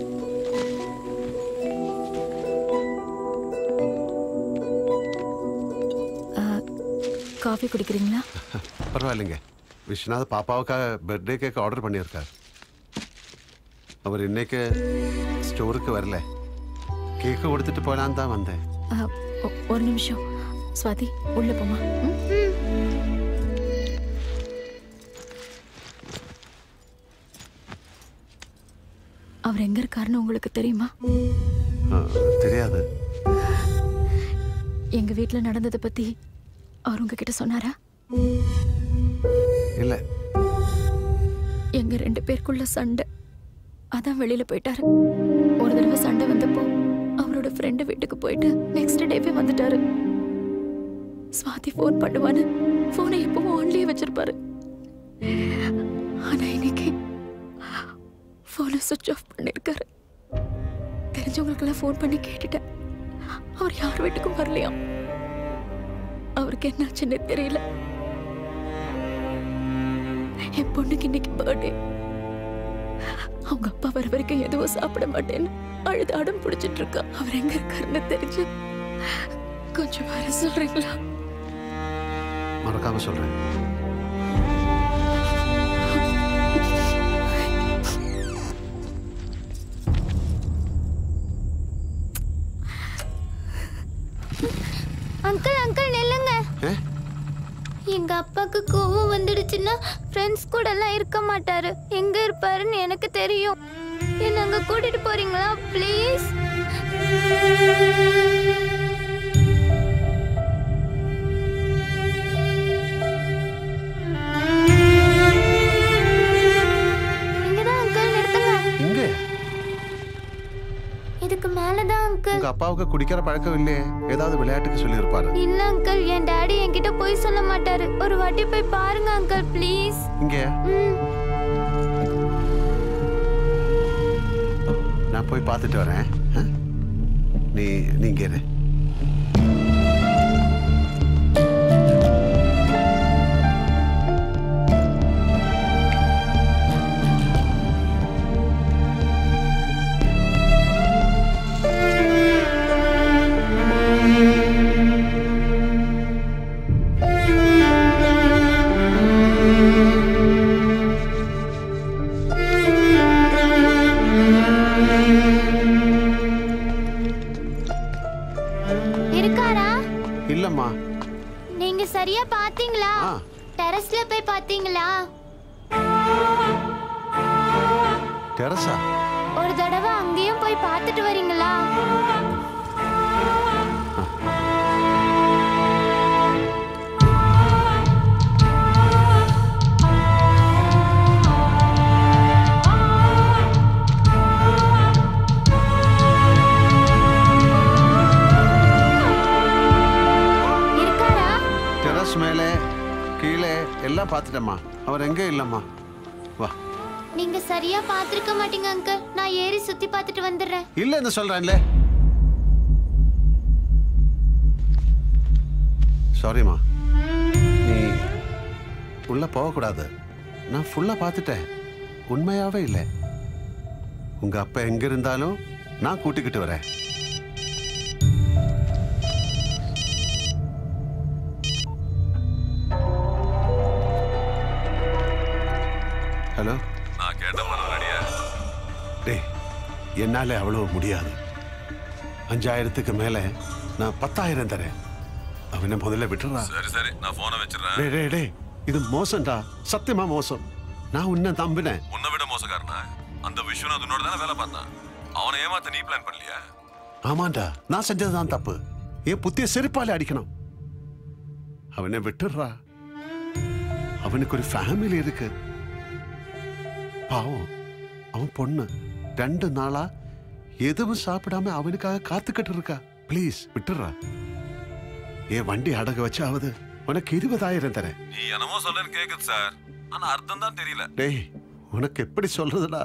காஃபி குடிக்கிறீங்களா? பரவாயில்லைங்க. விஸ்வநாத் பாப்பாவுக்காக பர்த்டே கேக் ஆர்டர் பண்ணியிருக்கார். அவர் இன்னைக்கு ஸ்டோருக்கு வரல. கேக்கு கொடுத்துட்டு போலான்னு தான் வந்தேன். ஒரு நிமிஷம் ஸ்வாதி, உள்ள போமா. அவர் எங்க இருக்காருன்னு உங்களுக்கு தெரியுமா? தெரியாது. எங்க வீட்டுல நடந்ததை பத்தி அவர் உங்ககிட்ட சொன்னாரா? இல்ல. எங்க 2 பேருக்குள்ள சண்டை, அதான் வெளியில போயிட்டாரு. ஒரு தடவை சண்டை வந்தப்போ அவரோட ஃப்ரெண்டு வீட்டுக்கு போயிட்டு நெக்ஸ்ட் டேவே வந்துட்டாரு. ஸ்வாதி ஃபோன் பண்ணுவான்னு ஃபோனை எப்பவும் ஆன்லயே வச்சிருப்பாரு. ஆனா இன்னைக்கு ஃபோனை சுவிட்ச் ஆஃப் பண்ணிருக்காரு. தெரிஞ்சவங்களுக்கெல்லாம் ஃபோன் பண்ணி கேட்டுட்டேன். அவர் யார் வீட்டுக்கும் வரலையாம். அவருக்கு என்னாச்சுன்னு தெரியல. என் பொண்ணுக்கு இன்னைக்கு பர்த்டே. அவங்க அப்பா வர வரைக்கும் எதுவும் சாப்பிட மாட்டேன்னு அழுது அடம் பிடிச்சிட்டு இருக்கா. அவர் எங்க இருக்காருன்னு தெரிஞ்சு கொஞ்சம் வர சொல்றீங்களா? மறக்காம சொல்றேன். அங்கிள் அங்கிள் நில்லுங்க. எங்க அப்பாக்கு கோவம் வந்துடுச்சுன்னா ஃப்ரெண்ட்ஸ் கூட எல்லாம் இருக்க மாட்டாரு. எங்க இருப்பாருன்னு எனக்கு தெரியும். என்ன அங்க கூட்டிட்டு போறீங்களா ப்ளீஸ்? இங்கதான் அங்கிள் நிறுத்துங்க. இங்க? இதுக்கு மேலதான் அங்கிள். உங்க அப்பாவுக்கு குடிக்கிற பழக்கம் இல்லையே, ஏதாவது விளையாட்டுக்கு சொல்லி இருப்பாரு. இல்ல அங்கிள், என் டாடி என்கிட்ட போய் சொல்ல மாட்டாரு. ஒரு வாட்டி போய் பாருங்க அங்கிள் ப்ளீஸ். இங்கே நான் போய் பார்த்துட்டு வரேன். நீங்க இரு. நீங்க சரியா பாத்தீங்களா? டெரஸ்ல போய் பாத்தீங்களா? டெரஸா? ஒரு தடவை அங்கேயும் போய் பார்த்துட்டு வரீங்களா? மேலே கீழே எல்லாம் பார்த்துட்டேம்மா. அவர் எங்கே இல்லம்மா. வா. நீங்க சரியா பார்த்திருக்க மாட்டீங்க அங்கிள். நான் ஏறி சுத்தி பார்த்துட்டு வந்துடுறேன். இல்லன்னு சொல்றேன்ல. சாரிம்மா, நீ உள்ள போகக்கூடாது. நான் ஃபுல்லா பார்த்துட்டேன். உண்மையாவே இல்லை. உங்க அப்பா எங்க இருந்தாலும் நான் கூட்டிக்கிட்டு வரேன். ஹலோ, நான் கேட்ட மாதிரி ரெடியா? டேய், என்னால அவ்வளவு முடியாது. 5000க்கு மேல நான் 10,000 தரேன். அவனை முதல்ல விட்டுறா. சரி சரி, நான் போனை வச்சிடுறேன். டேய் டேய் டேய், இது மோசம்டா, சத்தியமா மோசம். நான் உன்னை நம்பினேன். உன்னை விட மோசக்காரனா? அந்த விஸ்வநாத் உன்னோட தானே வேலை பார்த்தான். அவனை ஏமாத்த நீ பிளான் பண்ணலையா? ஆமாண்டா, நான் செஞ்சதுதான் தப்பு. என் புத்திய செருப்பால அடிக்கணும். அவனை விட்டுறா. அவனுக்கு ஒரு ஃபேமிலி இருக்கு. பாவம், அவன் பொண்ணு 2 நாளா எதுவும் சாப்பிடாம அவனுக்காக காத்துக்கிட்டு இருக்கா. ப்ளீஸ் விட்டுறா. என் வண்டி அடகு வச்சாவது உனக்கு 20,000 தரேன். நீ என்னமோ சொல்லன்னு கேக்குது சார், ஆனா அர்த்தம் தான் தெரியல. டேய், உனக்கு எப்படி சொல்றதுடா?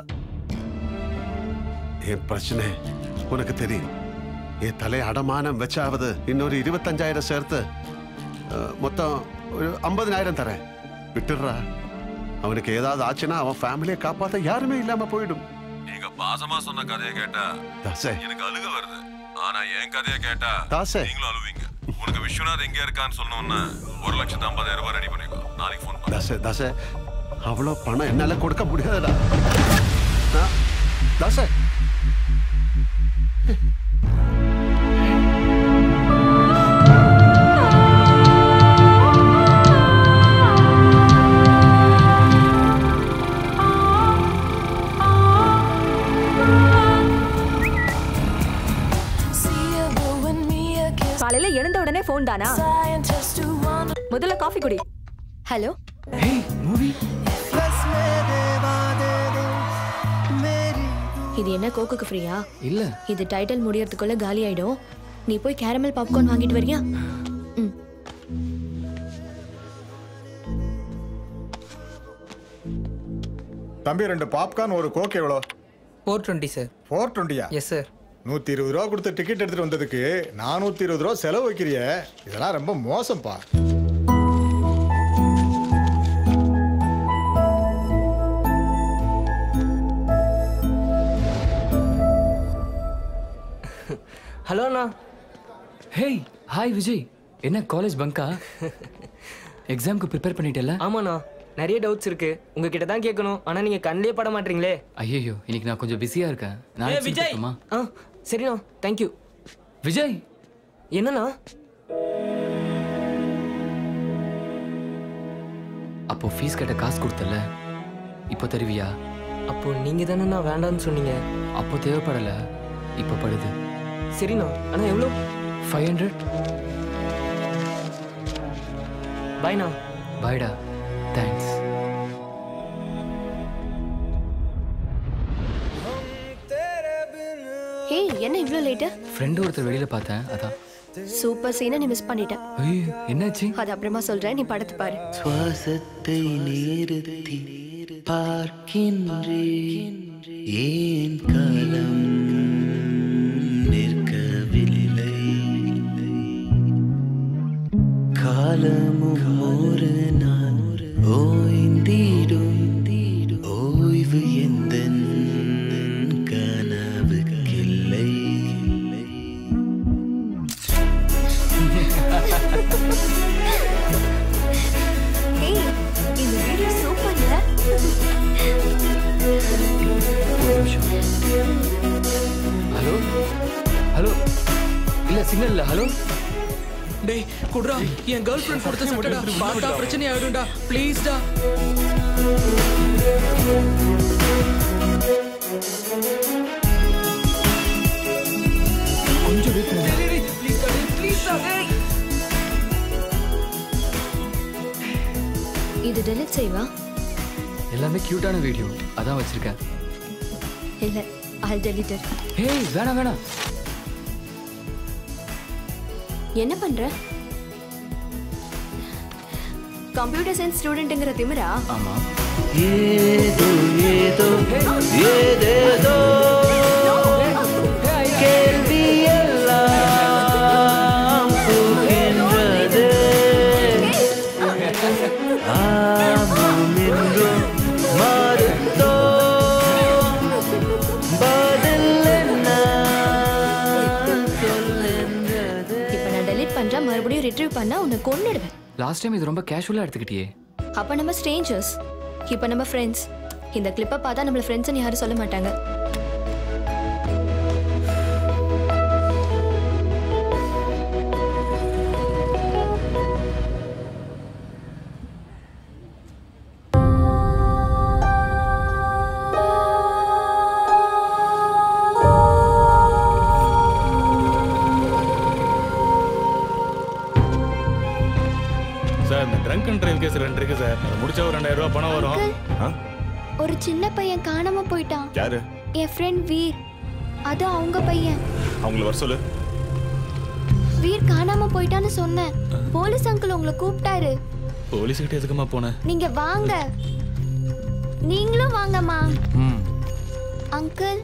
என் பிரச்சனை உனக்கு தெரியும். என் தலை அடமானம் வச்சாவது இன்னொரு 25,000 சேர்த்து மொத்தம் ஒரு 50,000 தரேன். விட்டுடுறா. அவனுக்கு ஏதாவது ஆச்சுன்னா அவன் ஃபேமிலியை காப்பாற்ற யாருமே இல்லாம போயிடும். நீங்க பாசமா சொன்ன கதையை கேட்டா எனக்கு அழுக வருது. ஆனா என் கதையை கேட்டா நீங்களும் அழுவீங்க. உனக்கு விஸ்வநாத் எங்க இருக்கான்னு சொன்னோன்னா 1,50,000 ரூபாய் ரெடி பண்ணிக்கோ. நாளைக்கு ஃபோன் பண்ணு. தாசே, அவ்வளோ பணம் என்னால கொடுக்க முடியாதுடா. தாசே, காலையில எழுந்த உடனே போன் தானா? முதல்ல காஃபி குடி. ஹலோ. Hey, movie. இது என்ன கோக்குக்கு ஃப்ரீயா? இல்ல. இது டைட்டில் முடியறதுக்குள்ள காலி ஆயிடும். நீ போய் கேரமல் பாப்கார்ன் வாங்கிட்டு வரியா? தம்பி, 2 பாப்கார்ன் ஒரு கோக் எவ்வளோ? 420 சார். 420யா? Yes sir. 120 ரூபா கொடுத்து டிக்கெட் எடுத்துட்டு வந்ததுக்கு 420 ரூபா செலவு வைக்கிறிய. இதெல்லாம் ரொம்ப மோசம்ப்பா. ஹலோ அண்ணா. Hey, hi Vijay. என்ன காலேஜ் பங்கா? எக்ஸாம்க்கு ப்ரிப்பேர் பண்ணிட்டல? ஆமாண்ணா, நிறைய டவுட்ஸ் இருக்கு. உங்ககிட்ட தான் கேட்கணும், ஆனா நீங்க கண்ணிலே பட மாட்டீங்களே. ஐயோ, இன்னைக்கு நான் கொஞ்சம் பிஸியா இருக்கேன். நான் விஜய். சரிண்ணா, தேங்க்யூ. விஜய், என்னண்ணா? அப்போ ஃபீஸ் கட்ட காசு கொடுத்தல, இப்போ தருவியா? அப்போ நீங்க தானே நான் வேண்டாம்னு சொன்னீங்க. அப்போ தேவைப்படல, இப்போ படுது. சரிண்ணா, ஆனா எவ்வளோ? 500. பாய்ண்ணா. பாய்டா. தேங்க்ஸ். ஏய், என்ன இவ்ளோ லேட்? ஃப்ரெண்ட் ஒருத்தர் வெளியில பார்த்தேன் அதான். சூப்பர் சீனை நீ மிஸ் பண்ணிட்ட. ஐயோ என்னாச்சு? அது அப்புறமா சொல்றேன், நீ படத்தை பாரு. சுவாசத்தை நிறுத்தி பார்க்கின்றேன், ஏன் காலம் நிற்கவில்லை, காலமும் ஒரு நாள் ஓய்ந்திடும், ஓய்வு எந்தன் கனவுக்கில்லை. ஏய், இந்த வீடியோ சூப்பர்ல. ஹலோ ஹலோ இல்ல சிக்னல் இல்ல. ஹலோ டேய் குட்ரா, என் கேர்ள் ஃப்ரெண்ட் கொடுத்த சட்டடா. பார்த்தா பிரச்சனை ஆயிடும்டா. ப்ளீஸ் டா. கொஞ்சம் வெயிட் பண்ணுங்க. ப்ளீஸ் டா, ப்ளீஸ் டா. இது டெலிட் செய்வா? எல்லாமே கியூட்டான வீடியோ அதான் வச்சிருக்கேன். இல்ல, I'll delete it. ஏய் வேணாம் வேணாம். என்ன பண்ற? கம்ப்யூட்டர் சயின்ஸ் ஸ்டூடெண்ட்ங்கற திமிரா? ஆமா. ஏதோ ஏதோ ஏதேதோ கேள்வி எல்லாம் புகின்றது, ஆமாம் என்றோ மறுத்தோ பதில் என்ன சொல்லுன்றது. இப்ப நான் டெலிட் பண்றா, மறுபடியும் ரிட்ரீவ் பண்ணா உன்னை கொன்னுடுவேன். லாஸ்ட் டைம் இது ரொம்ப கேஷுவலா எடுத்துக்கிட்டியே. அப்ப நம்ம ஸ்ட்ரேஞ்சர்ஸ், இப்ப நம்ம ஃப்ரெண்ட்ஸ். இந்த கிளிப்பை பார்த்தா நம்மள ஃப்ரெண்ட்ஸ்னு யாரும் சொல்ல மாட்டாங்க. சார் இந்த ட்ரங்க் அண்ட் டிரைவ் கேஸ் 2 இருக்கு சார். அது முடிச்சா ஒரு 2000 ரூபாய் பணம் வரும். ஒரு சின்ன பையன் காணாம போயிட்டான். யாரு? என் ஃப்ரெண்ட் வீர். அது அவங்க பையன். அவங்கள வர சொல்லு. வீர் காணாம போயிட்டான்னு சொன்னேன். போலீஸ் அங்கிள் உங்களை கூப்பிட்டாரு. போலீஸ் கிட்ட எதுக்குமா போன? நீங்க வாங்க. நீங்களும் வாங்கம்மா. அங்கிள்.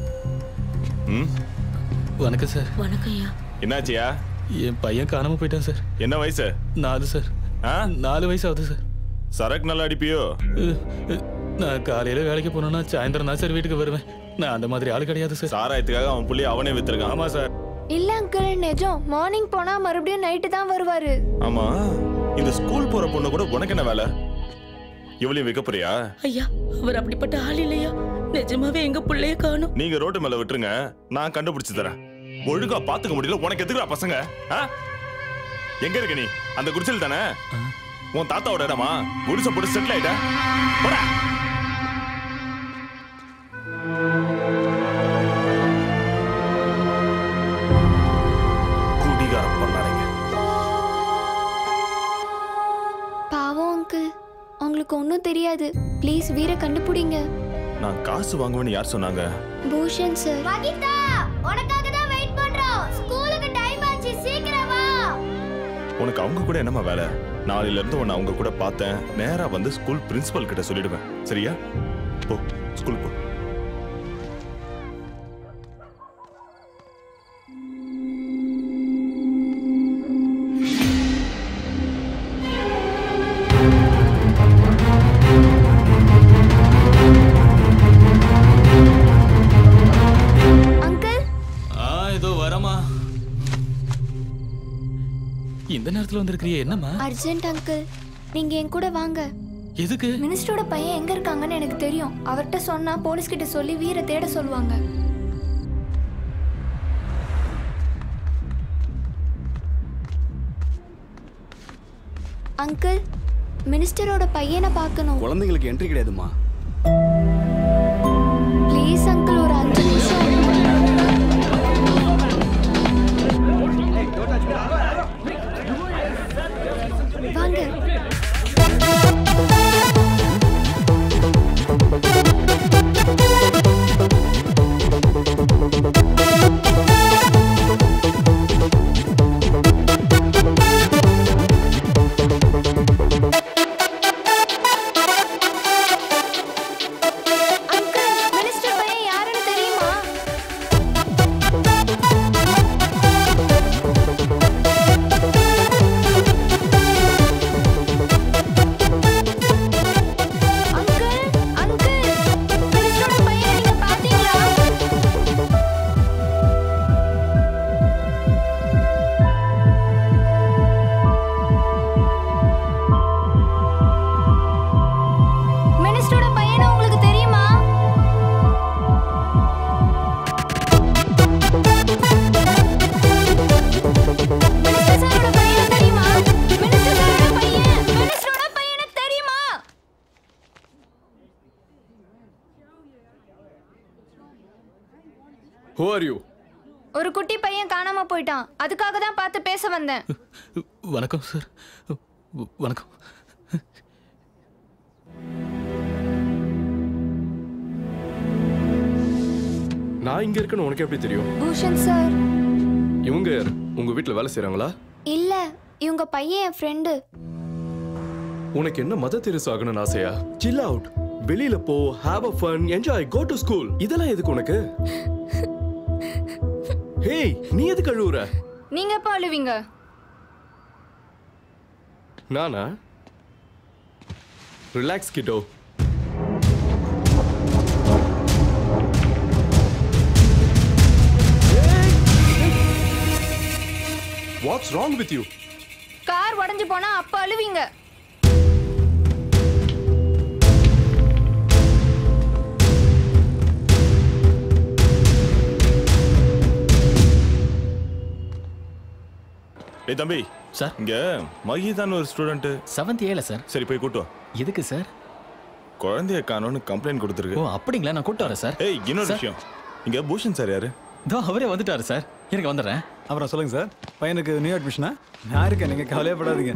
வணக்கம் சார். வணக்கம்யா. என்னாச்சியா? என் பையன் காணாம போயிட்டான் சார். என்ன வயசு? 4 சார். 4 வயசு ஆகுது சார். சரக்கு நல்லா அடிப்பியோ? நான் காலையில வேலைக்கு போனேன்னா சாயந்தரம் தான் சார் வீட்டுக்கு வருவேன். நான் அந்த மாதிரி ஆளு கிடையாது சார். சாராயத்துக்காக அவன் புள்ளி அவனே வித்துருக்கான். ஆமா சார். இல்ல அங்கிள், நிஜம். மார்னிங் போனா மறுபடியும் நைட்டு தான் வருவாரு. ஆமா, இந்த ஸ்கூல் போற பொண்ணு கூட உனக்கு என்ன வேலை? இவளையும் வைக்க போறியா? ஐயா, அவர் அப்படிப்பட்ட ஆள் இல்லையா. நிஜமாவே எங்க புள்ளைய காணோம். நீங்க ரோட்டு மேல விட்டுருங்க, நான் கண்டுபிடிச்சு தரேன். ஒழுங்கா பாத்துக்க முடியல, உனக்கு எதுக்குடா பசங்க? எங்க இருக்க நீ? அந்த குடிசல் தானே உன் தாத்தாவோட இடமா? குடிசை போட்டு செட்டில் ஆயிட்ட. குடிகாரம் பண்ணாதீங்க. பாவம் அங்கிள், உங்களுக்கு ஒன்றும் தெரியாது. ப்ளீஸ் வீரை கண்டுபிடிங்க. நான் காசு வாங்குவேன்னு யார் சொன்னாங்க? பூஷன் சார். மகிதா, உனக்காக தான் வெயிட் பண்றோம். ஸ்கூலுக்கு டைம் ஆச்சு, சீக்கிரம் வா. உனக்கு அவங்க கூட என்னமா வேலை? நாளையில இருந்து உன்னை அவங்க கூட பார்த்தேன், நேரா வந்து ஸ்கூல் பிரின்சிபல் கிட்ட சொல்லிடுவேன். சரியா? போ, ஸ்கூல் போ. இந்த நேரத்துல வந்திருக்கிறியே, என்னம்மா? அர்ஜென்ட் அங்கிள், நீங்க என் கூட வாங்க. எதுக்கு? மினிஸ்டரோட பையன் எங்க இருக்காங்கன்னு எனக்கு தெரியும். அவர்கிட்ட சொன்னா போலீஸ் கிட்ட சொல்லி வீரை தேட சொல்லுவாங்க. அங்கிள், மினிஸ்டரோட பையனை பார்க்கணும். குழந்தைங்களுக்கு என்ட்ரி கிடையாதுமா. ப்ளீஸ் அங்கிள், ஒரு 5 நிமிஷம். வாங்க. Who are you? ஒரு குட்டி பையன் காணாம போயிட்டான். அதுக்காக தான் பார்த்து பேச வந்தேன். வணக்கம் சார். வணக்கம். நான் இங்க இருக்கேன்னு உனக்கு எப்படி தெரியும்? பூஷன் சார். இவங்க யார்? உங்க வீட்ல வேலை செய்றாங்களா? இல்ல, இவங்க பையன் என் ஃப்ரெண்டு. உனக்கு என்ன மதர் தெரேசா ஆகணும்னு ஆசையா? Chill out. வெளியில போ, have a fun, enjoy, go to school. இதெல்லாம் எதுக்கு உனக்கு? ஹேய், நீ எதுக்கு அழுவுற? நீங்க எப்ப அழுவீங்க? நானா? Relax kiddo. What's wrong with you? Car உடைஞ்சு போனா அப்ப அழுவீங்க. ஏய் தம்பி சார், இங்க மகிதான் ஒரு ஸ்டூடெண்ட் 7th ஏல சார். சரி போய் கூட்டு வா. எதுக்கு சார்? குழந்தைய காணோம்னு கம்ப்ளைண்ட் கொடுத்துருக்கு. ஓ அப்படிங்களா? நான் கூட்டு வரேன் சார். ஏய் இன்னொரு விஷயம், இங்க பூஷன் சார் யாரு? தோ அவரே வந்துட்டாரு சார். எனக்கு வந்துடுறேன். அப்புறம் சொல்லுங்க சார், பையனுக்கு நியூ அட்மிஷனா? நான் இருக்கேன், நீங்க கவலையப்படாதீங்க.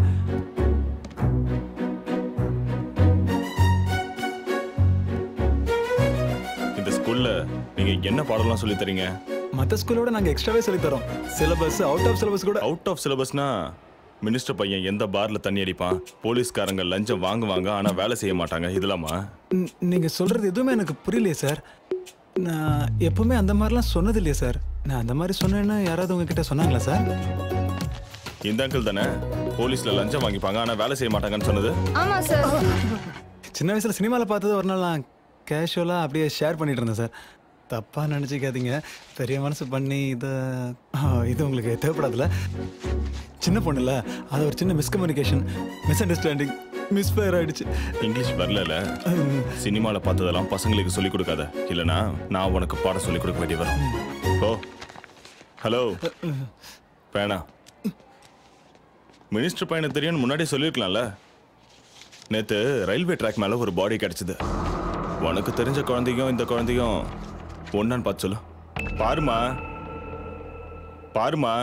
இந்த ஸ்கூல்ல நீங்க என்ன பாடம்லாம் சொல்லி தரீங்க? மற்ற ஸ்கூலோட நாங்க எக்ஸ்ட்ராவே சொல்லி தரோம். சிலபஸ் அவுட் ஆஃப் சிலபஸ் கூட. அவுட் ஆஃப் சிலபஸ்னா மினிஸ்டர் பையன் எந்த பார்ல தண்ணி அடிப்பான், போலீஸ்காரங்க லஞ்சம் வாங்குவாங்க ஆனா வேலை செய்ய மாட்டாங்க, இதெல்லாமா? நீங்க சொல்றது எதுவுமே எனக்கு புரியலையே சார். நான் எப்பவுமே அந்த மாதிரிலாம் சொன்னது இல்லையே சார். நான் அந்த மாதிரி சொன்னேன்னு யாராவது உங்ககிட்ட சொன்னாங்களா சார்? இந்த அங்கிள் தானே போலீஸ்ல லஞ்சம் வாங்கிப்பாங்க ஆனா வேலை செய்ய மாட்டாங்கன்னு சொன்னது? ஆமா சார். சின்ன வயசுல சினிமாவில் பார்த்தது ஒரு நாள் நான் கேஷுவலாக அப்படியே ஷேர் பண்ணிட்டு இருந்தேன் சார். தப்பாக நினச்சிக்காதீங்க, பெரிய மனசு பண்ணி இது உங்களுக்கு தேவைப்படாதுல்ல. சின்ன பொண்ணு இல்லை, அது ஒரு சின்ன மிஸ்கம்யூனிகேஷன், மிஸ் அண்டர்ஸ்டாண்டிங், மிஸ்ஃபயர் ஆயிடுச்சு. இங்கிலீஷ் வரல. சினிமாவில் பார்த்ததெல்லாம் பசங்களுக்கு சொல்லிக் கொடுக்காத, இல்லைனா நான் உனக்கு பாடம் சொல்லிக் கொடுக்க வேண்டிய வரும். ஓ ஹலோ வேணா, மினிஸ்டர் பையனை தெரியும்னு முன்னாடியே சொல்லியிருக்கலாம்ல. நேற்று ரயில்வே ட்ராக் மேலே ஒரு பாடி கிடச்சிது. உனக்கு தெரிஞ்ச குழந்தையும் இந்த குழந்தையும் ஒன்னான்னு பார்த்து சொல்லு. பாருமா பாருமா.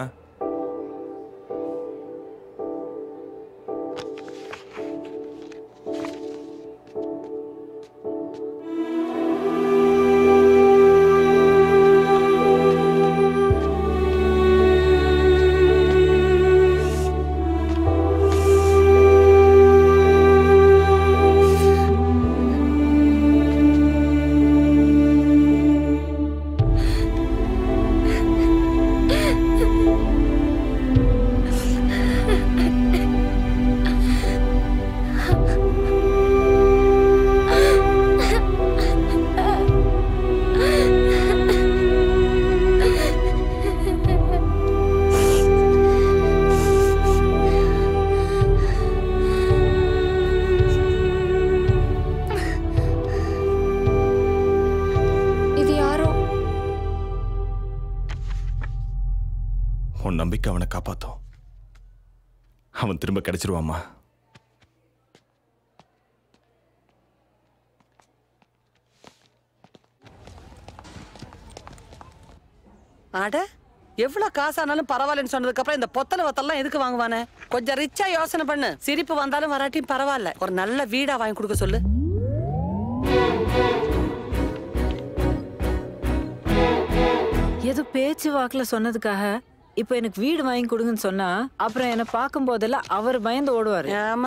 நம்பிக்கை அவனை காப்பாத்தும். அவன் திரும்ப கிடைச்சிருவாமா? அட எவ்வளவு காசானாலும் பரவாயில்லன்னு சொன்னதுக்கு அப்புறம் இந்த பொத்தல வத்தெல்லாம் எதுக்கு வாங்குவானே? கொஞ்சம் ரிச்சா யோசனை பண்ணு. சிரிப்பு வந்தாலும் வராட்டியும் பரவாயில்ல, ஒரு நல்ல வீடா வாங்கி கொடுக்க சொல்லு. ஏதோ பேச்சு வாக்குல சொன்னதுக்காக இப்போ எனக்கு வீடு வாங்கி கொடுங்கன்னு சொன்னா அப்புறம் என்ன பார்க்கும் போதெல்லாம் அவர் பயந்து ஓடுவாரு. ஆமா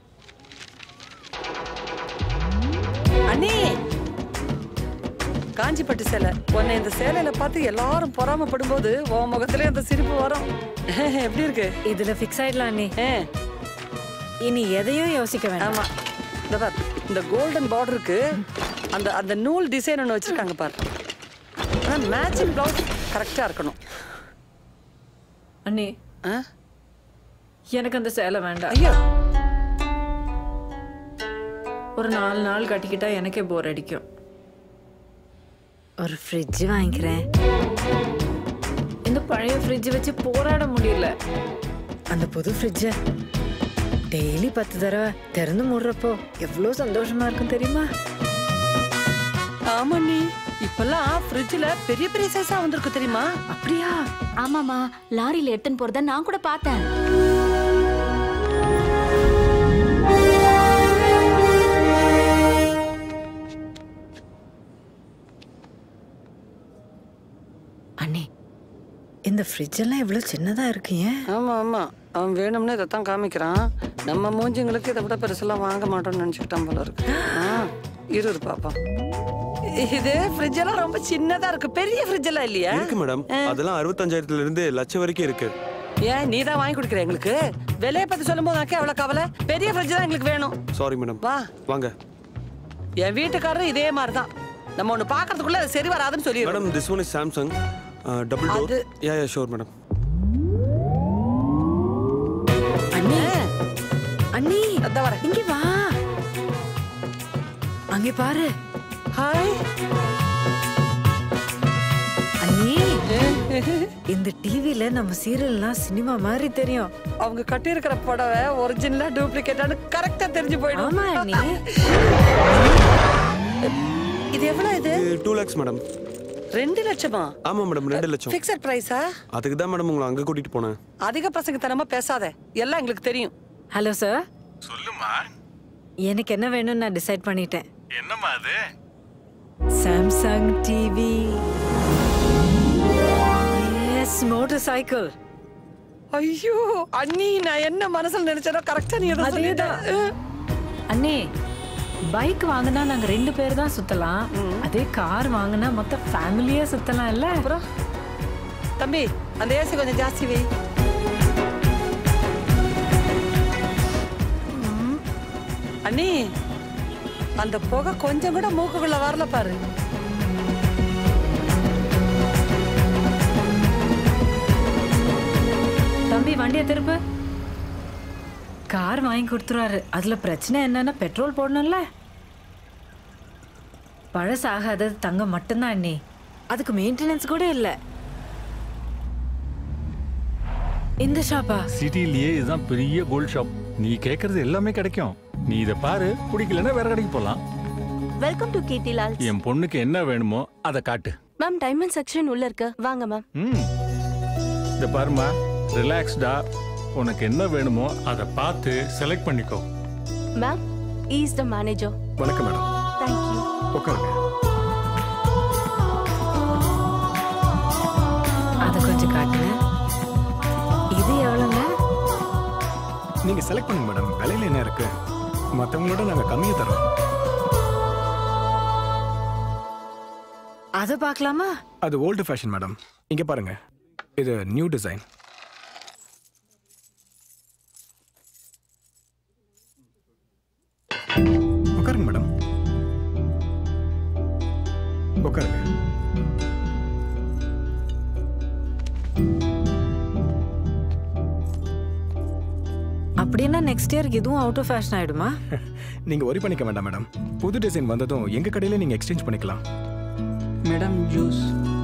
அண்ணே, காஞ்சிப்பட்டு சேலை. உன்னை இந்த சேலையில பார்த்து எல்லாரும் பொறாமப்படும் போது உன் முகத்துல அந்த சிரிப்பு வரும். எப்படி இருக்கு? இதுல ஃபிக்ஸ் ஆயிடலாம் அண்ணே. இனி எதையும் யோசிக்க வேண்டாம். ஆமா, இந்த பார், இந்த கோல்டன் பார்டருக்கு அந்த அந்த நூல் டிசைன் ஒன்று வச்சிருக்காங்க பாரு. ஆனா மேட்சிங் பிளவுஸ் கரெக்டா இருக்கணும். அண்ணே, எனக்கு அந்த சேலை வேண்டாம். ஐயோ, ஒரு 4 நாள் கட்டிக்கிட்டா எனக்கே போர் அடிக்கும். ஒரு ஃப்ரிட்ஜ் வாங்கிக்கிறேன். இந்த பழைய ஃப்ரிட்ஜ் வச்சு போராட முடியல. அந்த புது ஃப்ரிட்ஜை டெய்லி 10 தடவை திறந்து மூடுறப்போ எவ்வளோ சந்தோஷமா இருக்கும் தெரியுமா? ஆமா, நீ இப்பெல்லாம் ஃப்ரிட்ஜ்ல பெரிய பெரிய சைஸா வந்திருக்கு தெரியுமா? அப்படியா? ஆமாமா, லாரியில எடுத்துன்னு போறத நான் கூட பார்த்தேன். அண்ணே, இந்த ஃப்ரிட்ஜ் எல்லாம் இவ்வளவு சின்னதா இருக்கீங்க? ஆமா ஆமா, அவன் வேணும்னே இதைத்தான் காமிக்கிறான். நம்ம மூஞ்சிங்களுக்கு இதை விட பெருசெல்லாம் வாங்க மாட்டோம்னு நினைச்சுக்கிட்டான் போல இருக்கு. இரு பாப்பா. இது ஃப்ரிட்ஜ் எல்லாம் ரொம்ப சின்னதா இருக்கு. பெரிய ஃப்ரிட்ஜ் எல்லாம் இல்லையா? இருக்கு மேடம். அதெல்லாம் 65,000 இருந்து லட்சம் வரைக்கும் இருக்கு. ஏன் நீ தான் வாங்கி கொடுக்குற எங்களுக்கு? விலையை பத்தி சொல்லும்போது எனக்கு அவ்வளவு கவலை. பெரிய ஃப்ரிட்ஜ் தான் எங்களுக்கு வேணும். Sorry madam. வா வாங்க. என் வீட்டுக்காரரும் இதே மாதிரி தான். நம்ம ஒண்ணு பாக்குறதுக்குள்ள அது சரி வராதுன்னு சொல்லி. Madam, this one is Samsung. Double door. Yeah, sure madam. அண்ணி, அண்ணி, அத வர. இங்க வா. அங்க பாரு. ஹாய். அண்ணி, இந்த டிவில நம்ம சீரியல்லாம் சினிமா மாதிரி தெரியும். அவங்க கட்டி இருக்கிற புடவை ஒரிஜினலா டூப்ளிகேட்டானு கரெக்ட்டா தெரிஞ்சு போயிடும். ஆமா அண்ணி. இது எவ்வளவு இது? 2 lakhs மேடம். 2 லட்சமா? ஆமா மேடம், 2 லட்சம். ஃபிக்ஸட் பிரைஸா? அதுக்கு தான் மேடம் உங்களை அங்க கூட்டிட்டு போனேன். அதிக பசங்கத்தனமா பேசாத, எல்லாம் எங்களுக்கு தெரியும். Hello sir. சொல்லுமா. எனக்கு என்ன வேணும்னு நான் டிசைட் பண்ணிட்டேன். என்னம்மா அது? Samsung TV. Yes, motorcycle. ஐயோ அண்ணி, நான் என்ன மனசுல நினைச்சேனோ கரெக்ட்டா நீ அத சொல்லிட்ட. அண்ணே, பைக் வாங்கினா நாங்க 2 பேர் தான் சுத்தலாம். அதே கார் வாங்கினா மொத்த ஃபேமிலியே சுத்தலாம் இல்ல? அப்புறம் தம்பி, அந்த ஏசி கொஞ்சம் ஜாஸ்தி வை. அண்ணி, அந்த புகை கொஞ்சம் கூட மூக்குக்குள்ள வரல பாரு. தம்பி, வண்டியை திருப்பு. கார் வாங்கி கொடுத்துருவாரு. அதுல பிரச்சனை என்னன்னா பெட்ரோல் போடணும்ல. பழசாகாதது தங்கம் மட்டும்தான் அண்ணி. அதுக்கு மெயின்டெனன்ஸ் கூட இல்ல. இந்த ஷாப்பா? சிட்டிலேயே இதுதான் பெரிய கோல்ட் ஷாப். நீ கேக்குறது எல்லாமே கிடைக்கும். நீ இத பாரு, பிடிக்கலன்னா வேற கடைக்கு போலாம். Welcome to Keerthilal. என் பொண்ணுக்கு என்ன வேணுமோ அதை காட்டு. மேம், டைமண்ட் செக்ஷன் உள்ள இருக்கு, வாங்க மேம். இத பாருமா, ரிலாக்ஸ்டா உனக்கு என்ன வேணுமோ அதை பார்த்து செலக்ட் பண்ணிக்கோ. Ma'am, is the manager. வணக்கம் மேடம். Thank you. உட்காருங்க. அத கொஞ்சம் காட்டுங்க. இது எவ்வளவுங்க? நீங்க செலக்ட் பண்ணுங்க மேடம். விலையில என்ன இருக்கு? மத்தவங்களோட நாங்க கம்மியா தரோம். அத பார்க்கலாமா? அது ஓல்டு ஃபேஷன் மேடம். இங்க பாருங்க, இது நியூ டிசைன். உட்காருங்க மேடம், உட்காருங்க. அப்படின்னா நெக்ஸ்ட் இயருக்கு இதுவும் அவுட் ஆஃப் ஃபேஷன் ஆயிடுமா? நீங்க worry பண்ணிக்க வேண்டாம் மேடம். புது டிசைன் வந்ததும் எங்க கடையில நீங்க எக்ஸ்சேஞ்ச் பண்ணிக்கலாம். Madam, juice.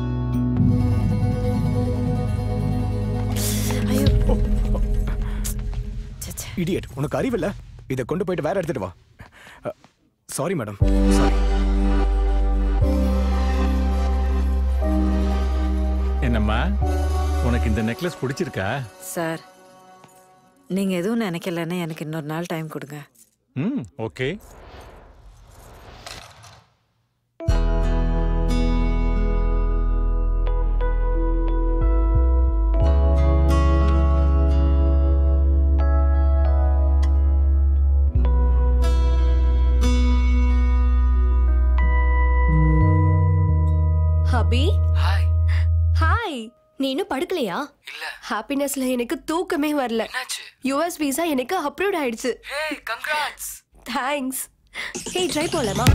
ஐயோ, இடியட், உனக்கு அறிவில்ல? இதை கொண்டு போயிட்டு வேற எடுத்துட்டு வா. Sorry madam, sorry. என்னம்மா, உனக்கு இந்த நெக்லஸ் பிடிச்சிருக்கா? சார், நீங்க எதுவும் நினைக்கலன்னா எனக்கு இன்னொரு நாள் டைம் கொடுங்க. ஓகே. Hubby, hi. ஹாய். நீ இன்னும் படுக்கலையா? இல்ல. ஹாப்பினஸ்ல எனக்கு தூக்கமே வரல. யுஎஸ் வீசா எனக்கு அப்ரூவ் ஆயிடுச்சு. Hey, congrats. தேங்க்ஸ். ஹே, ட்ரை போலாமா?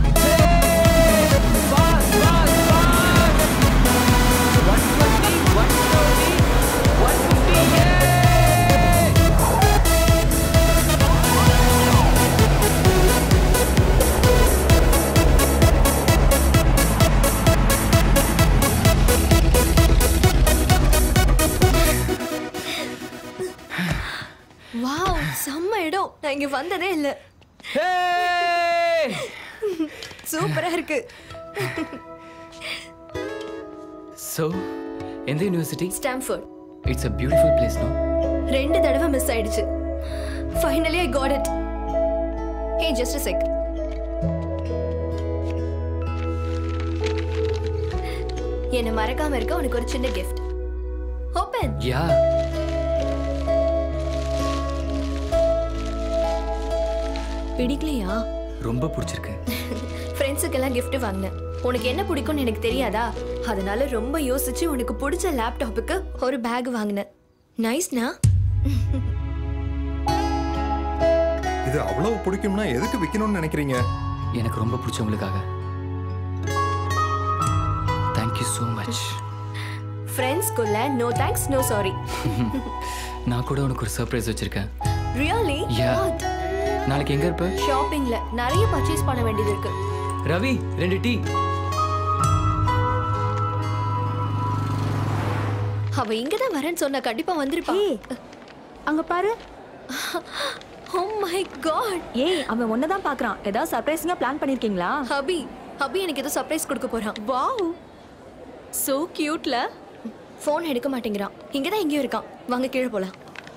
வாவ், செம்ம இடம். நான் இங்க வந்ததே இல்ல. சூப்பரா இருக்கு. So, எந்த university? Stamford. It's a beautiful place, no? 2 தடவை மிஸ் ஆயிடுச்சு. Finally I got it. Hey, just a sec. என்ன மறக்காம இருக்க உனக்கு ஒரு சின்ன gift. Open. Yeah. பிடிக்கலையா? ரொம்ப பிடிச்சிருக்கு. ஃப்ரெண்ட்ஸுக்கெல்லாம் gift வாங்கினேன். உனக்கு என்ன பிடிக்கும்னு எனக்கு தெரியாதா? அதனால ரொம்ப யோசிச்சு உனக்கு பிடிச்ச லேப்டாப்புக்கு ஒரு பேக் வாங்கினேன். நைஸ்னா? இது அவ்வளவு பிடிக்கும்னா எதுக்கு விக்கணும்னு நினைக்கிறீங்க? எனக்கு ரொம்ப பிடிச்சவங்களுக்காக. Thank you so much. ஃப்ரெண்ட்ஸ்க்குள்ள no thanks no sorry. நான் கூட உனக்கு ஒரு சர்ப்ரைஸ் வச்சிருக்கேன். Really? Yeah. What? நாளைக்கு எங்க இருப்ப? ஷாப்பிங்ல நிறைய பர்ச்சேஸ் பண்ண வேண்டியது இருக்கு. ரவி 2 டீ. அவ இங்க தான் வரேன்னு சொன்னா கண்டிப்பா வந்திருப்பா. அங்க பாரு. Oh my god. ஏய் அவன் ஒன்ன தான் பார்க்கறான். ஏதாவது சர்ப்ரைஸிங்கா பிளான் பண்ணிருக்கீங்களா? ஹபி எனக்கு ஏதோ சர்ப்ரைஸ் கொடுக்க போறான். வாவ். So cute ல. ஃபோன் எடுக்க மாட்டேங்கிறான். இங்க தான் எங்கேயோ இருக்கான். வாங்க கீழே போலாம்.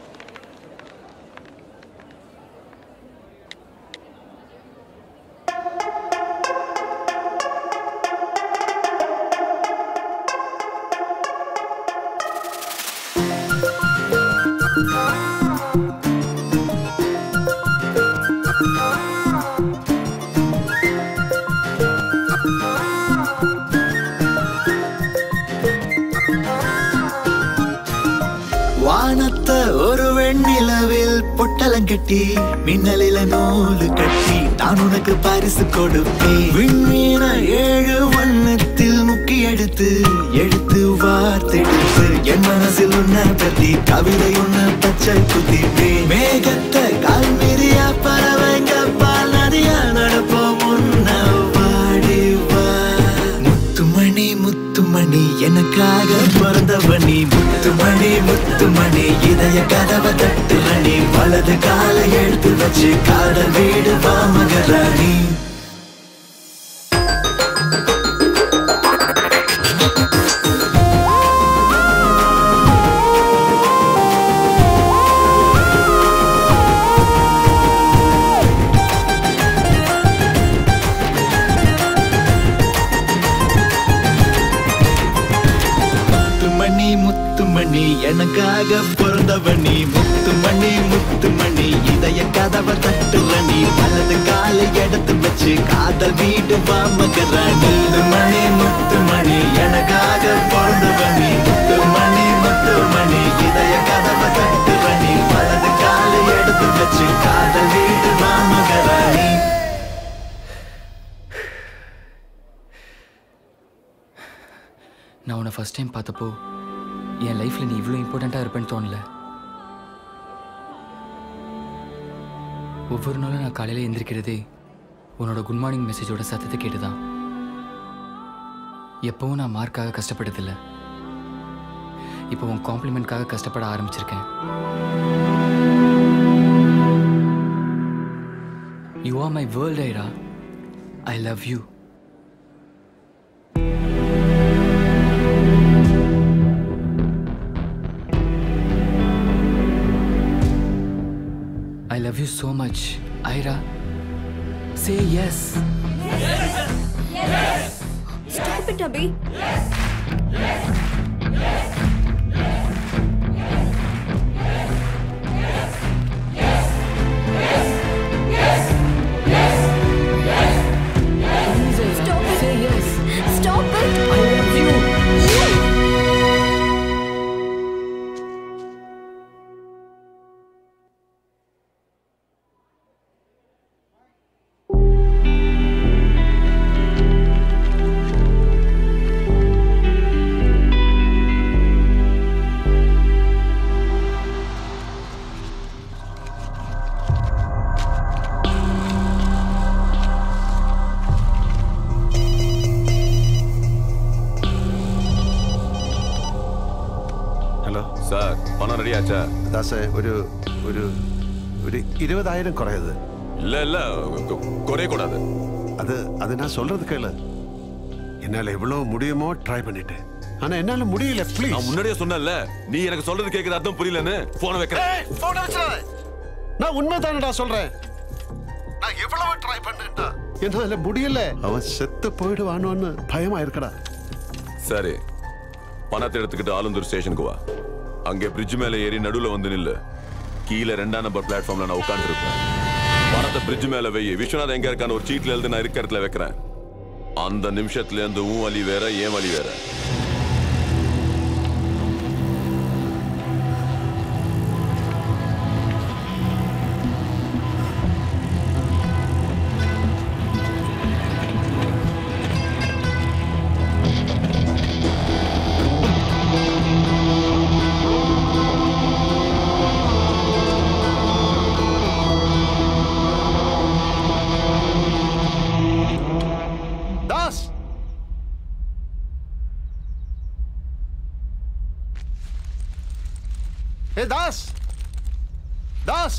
வானத்த ஒரு வெண்ணிலவில் பொட்டலங்கட்டி மின்னலில நூலு கட்டி நான் உனக்கு பரிசு கொடுப்பேன். விண்மீன 7 வண்ணத்தில் முக்கி எடுத்து வார்த்தெடுத்து என் மனசில் உன்னை பத்தி கவிதை உன்னை பச்சை குத்திப்பேன். மேகத்தை கால்மீறியா பறவைங்க பால் நதியா நடப்போம் உன்ன பாடிவா. முத்துமணி முத்துமணி எனக்காக பிறந்தவனி. முத்துமணி முத்துமணி இதய கதவை தட்டுமணி. வலது காலை எடுத்து வச்சு காதல் வீடு வா மகராணி. முத்துமணி எனக்காக பிறந்தவனி. முத்துமணி முத்துமணி இதய கதவை தட்டுமணி. வலது காலை எடுத்து வச்சு காதல் வீடு வா மகராணி. முத்துமணி முத்துமணி எனக்காக பிறந்தவனி. முத்துமணி முத்துமணி இதய கதவை தட்டுமணி. வலது காலை எடுத்து வச்சு காதல் வீடு வா மகராணி. நான் உன்னை ஃபர்ஸ்ட் டைம் பார்த்தப்போ என் லைஃப்ல நீ இவ்வளோ இம்பார்ட்டண்ட்டாக இருப்பேன்னு தோணல. ஒவ்வொரு நாளும் நான் காலையில் எந்திரிக்கிறதே உன்னோட குட் மார்னிங் மெசேஜோட சத்தத்தை கேட்டுதான். எப்பவும் நான் மார்க்காக கஷ்டப்பட்டதில்லை. இப்போ உன் காம்ப்ளிமெண்ட்காக கஷ்டப்பட ஆரம்பிச்சிருக்கேன். You are my world Aira. I love you. I love you so much, Ira. Say yes. Yes. Yes. Stop it, Abhi. Yes. Yes. Yes. Stop it. Say yes. Stop it. I love you. Sir பணம் ready ஆச்சா? தாசே ஒரு ஒரு ஒரு 20,000 குறையுது. இல்ல குறைய கூடாது. அது நான் சொல்றது கேளு. என்னால எவ்வளவு முடியுமோ ட்ரை பண்ணிட்டேன். ஆனா என்னால முடியல ப்ளீஸ். நான் முன்னாடியே சொன்னேன்ல, நீ எனக்கு சொல்றது கேக்குற அர்த்தம் புரியலன்னு போன வைக்கிறேன். போன வச்சிராத. நான் உண்மைதானடா சொல்றேன். நான் எவ்வளவு ட்ரை பண்ணேன்டா, என்னால முடியல. அவன் செத்து போயிடுவானோன்னு பயமா இருக்கடா. சரி, பணத்தை எடுத்துக்கிட்டு ஆலந்தூர் ஸ்டேஷனுக்கு வா. அங்கே பிரிட்ஜ் மேல ஏறி நடுவுல வந்து நில்லு. கீழே 2ஆம் நம்பர் பிளாட்ஃபார்ம்ல நான் உட்கார்ந்து இருப்பேன். பணத்தை பிரிட்ஜ் மேல வை. விஸ்வநாத் எங்க இருக்கான்னு ஒரு சீட்ல எழுதி நான் இருக்க இடத்துல வைக்கிறேன். அந்த நிமிஷத்துல இருந்து உன் வழி வேற, ஏன் வழி வேற. Hey, Das! Das!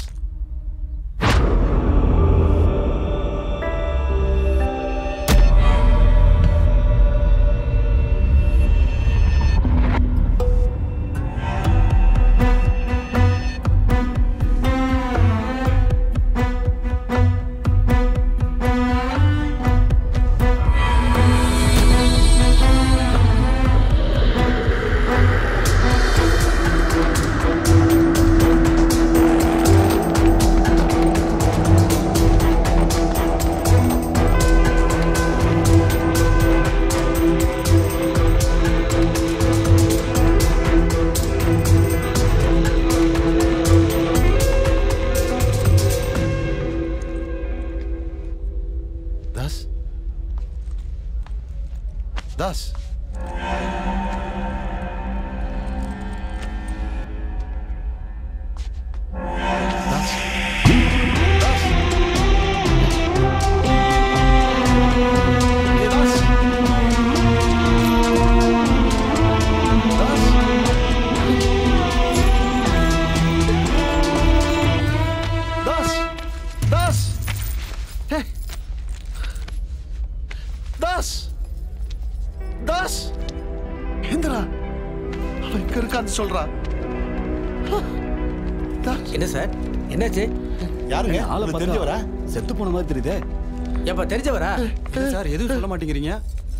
என்ன சார், என்னாச்சு? யாருங்க? ஆளை தெரிஞ்சவரா? செத்து போன மாதிரி தெரியுதே. எப்ப தெரிஞ்சவரா? சார் எதுவும் சொல்ல மாட்டேங்கிறீங்க.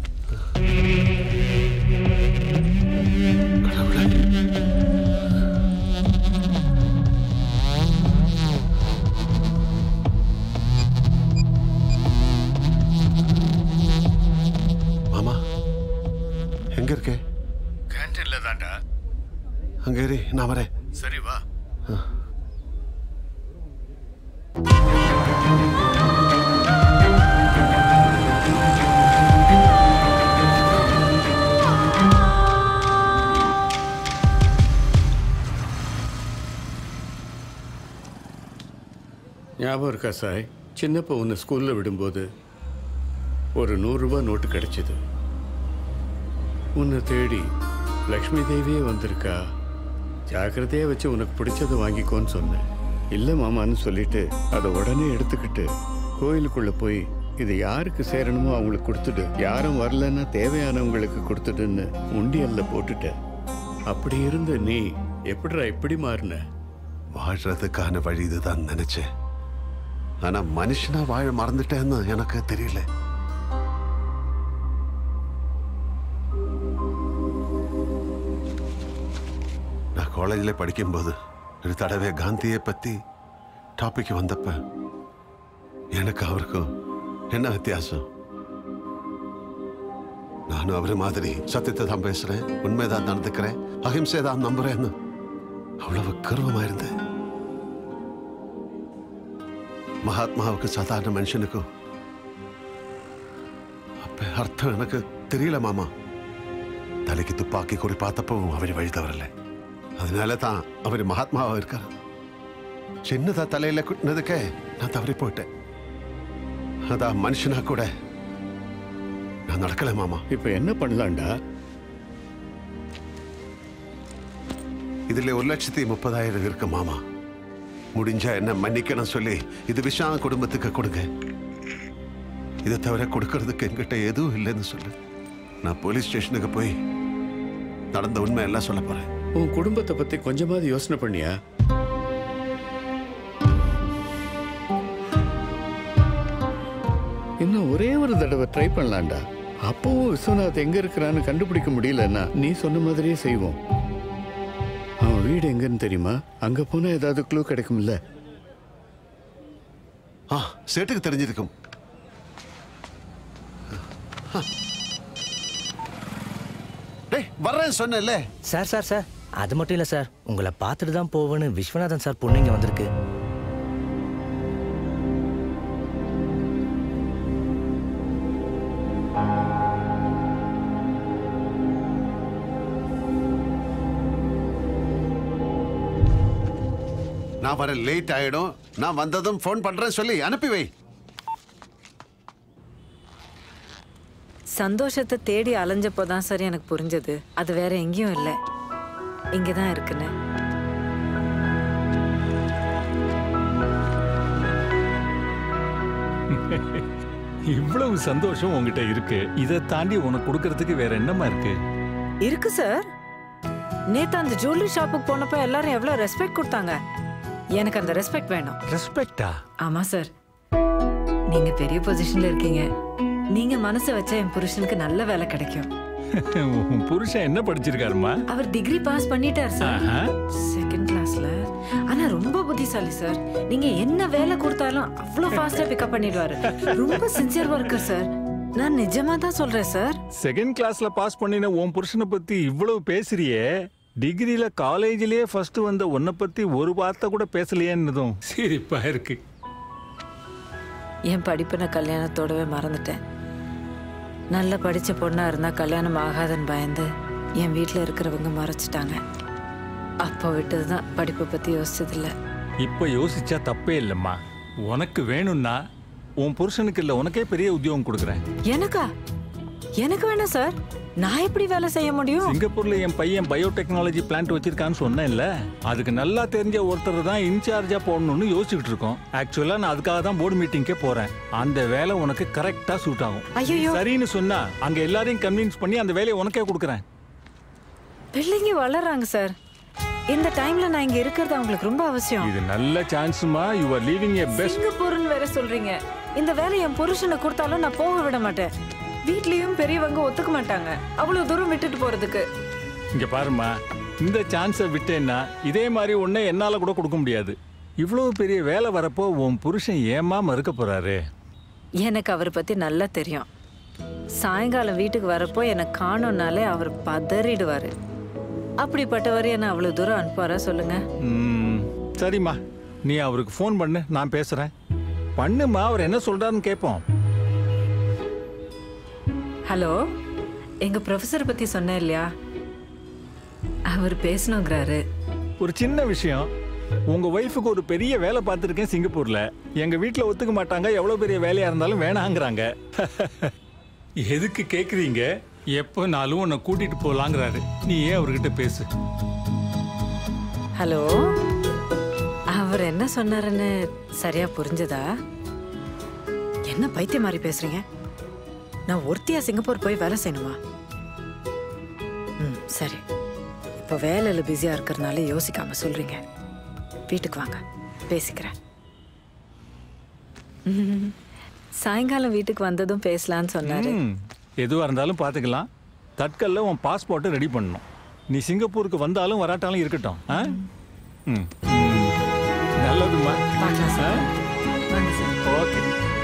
மாமா எங்க இருக்க? கேன்டீன்ல தான்டா. அங்க இரு, நான் வரேன். சரி வா. ஞாபகம் இருக்கா சாய்? சின்னப்ப உன்னை ஸ்கூல்ல விடும்போது ஒரு 100 ரூபாய் நோட்டு கிடைச்சது. உன்னை தேடி லக்ஷ்மி தேவியே வந்திருக்கா, ஜாக்கிரதையா வச்சு உனக்கு பிடிச்சதை வாங்கிக்கோன்னு சொன்னேன். இல்லை மாமான்னு சொல்லிட்டு அதை உடனே எடுத்துக்கிட்டு கோயிலுக்குள்ள போய் இது யாருக்கு சேரணுமோ அவங்களுக்கு கொடுத்துடு, யாரும் வரலன்னா தேவையானவங்களுக்கு கொடுத்துடுன்னு உண்டியல்ல போட்டுட்டேன். அப்படி இருந்த நீ எப்படிடா இப்படி மாறின? வாழ்றதுக்கான வழி இதுதான் நினைச்சேன். ஆனா மனுஷனா வாழ மறந்துட்டேன்னு எனக்கு தெரியல. நான் காலேஜில் படிக்கும்போது ஒரு தடவை காந்தியை பத்தி டாபிக் வந்தப்ப எனக்கு அவருக்கும் என்ன வித்தியாசம்? நானும் அவரு மாதிரி சத்தியத்தை தான் பேசுறேன், உண்மைதான் நடந்துக்கிறேன், அஹிம்சை தான் நம்புறேன்னு அவ்வளவு கர்வமாயிருந்தேன். மகாத்மாவுக்கு சாதாரண மனுஷனுக்கும் அப்ப அர்த்தம் எனக்கு தெரியல மாமா. தலைக்கு துப்பாக்கி குறி பார்த்தப்பவும் அவர் வழி தவறல. அதனால தான் அவர் மகாத்மாவா இருக்காரு. சின்னதா தலையில குட்டினதுக்கே நான் தவறி போயிட்டேன். அதான் மனுஷனா கூட நான் நடக்கல மாமா. இப்ப என்ன பண்ணலாம்டா? இதுல 1,30,000 இருக்கு மாமா. முடிஞ்சா என்ன மன்னிக்கணும் சொல்லி இது விஷயம் குடும்பத்துக்கு கொடுங்க. இதை தவிர கொடுக்கறதுக்கு என்கிட்ட எதுவும் இல்லைன்னு சொல்லு. நான் போலீஸ் ஸ்டேஷனுக்கு போய் நடந்த உண்மை எல்லாம் சொல்ல போறேன். உன் குடும்பத்தை பத்தி கொஞ்சமாவது யோசனை பண்ணியா? இன்னும் ஒரே ஒரு தடவை ட்ரை பண்ணலாம்டா. அப்பவும் விஸ்வநாத் எங்க இருக்கிறான்னு கண்டுபிடிக்க முடியலன்னா நீ சொன்ன மாதிரியே செய்வோம். அவன் வீடு எங்கன்னு தெரியுமா? அங்க போனா ஏதாவது க்ளூ கிடைக்கும்ல? சேட்டுக்கு தெரிஞ்சிருக்கும். வர்றேன் சொன்னேன்ல. சார் சார் சார் அது மட்டும் இல்லை சார், உங்களை பார்த்துட்டு தான் போவேன்னு விஸ்வநாதன் சார் பொண்ணு இங்கே வந்திருக்கு. நான் வர லேட் ஆயிடும், நான் வந்ததும் ஃபோன் பண்றேன் சொல்லி அனுப்பி வை. சந்தோஷத்தை தேடி அலைஞ்சப்போ தான் சார் எனக்கு புரிஞ்சது அது வேற எங்கேயும் இல்லை, இங்கே தான் இருக்குன்னு. இவ்வளவு சந்தோஷம் உங்ககிட்ட இருக்கு, இதை தாண்டி உனக்கு கொடுக்கறதுக்கு வேற என்னமா இருக்கு? இருக்கு சார். நேத்து அந்த ஜுவல்லரி ஷாப்புக்கு போனப்ப எல்லாரும் எவ்வளவு ரெஸ்பெக்ட் கொடுத்தாங்க. எனக்கு அந்த ரெஸ்பெக்ட் வேணும். ரெஸ்பெக்டா? ஆமா சார், நீங்க பெரிய பொசிஷன்ல இருக்கீங்க. நீங்க மனசு வச்சா என் புருஷனுக்கு நல்ல வேலை கிடைக்கும். புருஷன் என்ன படிச்சிருக்காருமா? அவர் டிகிரி பாஸ் பண்ணிட்டார் சார், செகண்ட் கிளாஸ்ல. ஆனா ரொம்ப புத்திசாலி சார். நீங்க என்ன வேலை கொடுத்தாலும் அவ்வளவு ஃபாஸ்டா பிக்கப் பண்ணிடுவாரு. ரொம்ப சின்சியர் ஒர்க்கர் சார். நான் நிஜமா தான் சொல்றேன் சார். செகண்ட் கிளாஸ்ல பாஸ் பண்ணின உன் புருஷனை பத்தி இவ்வளவு பேசுறியே, டிகிரியில காலேஜிலேயே ஃபர்ஸ்ட் வந்த உன்னை பத்தி ஒரு வார்த்தை கூட பேசலையேன்னதும் சிரிப்பா இருக்கு. என் படிப்பு நான் கல்யாணத்தோடவே மறந்துட்டேன். நல்ல படிச்ச பொண்ணா இருந்தா கல்யாணம் ஆகாதுன்னு பயந்து என் வீட்டில் இருக்கிறவங்க மறைச்சிட்டாங்க. அப்போ விட்டதுதான் படிப்பை பத்தி யோசிச்சதில்ல. இப்ப யோசிச்சா தப்பே இல்லம்மா. உனக்கு வேணும்னா உன் புருஷனுக்கு இல்ல உனக்கே பெரிய உத்தியோகம் கொடுக்குறேன். எனக்கா? எனக்கு வேணும் சார். நான் எப்படி வேலை செய்ய முடியும்? சிங்கப்பூர்ல என் பையன் பயோடெக்னாலஜி பிளான்ட் வச்சிருக்கான்னு சொன்னேன்ல, அதுக்கு நல்லா தெரிஞ்ச ஒருத்தர் தான் இன்சார்ஜா போடணும்னு யோசிச்சுட்டு இருக்கோம். ஆக்சுவலா நான் அதுக்காக தான் போர்டு மீட்டிங்கே போறேன். அந்த வேலை உனக்கு கரெக்டா சூட் ஆகும். சரின்னு சொன்னா அங்க எல்லாரையும் கன்வின்ஸ் பண்ணி அந்த வேலையை உனக்கே கொடுக்குறேன். பிள்ளைங்க வளர்றாங்க சார். இந்த டைம்ல நான் இங்க இருக்கிறது அவங்களுக்கு ரொம்ப அவசியம். இது நல்ல சான்ஸ்மா. You are leaving a best. சிங்கப்பூர்னு வேற சொல்றீங்க. இந்த வேலை என் புருஷனை கொடுத்தாலும் நான் போக விட மாட்டேன். வீட்லயும் பெரியவங்க ஒத்துக்க மாட்டாங்க அவ்வளவு தூரம் விட்டுட்டு போறதுக்கு. இங்க பாருமா, இந்த சான்ஸை விட்டேன்னா இதே மாதிரி ஒண்ணே என்னால கூட கொடுக்க முடியாது. இவ்வளவு பெரிய வேலை வரப்போ உன் புருஷன் ஏமா மறுக்க போறாரு? எனக்கு அவரை பத்தி நல்லா தெரியும். சாயங்காலம் வீட்டுக்கு வரப்போ எனக்கு காணோம்னாலே அவர் பதறிடுவாரு. அப்படிப்பட்டவர் என்ன அவ்வளவு தூரம் அனுப்புவாரா சொல்லுங்க? சரிம்மா, நீ அவருக்கு ஃபோன் பண்ணு, நான் பேசுறேன். பண்ணுமா, அவர் என்ன சொல்றாருன்னு கேட்போம். ஹலோ, எங்க ப்ரொஃபசர் பத்தி சொன்னேன் இல்லையா, அவர் பேசணுங்கிறாரு. ஒரு சின்ன விஷயம், உங்க ஒய்ஃபுக்கு ஒரு பெரிய வேலை பார்த்துருக்கேன் சிங்கப்பூர்ல. எங்க வீட்டுல ஒத்துக்க மாட்டாங்க, எவ்வளவு பெரிய வேலையா இருந்தாலும் வேணாங்கிறாங்க. எதுக்கு கேக்குறீங்க? எப்பனாலும் உன்னை கூட்டிட்டு போலாங்கிறாரு. நீ ஏன் அவர்கிட்ட பேசு. ஹலோ, அவர் என்ன சொன்னாருன்னு சரியா புரிஞ்சதா? என்ன பைத்தியம் மாதிரி பேசுறீங்க? நான் ஒருத்தியா சிங்கப்பூர் போய் வேலை செய்யணுமா? சரி, இப்போ வேலையில பிஸியா இருக்கிறதுனால யோசிக்காம சொல்றீங்க. வீட்டுக்கு வாங்க, பேசிக்கிறேன். சாயங்காலம் வீட்டுக்கு வந்ததும் பேசலான்னு சொன்னாரு. எதுவா இருந்தாலும் பாத்துக்கலாம். தட்கல்ல உன் பாஸ்போர்ட்டை ரெடி பண்ணணும். நீ சிங்கப்பூருக்கு வந்தாலும் வராட்டாலும் இருக்கட்டும். நல்லதுமா. ஓகே.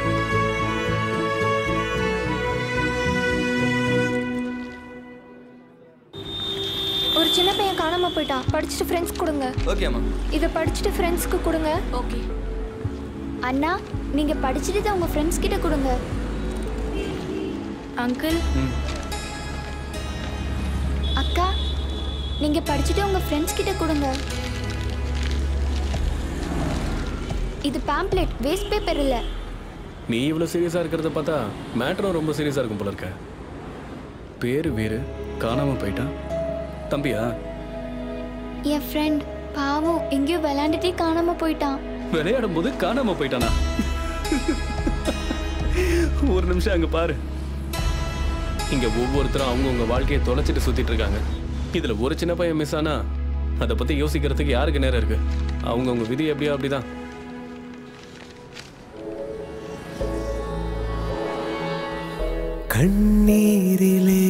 ஒரு சின்ன பையன் காணாம போயிட்டான். படிச்சுட்டு ஃப்ரெண்ட்ஸ் கொடுங்க. ஓகே அம்மா. இதை படிச்சுட்டு ஃப்ரெண்ட்ஸ்க்கு கொடுங்க. ஓகே அண்ணா, நீங்க படிச்சுட்டு உங்க ஃப்ரெண்ட்ஸ் கிட்ட கொடுங்க. அங்கிள், அக்கா, நீங்க படிச்சுட்டு உங்க ஃப்ரெண்ட்ஸ் கிட்ட கொடுங்க. இது பாம்ப்ளெட், வேஸ்ட் பேப்பர் இல்ல. நீ இவ்வளவு சீரியஸா இருக்கிறத பார்த்தா மேட்டரும் ரொம்ப சீரியஸா இருக்கும் போல இருக்க. பேரு வேறு, காணாம போயிட்டான். தம்பியா? என் ஃப்ரெண்ட் பாவம் எங்கேயோ விளையாண்டுட்டே காணாம போயிட்டான். விளையாடும் போது காணாம போயிட்டானா? ஒரு நிமிஷம் அங்க பாரு. இங்க ஒவ்வொருத்தரும் அவங்கவுங்க வாழ்க்கையை தொலைச்சிட்டு சுத்திட்டு இருக்காங்க. இதுல ஒரு சின்ன பையன் மிஸ் ஆனா அதை பத்தி யோசிக்கிறதுக்கு யாருக்கு நேரம் இருக்கு? அவங்க விதி எப்படியோ அப்படிதான். கண்ணீரிலே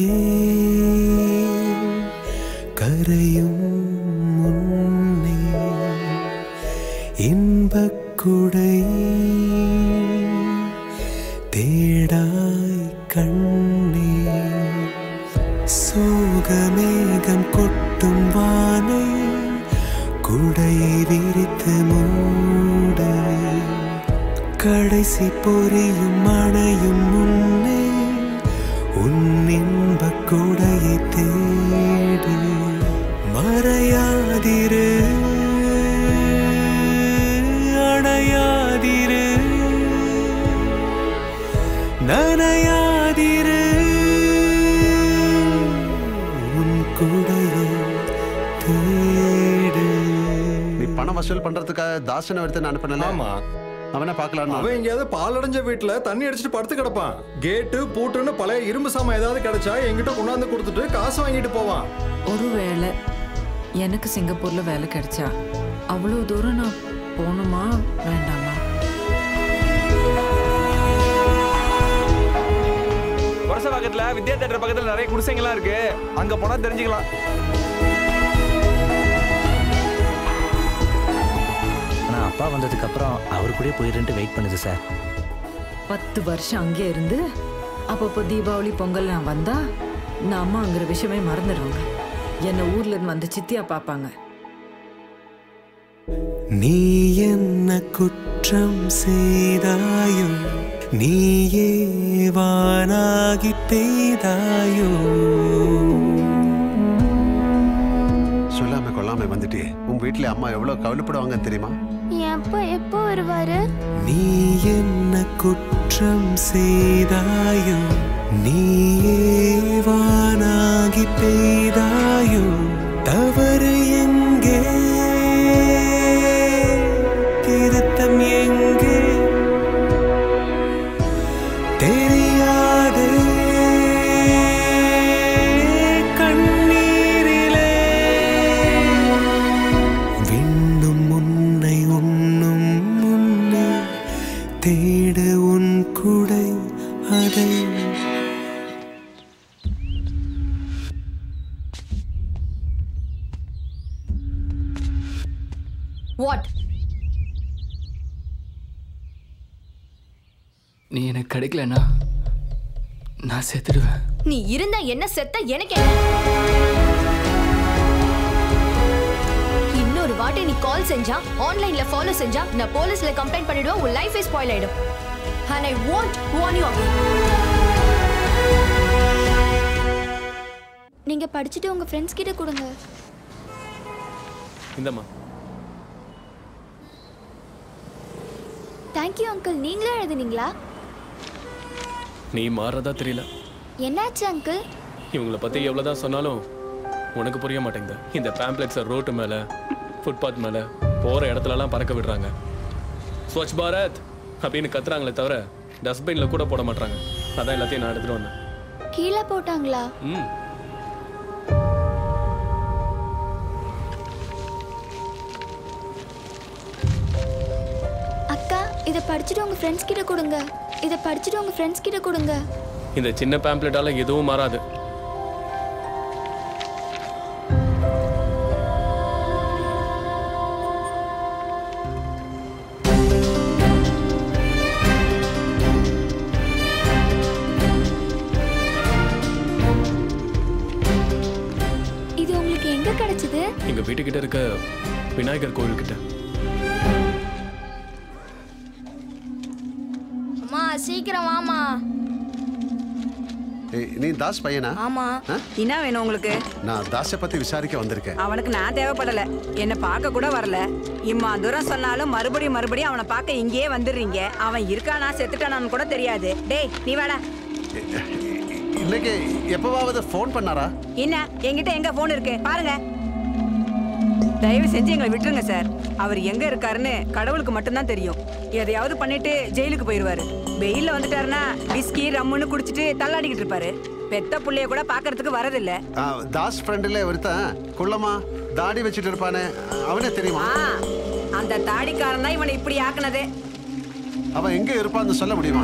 கரையும் முன்னே இன்பக்குடை தேடாய் கண்ணே சோகமேகம் கொட்டும் வானை குடையை விரித்து மூட கடைசி பொரியும் அணையும் முன்னே உன் இன்பக் கொடையை தேடு மறையாதிரு அணையாதிரு நனையாதிரு உன் கொடையை தேடு. நீ பணம் வசூல் பண்றதுக்காக தாசனை எடுத்து அனுப்பினல? ஆமா. அவனை பார்க்கலாம். அவன் எங்கேயாவது பால் அடைஞ்ச வீட்டுல தண்ணி அடிச்சுட்டு படுத்து கிடப்பான். கேட்டு பூட்டுன்னு பழைய இரும்பு சாமான் ஏதாவது கிடைச்சா என்கிட்ட கொண்டாந்து கொடுத்துட்டு காசு வாங்கிட்டு போவான். ஒருவேளை எனக்கு சிங்கப்பூர்ல வேலை கிடைச்சா அவ்வளவு தூரம் நான் போகணுமா வேண்டாமா? பக்கத்துல வித்யா தியேட்டர் பக்கத்துல நிறைய குடிசைங்களாம் இருக்கு, அங்க போனா தெரிஞ்சுக்கலாம். நான் அப்பா வந்ததுக்கு அப்புறம் அவரு கூட போயிருந்து வெயிட் பண்ணுது சார். 10 வருஷம் அங்கே இருந்து அப்பப்போ தீபாவளி பொங்கல் நான் வந்தா நான் அம்மாங்கிற விஷயமே மறந்துடுவாங்க. என்னை ஊர்ல இருந்து வந்து சித்தியா பார்ப்பாங்க. நீ என்ன குற்றம் செய்தாயோ, நீயே வானாகி பெய்தாயோ. சொல்லாம கொள்ளாம வந்துட்டே உன் வீட்டுல அம்மா எவ்வளவு கவலைப்படுவாங்கன்னு தெரியுமா? அப்பா எப்போ வருவாரு? நீ என்ன குற்றம் செய்தாயோ, நீயே வானாகி பெய்தாயோ. தவறு எங்கே, திருத்தம் எங்கே தெரியாதே. கண்ணீரிலே விண்ணும் உன்னை உண்ணும் முன்னே தேடு உன் குடை அதை. வாட்? நீ எனக்கு கிடைக்கலன்னா நான் செத்துடுவேன். நீ இருந்தா என்ன, செத்த எனக்கு என்ன? இன்னொரு வாட்டி நீ கால் செஞ்சா, ஆன்லைன்ல ஃபாலோ செஞ்சா, நான் போலீஸ்ல கம்ப்ளைண்ட் பண்ணிடுவேன். உன் லைஃபே ஸ்பாயில் ஆயிடும். And I won't warn you again. நீங்க படிச்சுட்டு உங்க ஃப்ரெண்ட்ஸ் கிட்ட கொடுங்க. இந்தம்மா. Thank you uncle. நீங்களே எழுதுனீங்களா? நீ மாறதா தெரியல. என்னாச்சு அங்கிள்? இவங்கள பத்தி எவ்வளவுதான் சொன்னாலும் உனக்கு புரிய மாட்டேங்குது. இந்த பேம்ப்ளெட்ஸை ரோட்டு மேல, ஃபுட்பாத் மேல, போற இடத்துலலாம் பறக்க விடுறாங்க. ஸ்வச் பாரத் அப்படின்னு கத்துறாங்களே தவிர டஸ்ட்பின்ல கூட போட மாட்டாங்க. அதான் எல்லாத்தையும் நான் எடுத்துட்டு வந்தேன். கீழே போட்டாங்களா? அக்கா, இதை படிச்சுட்டு உங்க ஃப்ரெண்ட்ஸ் கிட்ட கொடுங்க. இதை படிச்சுட்டு உங்க ஃப்ரெண்ட்ஸ் கிட்ட கொடுங்க. இந்த சின்ன பேம்ப்ளெட்டால எதுவும் மாறாது. இது உங்களுக்கு எங்க கிடைச்சது? எங்க வீட்டுக்கிட்ட இருக்க விநாயகர் கோவில் கிட்ட. அம்மா சீக்கிரம் வாமா. நீ தாஸ் பையனா? ஆமா. என்ன வேணும் உங்களுக்கு? நான் தாஸை பத்தி விசாரிக்க வந்திருக்கேன். அவனுக்கு நான் தேவைப்படல, என்ன பார்க்க கூட வரல. இம்மா தூரம் சொன்னாலும் மறுபடியும் மறுபடியும் அவனை பார்க்க இங்கேயே வந்துடுறீங்க. அவன் இருக்கானா செத்துட்டானான்னு கூட தெரியாது. டேய் நீ வாடா. இன்னைக்கு எப்பவாவது ஃபோன் பண்ணாரா? என்ன என்கிட்ட எங்க போன் இருக்கு பாருங்க. தயவு செஞ்சு எங்களை விட்டுருங்க சார். அவர் எங்க இருக்காருன்னு கடவுளுக்கு மட்டும்தான் தெரியும். எதையாவது பண்ணிட்டு ஜெயிலுக்கு போயிடுவாரு. வெயில்ல வந்துட்டாருன்னா விஸ்கி ரம்முன்னு குடிச்சிட்டு தள்ளாடிக்கிட்டு இருப்பாரு. பெத்த புள்ளைய கூட பாக்குறதுக்கு வரதில்ல. தாஸ் ஃப்ரெண்ட்ல ஒருத்தன் குள்ளமா தாடி வச்சிட்டு இருப்பானே, அவனே தெரியுமா? அந்த தாடிக்காரன் தான் இவனை இப்படி ஆக்குனதே. அவன் எங்க இருப்பான்னு சொல்ல முடியுமா?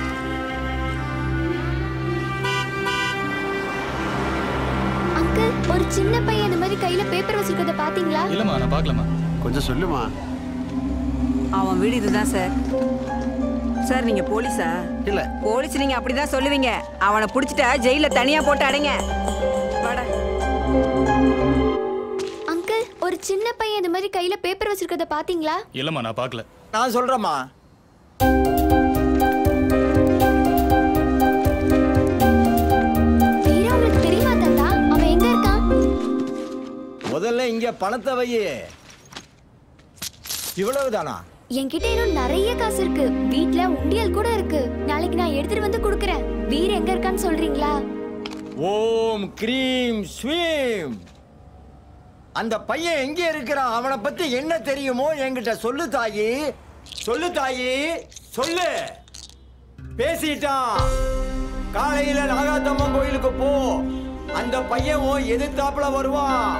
அங்கிள், ஒரு சின்ன பையன் இந்த மாதிரி கையில பேப்பர் வச்சிருக்கத பாத்தீங்களா? இல்லம்மா, நான் பார்க்கலமா. கொஞ்சம் சொல்லுமா. அவன் வீடு இதுதான் சார். சார் நீங்க போலீஸா? இல்ல. போலீஸ் நீங்க அப்படிதான் சொல்லுவீங்க. அவனை புடிச்சிட்டா ஜெயில தனியா போட்டு அடைங்க. வாடா. அங்கிள், ஒரு சின்ன பையன் இந்த மாதிரி கையில பேப்பர் வச்சிருக்கத பாத்தீங்களா? இல்லம்மா, நான் பார்க்கல. நான் சொல்றேம்மா. வீரா, உங்களுக்கு தெரியுமா தாத்தா? அவன் எங்க இருக்கான்? முதல்ல இங்க பணத்தை வையே. இவ்வளவுதானா? என்கிட்ட இன்னும் நிறைய காசு இருக்கு. வீட்ல உண்டியல் கூட இருக்கு. நாளைக்கு நான் எடுத்துட்டு வந்து கொடுக்கறேன். வீர எங்க இருக்கான்னு சொல்றீங்களா? ஓம் கிரீம் ஸ்வீம். அந்த பையன் எங்க இருக்கிறான்? அவனை பத்தி என்ன தெரியுமோ என்கிட்ட சொல்லு தாயி. சொல்லு தாயி, சொல்லு. பேசிட்டான். காலையில நாகாத்தம்மன் கோயிலுக்கு போ. அந்த பையன் எதிர்த்தாப்புல வருவான்.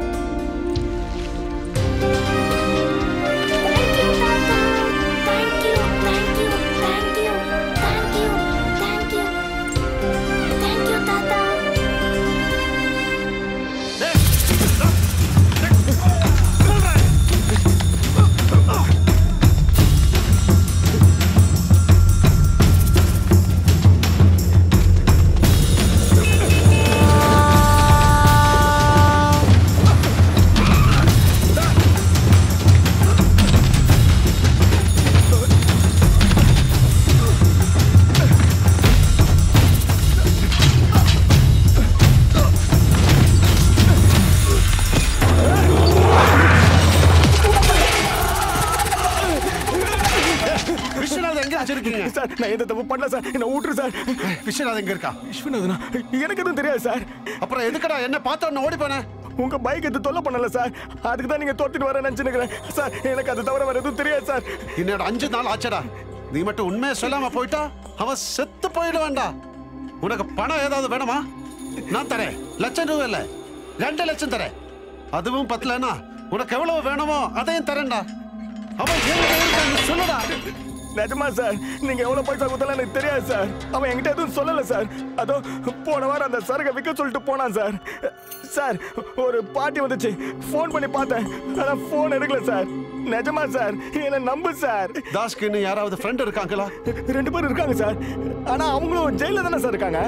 சார், நான் எந்த தப்பு பண்ணல சார். என்ன ஊட்டுரு சார். விஸ்வநாத் எங்க இருக்கா? விஸ்வநாதனா? எனக்கு எதுவும் தெரியாது சார். அப்புறம் எதுக்கடா என்ன பார்த்தோன்னு ஓடி போனேன்? உங்க பைக் எது தொல்லை பண்ணல சார். அதுக்கு தான் நீங்க தோத்திட்டு வர நினைச்சுக்கிறேன் சார். எனக்கு அது தவிர வேற எதுவும் தெரியாது சார். இன்னொரு 5 நாள் ஆச்சடா. நீ மட்டும் உண்மையை சொல்லாம போயிட்டா அவன் செத்து போயிடுவான்டா. உனக்கு பணம் ஏதாவது வேணுமா? நான் தரேன். ₹1,00,000 இல்ல, 2 லட்சம் தரேன். அதுவும் பத்தலன்னா உனக்கு எவ்வளவு வேணுமோ அதையும் தரேன்டா. அவன் எங்க இருக்கான்னு சொல்லுடா. நிஜமா சார், நீங்க எவ்வளவு பைசா கொடுத்தாலும் எனக்கு தெரியாது சார். அவன் என்கிட்ட எதுவும் சொல்லல சார். அதோ போன வாரம் அந்த சரகை விற்க சொல்லிட்டு போனான் சார். சார், ஒரு பாட்டி வந்துச்சு, ஃபோன் பண்ணி பார்த்தேன், ஆனா ஃபோன் எடுக்கல சார். நிஜமா சார், என்ன நம்பு சார். தாஸ்க்கு இன்னும் யாராவது ஃப்ரெண்ட் இருக்காங்களா? 2 பேர் இருக்காங்க சார். ஆனா அவங்களும் ஜெயில தானே சார் இருக்காங்க.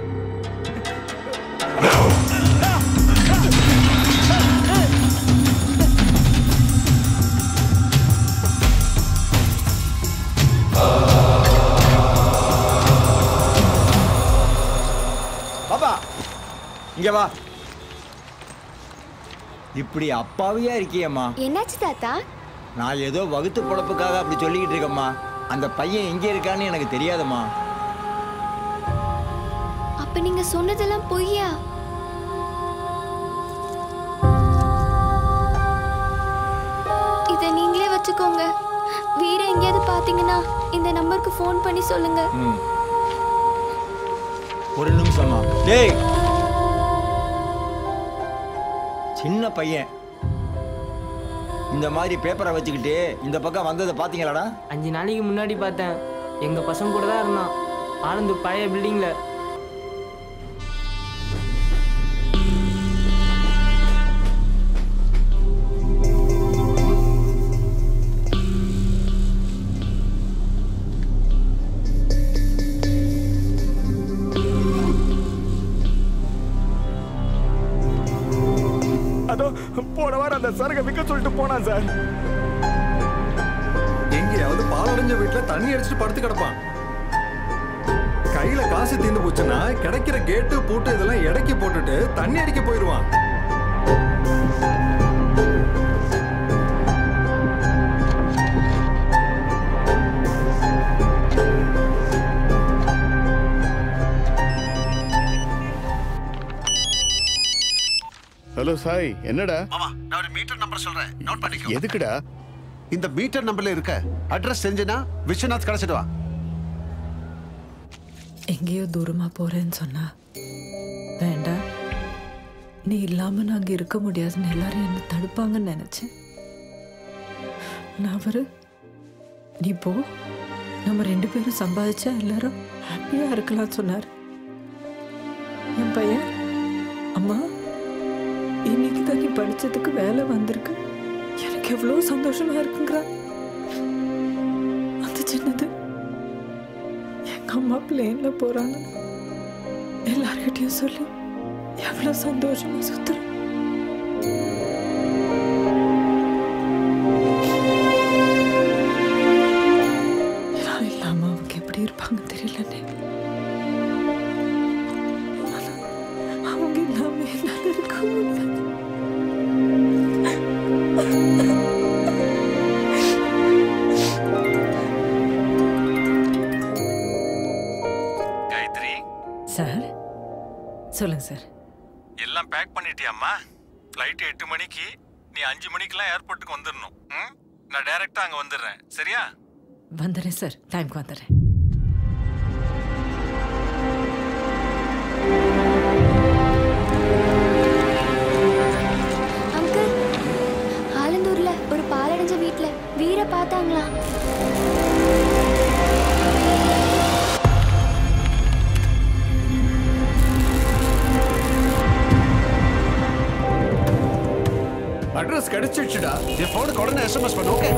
பாப்பா, இங்க வா. இப்படி அப்பாவியா இருக்கியம்மா. என்னாச்சு தாத்தா? நான் ஏதோ வகுத்து பொழப்புக்காக அப்படி சொல்லிக்கிட்டு இருக்கேம்மா. அந்த பையன் எங்க இருக்கான்னு எனக்கு தெரியாதம்மா. அப்ப நீங்க சொன்னதெல்லாம் பொய்யா? இத நீங்களே வச்சுக்கோங்க. வீர எங்கேயாவது பாத்தீங்கன்னா இந்த நம்பருக்கு ஃபோன் பண்ணி சொல்லுங்க. ஒரு நிமிஷமா. டேய், சின்ன பையன் இந்த மாதிரி பேப்பரை வச்சுக்கிட்டு இந்த பக்கம் வந்ததை பாத்தீங்களாடா? 5 நாளைக்கு முன்னாடி பார்த்தேன். எங்க பசங்க கூட தான் இருந்தான். ஆனந்த் பழைய பில்டிங்ல. அதோ போன வாரம் அந்த சரகை விற்க சொல்லிட்டு போனான் சார். எங்கேயாவது பாலடைஞ்ச வீட்டுல தண்ணி அடிச்சுட்டு படுத்து கிடப்பான். கையில காசு தீர்ந்து போச்சுன்னா கிடைக்கிற கேட்டு பூட்டு இதெல்லாம் எடைக்கு போட்டுட்டு தண்ணி அடிக்க போயிடுவான். ஹலோ சாய், என்னடா? மாமா, நான் ஒரு மீட்டர் நம்பர் சொல்றேன், நோட் பண்ணிக்கோ. எதுக்குடா? இந்த மீட்டர் நம்பர்ல இருக்க அட்ரஸ் தெரிஞ்சுனா விஸ்வநாத் கிடைச்சிடுவா. எங்கேயோ தூரமா போறேன்னு சொன்னா நீ இல்லாமல் நாங்கள் இருக்க முடியாதுன்னு எல்லாரும் என்ன தடுப்பாங்கன்னு நினச்சேன். நான் நீ போ, நம்ம 2 பேரும் சம்பாதிச்சா எல்லாரும் ஹாப்பியாக இருக்கலாம்னு சொன்னார். என் பையன், அம்மா இன்னைக்கு தான் நீ படித்ததுக்கு வேலை வந்திருக்கு, எனக்கு எவ்வளோ சந்தோஷமா இருக்குங்கிறா. அந்த சின்னது எங்கள் அம்மா பிளேனில் போகிறாங்க எல்லார்கிட்டையும் சொல்லி எவ்வளோ சந்தோஷமா சுத்துறேன். இல்லாம அவங்க எப்படி இருப்பாங்க தெரியலன்னே. அவங்க இல்லாம என்னால இருக்க முடியாது. காயத்ரி சார், சொல்லுங்க சார். எல்லாம் பேக் பண்ணிட்டியாம்மா? ஃப்ளைட் 8 மணிக்கு, நீ 5 மணிக்கெல்லாம் ஏர்போர்ட்டுக்கு வந்துடணும். நான் டைரக்டா அங்க வந்துடுறேன், சரியா? வந்துடுறேன் சார், டைம்க்கு வந்துடுறேன். அங்கிள், ஆலந்தூர்ல ஒரு பாலடைஞ்ச வீட்டுல வீர பார்த்தாங்களா? அட்ரஸ் கிடைச்சிடுச்சுடா. என் போனுக்கு உடனே எஸ்எம்எஸ் பண்ணு. ஓகே.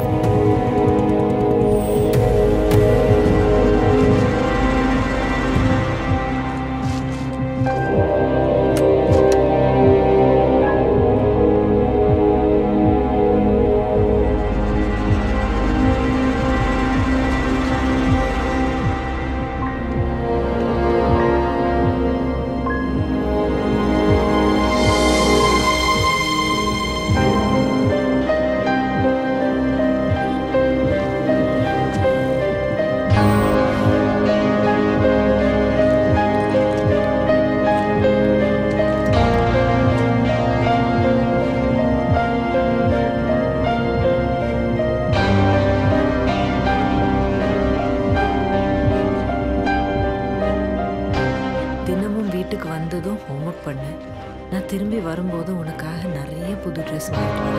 நான் திரும்பி வரும்போது உனக்காக நிறைய புது ட்ரெஸ்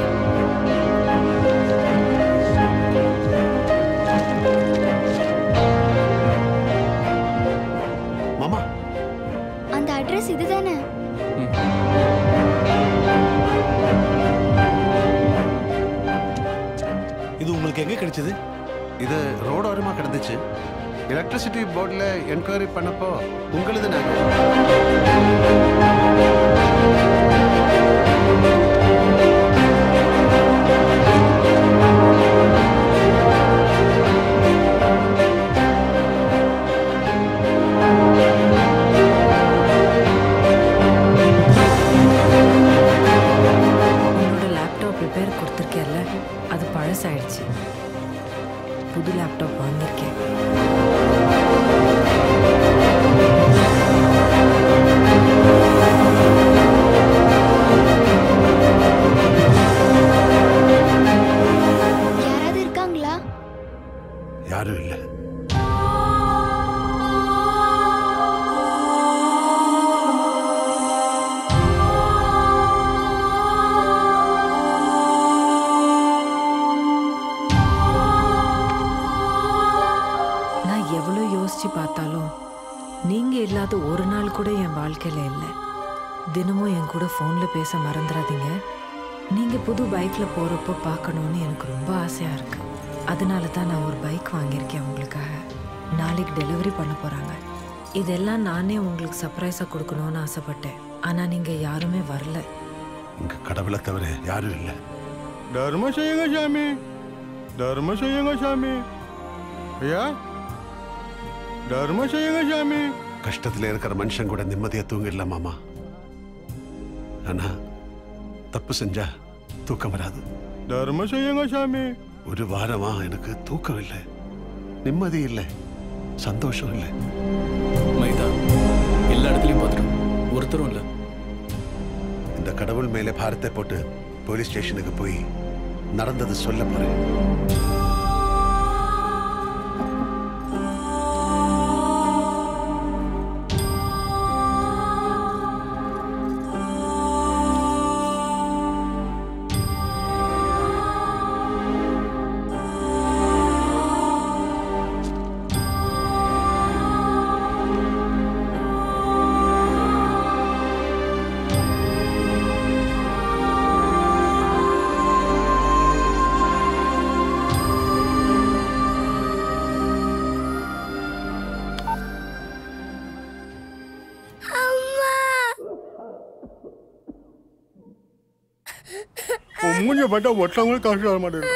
மாமா, அந்த அட்ரஸ் இதுதானே? இது உங்களுக்கு எங்க கிடைச்சது? இது ரோடு ஓரமா கிடந்துச்சு. எலக்ட்ரிசிட்டி போர்டில் என்கொயரி பண்ணப்போ உங்களது உன்னோட லேப்டாப் ரிப்பேர் கொடுத்துருக்கேல்ல, அது பழசாயிடுச்சு. புது லேப்டாப் வாங்கியிருக்கேன். யாராவது இருக்காங்களா? யாரும் இல்லை. பார்த்தாலும் நீங்க இல்லாத ஒரு நாள் கூட என் வாழ்க்கையில இல்லை. தினமும் என் கூட போன்ல பேச மறந்துடாதீங்க. நீங்க புது பைக்ல போறப்போ பார்க்கணும்னு எனக்கு ரொம்ப ஆசையா இருக்கு. அதனால தான் நான் ஒரு பைக் வாங்கியிருக்கேன் உங்களுக்காக. நாளைக்கு டெலிவரி பண்ண போறாங்க. இதெல்லாம் நானே உங்களுக்கு சர்ப்ரைஸா கொடுக்கணும்னு ஆசைப்பட்டேன். ஆனா நீங்க யாருமே வரல. உங்க கடவுளை தவிர யாரும் இல்லை. தர்மம் செய்யுங்க சாமி, தர்மம் செய்யுங்க சாமி. ஐயா, தர்மம் செய்யுங்க சாமி. கஷ்டத்துல இருக்கிற மனுஷன் கூட நிம்மதியா தூங்கிடல மாமா. ஆனா தப்பு செஞ்சா தூக்கம் வராது. தர்மம் செய்யுங்க சாமி. ஒரு வாரமா எனக்கு தூக்கம் இல்லை, நிம்மதி இல்லை, சந்தோஷம் இல்லை. மைதா எல்லா இடத்துலயும் பார்த்துட்டோம், ஒருத்தரும் இல்லை. இந்த கடவுள் மேலே பாரத்தை போட்டு போலீஸ் ஸ்டேஷனுக்கு போய் நடந்தது சொல்ல போறேன். மூஞ்ச பார்த்தா ஒட்டவங்களும் காசு வர மாட்டேங்குது.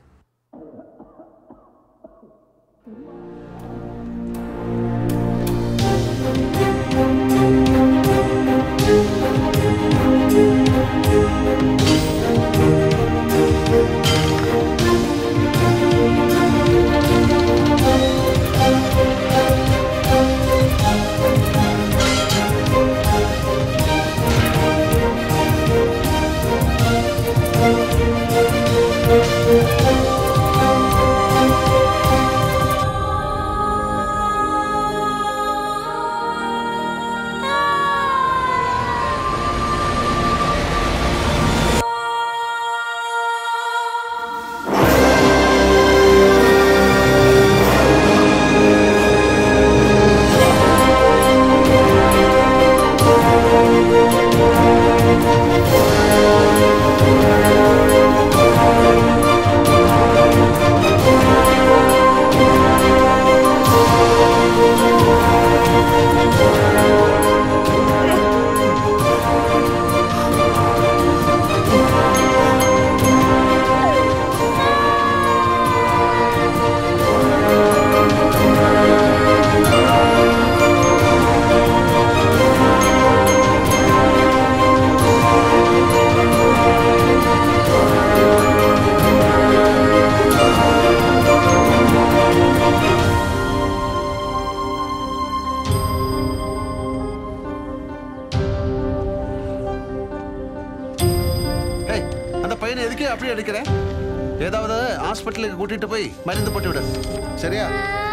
ஏதாவது ஹாஸ்பிட்டலுக்கு கூட்டிட்டு போய் மருந்து போட்டு விடு. சரியா?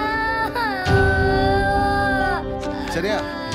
சரியா?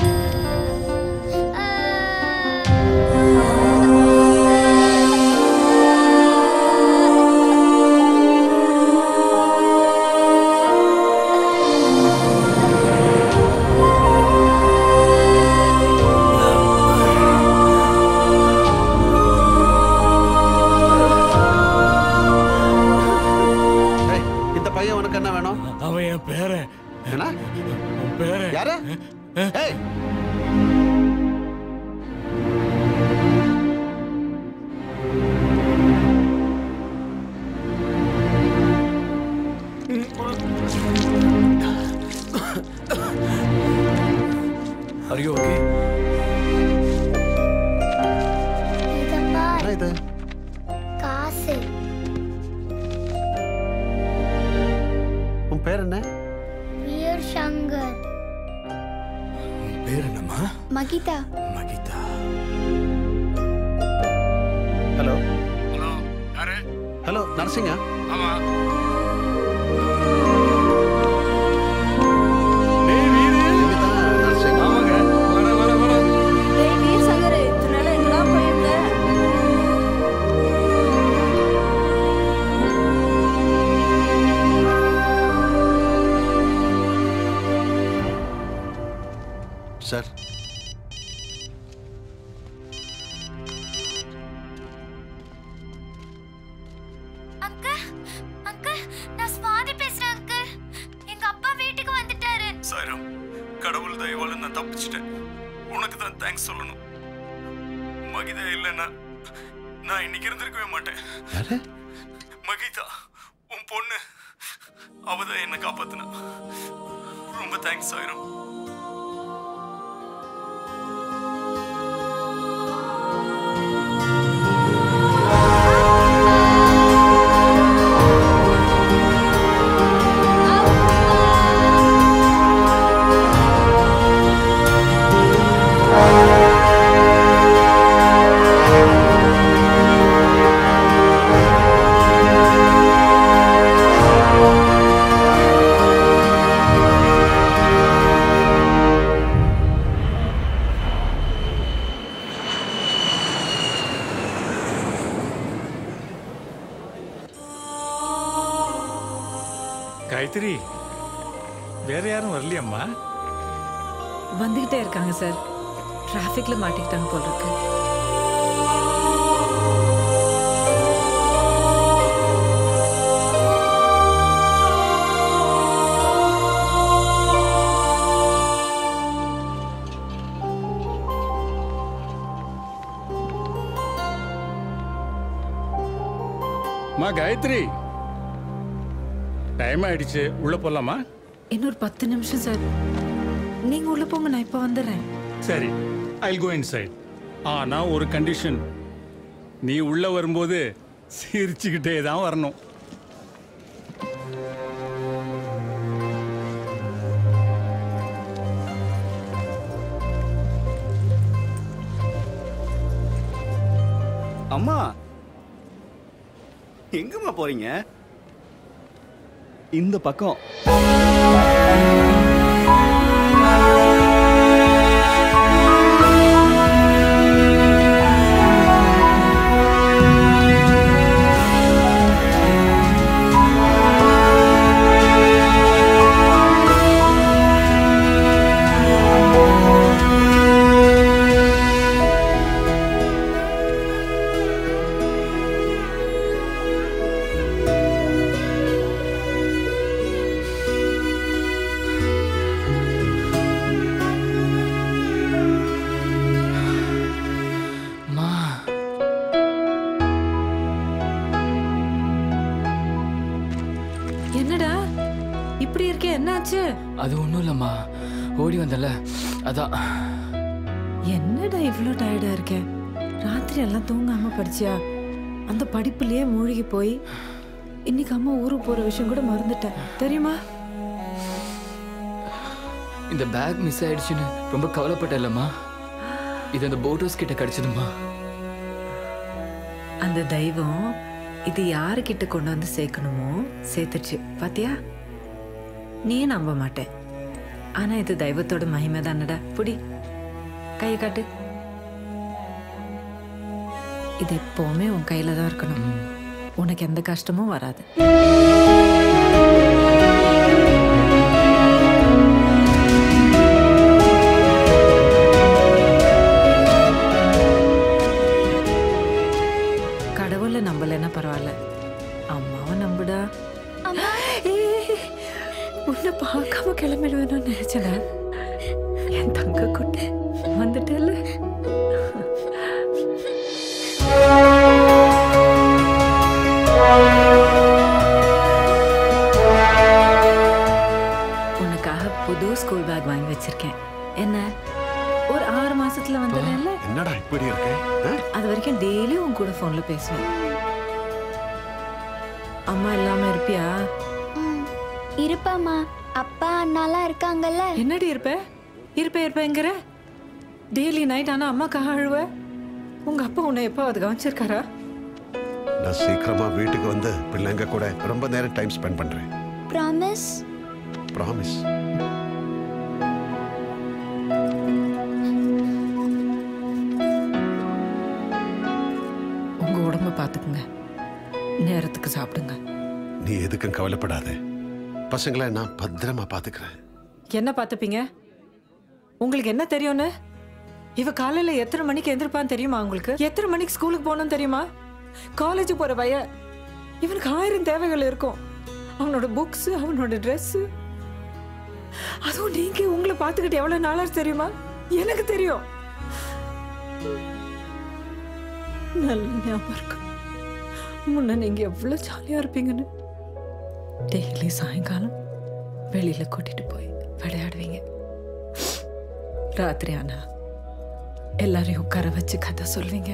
Are you okay? இது காசு. உன் பேர் என்ன? வீர் சங்கர். உன் பேர் என்னம்மா? மகிதா. மகிதா. ஹலோ. ஹலோ யாரு? ஹலோ நரசிங்க. ஆமா. சார் அங்கிள் அங்கிள் நான் ஸ்வாதி பேசுறேன் அங்கிள். எங்க அப்பா வீட்டுக்கு வந்துட்டாரு. சாரம் கடவுள் தயவால நான் தப்பிச்சிட்டேன். உனக்கு தான் தேங்க்ஸ் சொல்லணும். மகிதா இல்லைன்னா நான் இன்னைக்கு இருந்திருக்கவே மாட்டேன். யாரு? மகிதா உன் பொண்ணு. அவதான் என்னை காப்பாத்தினா. ரொம்ப தேங்க்ஸ் சாயிரம். காயத்ரி வேற யாரும் வரலையம்மா? வந்துகிட்டே இருக்காங்க சார். டிராஃபிக்ல மாட்டிக்கிட்டாங்க போல இருக்கு. மா காயத்ரி, டைம் ஆயிடுச்சு, உள்ள போலாமா? இன்னொரு 10 நிமிஷம் சார். நீங்க உள்ள போங்க, நான் இப்ப வந்துடுறேன். சரி, I'll go inside. ஆனா ஒரு கண்டிஷன், நீ உள்ள வரும்போது சிரிச்சுக்கிட்டே தான் வரணும். அம்மா, எங்கம்மா போறீங்க? இந்த பக்கம். அது ஒண்ணும் இல்லம்மா, ஓடி வந்தல அதான். என்னடா இவ்வளோ டயர்டா இருக்கேன்? ராத்திரி எல்லாம் தூங்காம படிச்சியா? அந்த படிப்புலயே மூழ்கி போய் இன்னைக்கு அம்மா ஊருக்கு போற விஷயம் கூட மறந்துட்டேன் தெரியுமா? இந்த பேக் மிஸ் ஆயிடுச்சுன்னு ரொம்ப கவலைப்பட்டேன்லம்மா. இது அந்த போட் ஹவுஸ் கிட்ட கிடைச்சதுமா. அந்த தெய்வம் இது யாருக்கிட்ட கொண்டு வந்து சேர்க்கணுமோ சேர்த்துச்சு பாத்தியா? நீ நம்ப மாட்டேன், ஆனா இது தெய்வத்தோட மகிமை தானடா. புடி, கையை காட்டு. இது எப்பவுமே உன் கையில தான் இருக்கணும். உனக்கு எந்த கஷ்டமும் வராது. கடவுளை நம்பலன்னா பரவாயில்ல, அம்மாவை நம்புடா. உன்னை பார்க்காம கிளம்பிடுவேன்னு நினைச்சல. என் தங்க குட்டி வந்துட்டல. உனக்காக புது ஸ்கூல் பேக் வாங்கி வச்சிருக்கேன். என்ன ஒரு 6 மாசத்துல வந்துடுறேன்ல. என்னடா இப்படி இருக்கு? அது வரைக்கும் டெய்லி உன் கூட போன்ல பேசுவேன். அம்மா இல்லாம இருப்பியா? இருப்பாமா, அப்பா அண்ணாலாம் இருக்காங்கல்ல. என்னடி இருப்பேங்கிற? டெய்லி நைட் ஆனா அம்மாக்காக அழுவ. உங்க அப்பா உன்னை எப்போ அது கவனிச்சிருக்காரா? நான் சீக்கிரமா வீட்டுக்கு வந்து பிள்ளைங்க கூட ரொம்ப நேரம் டைம் ஸ்பெண்ட் பண்றேன். ப்ராமிஸ்? ப்ராமிஸ். உங்க உடம்ப பாத்துக்குங்க, நேரத்துக்கு சாப்பிடுங்க. நீ எதுக்கும் கவலைப்படாத, பசங்களை நான் பத்திரமா பாத்துக்கிறேன். என்ன பாத்துப்பீங்க? உங்களுக்கு என்ன தெரியும்னு? இவ காலையில எத்தனை மணிக்கு எந்திருப்பான்னு தெரியுமா உங்களுக்கு? எத்தனை மணிக்கு ஸ்கூலுக்கு போகணும்னு தெரியுமா? காலேஜ் போற பையன், இவனுக்கு 1000 தேவைகள் இருக்கும். அவனோட புக்ஸ், அவனோட ட்ரெஸ், அதுவும் நீங்க உங்களை பாத்துக்கிட்டு எவ்வளவு நாளாச்சு தெரியுமா? எனக்கு தெரியும். நல்ல ஞாபகம் இருக்கு முன்ன நீங்க எவ்வளவு ஜாலியா இருப்பீங்கன்னு. டெய்லி சாயங்காலம் வெளியில கூட்டிட்டு போய் விளையாடுவீங்க. ராத்திரி ஆனா எல்லாரையும் உட்கார வச்சு கதை சொல்வீங்க.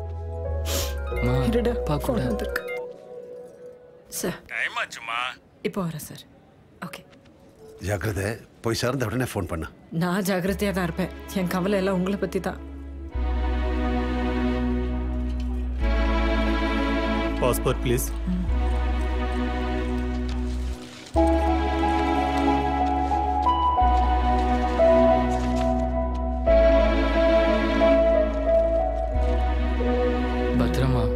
சார் டைம் ஆச்சுமா. இப்போ வரேன் சார். ஓகே, ஜாக்கிரதை. போய் சேர்ந்த உடனே ஃபோன் பண்ண. நான் ஜாக்கிரதையா தான் இருப்பேன். என் கவலை எல்லாம் உங்களை பத்தி தான். Passport please. பத்திரமா.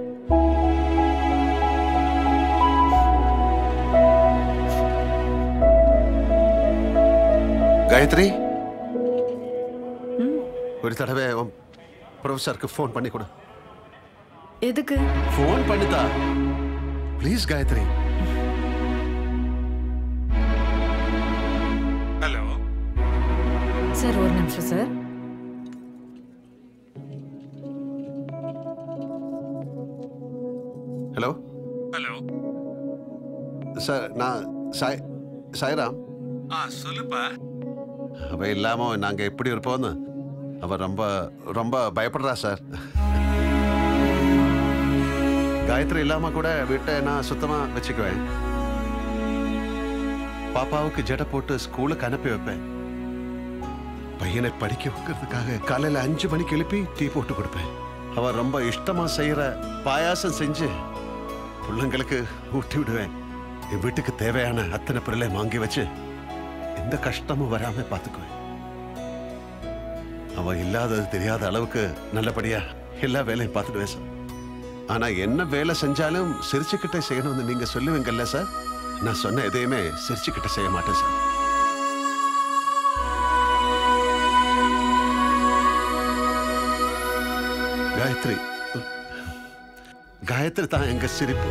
காயத்ரி, ஒரு தடவை ப்ரொஃபஸருக்கு ஃபோன் பண்ணி கொடு. எதுக்கு? ஃபோன் பண்ணுதா ப்ளீஸ் காயத்ரி. ஹலோ சார், ஒரு நிமிஷம் சார். ஹலோ சார் நான் சாய்ராம். சொல்லுப்பா. அவ இல்லாம நாங்க எப்படி இருப்போம்னு அவ ரொம்ப ரொம்ப பயப்படுறா சார். காயத்ரி இல்லாம கூட வீட்டை நான் சுத்தமா வச்சுக்குவேன். பாப்பாவுக்கு ஜடை போட்டு ஸ்கூலுக்கு அனுப்பி வைப்பேன். பையனை படிக்க வைக்கிறதுக்காக காலையில 5 மணிக்கு எழுப்பி டீ போட்டு கொடுப்பேன். அவ ரொம்ப இஷ்டமா செய்யற பாயாசம் செஞ்சு பிள்ளைங்களுக்கு ஊட்டி விடுவேன். என் வீட்டுக்கு தேவையான அத்தனை பொருளை வாங்கி வச்சு எந்த கஷ்டமும் வராம பார்த்துக்குவேன். அவ இல்லாதது தெரியாத அளவுக்கு நல்லபடியா எல்லா வேலையும் பார்த்துடுவேன் சார். ஆனா என்ன வேலை செஞ்சாலும் சிரிச்சுக்கிட்டே செய்யணும்னு நீங்க சொல்லுவீங்கல்ல சார். நான் சொன்ன எதையுமே சிரிச்சுக்கிட்டே செய்ய மாட்டேன் சார். காயத்ரி தான் எங்க சிரிப்பு.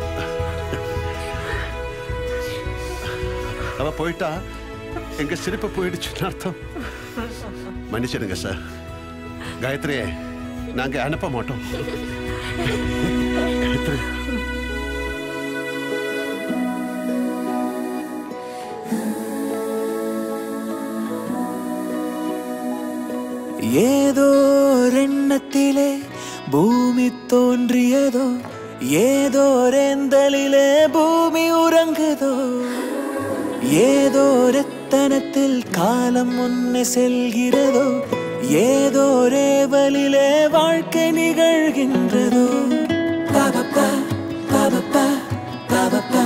அவ போயிட்டா எங்க சிரிப்பு போயிடுச்சுன்னு அர்த்தம். மன்னிச்சிடுங்க சார். காயத்ரியே நாங்க அனுப்ப மாட்டோம். காயத்ரி ஏதோ எண்ணத்திலே பூமி தோன்றியதோ, ஏதோ ரெந்தலிலே பூமி உறங்குதோ, ஏதோ ரத்தனத்தில் காலம் முன்னே செல்கிறதோ, ஏதோ ரேவலிலே வாழ்க்கை நிகழ்கின்றதோ. பாபப்பா பாபப்பா பாபப்பா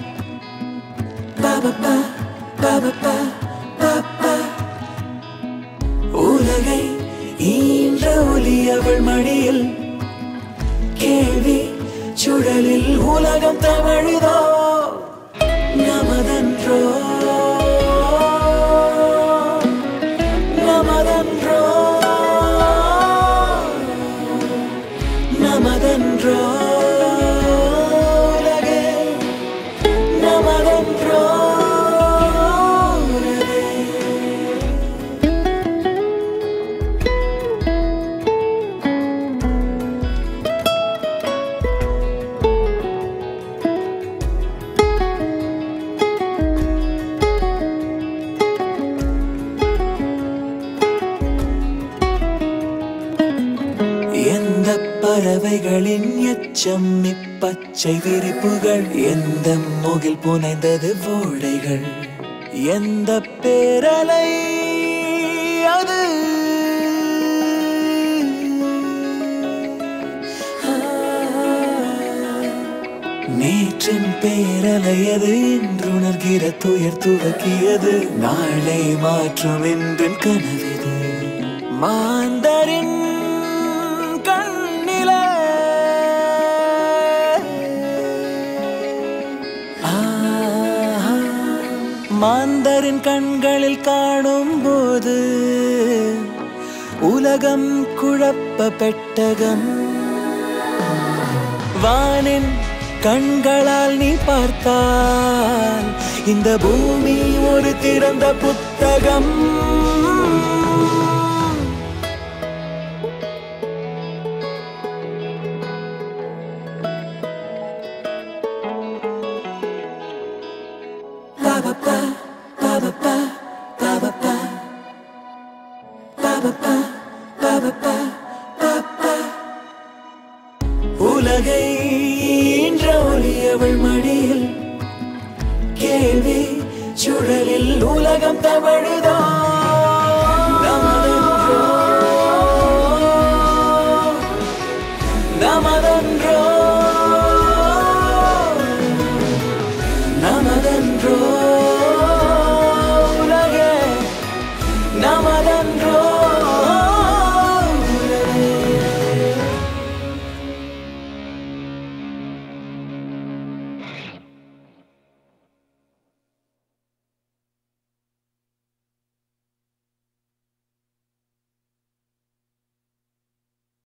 பாபப்பா பாபப்பா பாப்பா. உலகை ஈன்ற ஒலி அவள் மடியில், கேள்வி சுழலில் உலகம் தவழுதோ, நமதன்றோ நமதன்றோ நமதன்றோ உலகே நமதன்றோ. பறவைகளின் எச்சம் இப்பச்சை விரிப்புகள், எந்த முகில் புனைந்தது ஓடைகள், எந்த பேரலை அது, நேற்றின் பேரலை அது, இன்றுணர்கிற துயர் துவக்கியது, நாளை மாற்றும் என்றின் கனவிது. மாந்தரின் மாந்தரின் கண்களில் காணும் போது உலகம் குழப்ப பெட்டகம். வானின் கண்களால் நீ பார்த்தால் இந்த பூமி ஒரு திறந்த புத்தகம். உலகை ஈன்ற ஒலி அவள் மடியில், கேள்வி சுழலில் உலகம் தவழுதோ, நமதன்றோ நமதன்றோ நமதன்றோ உலகே நம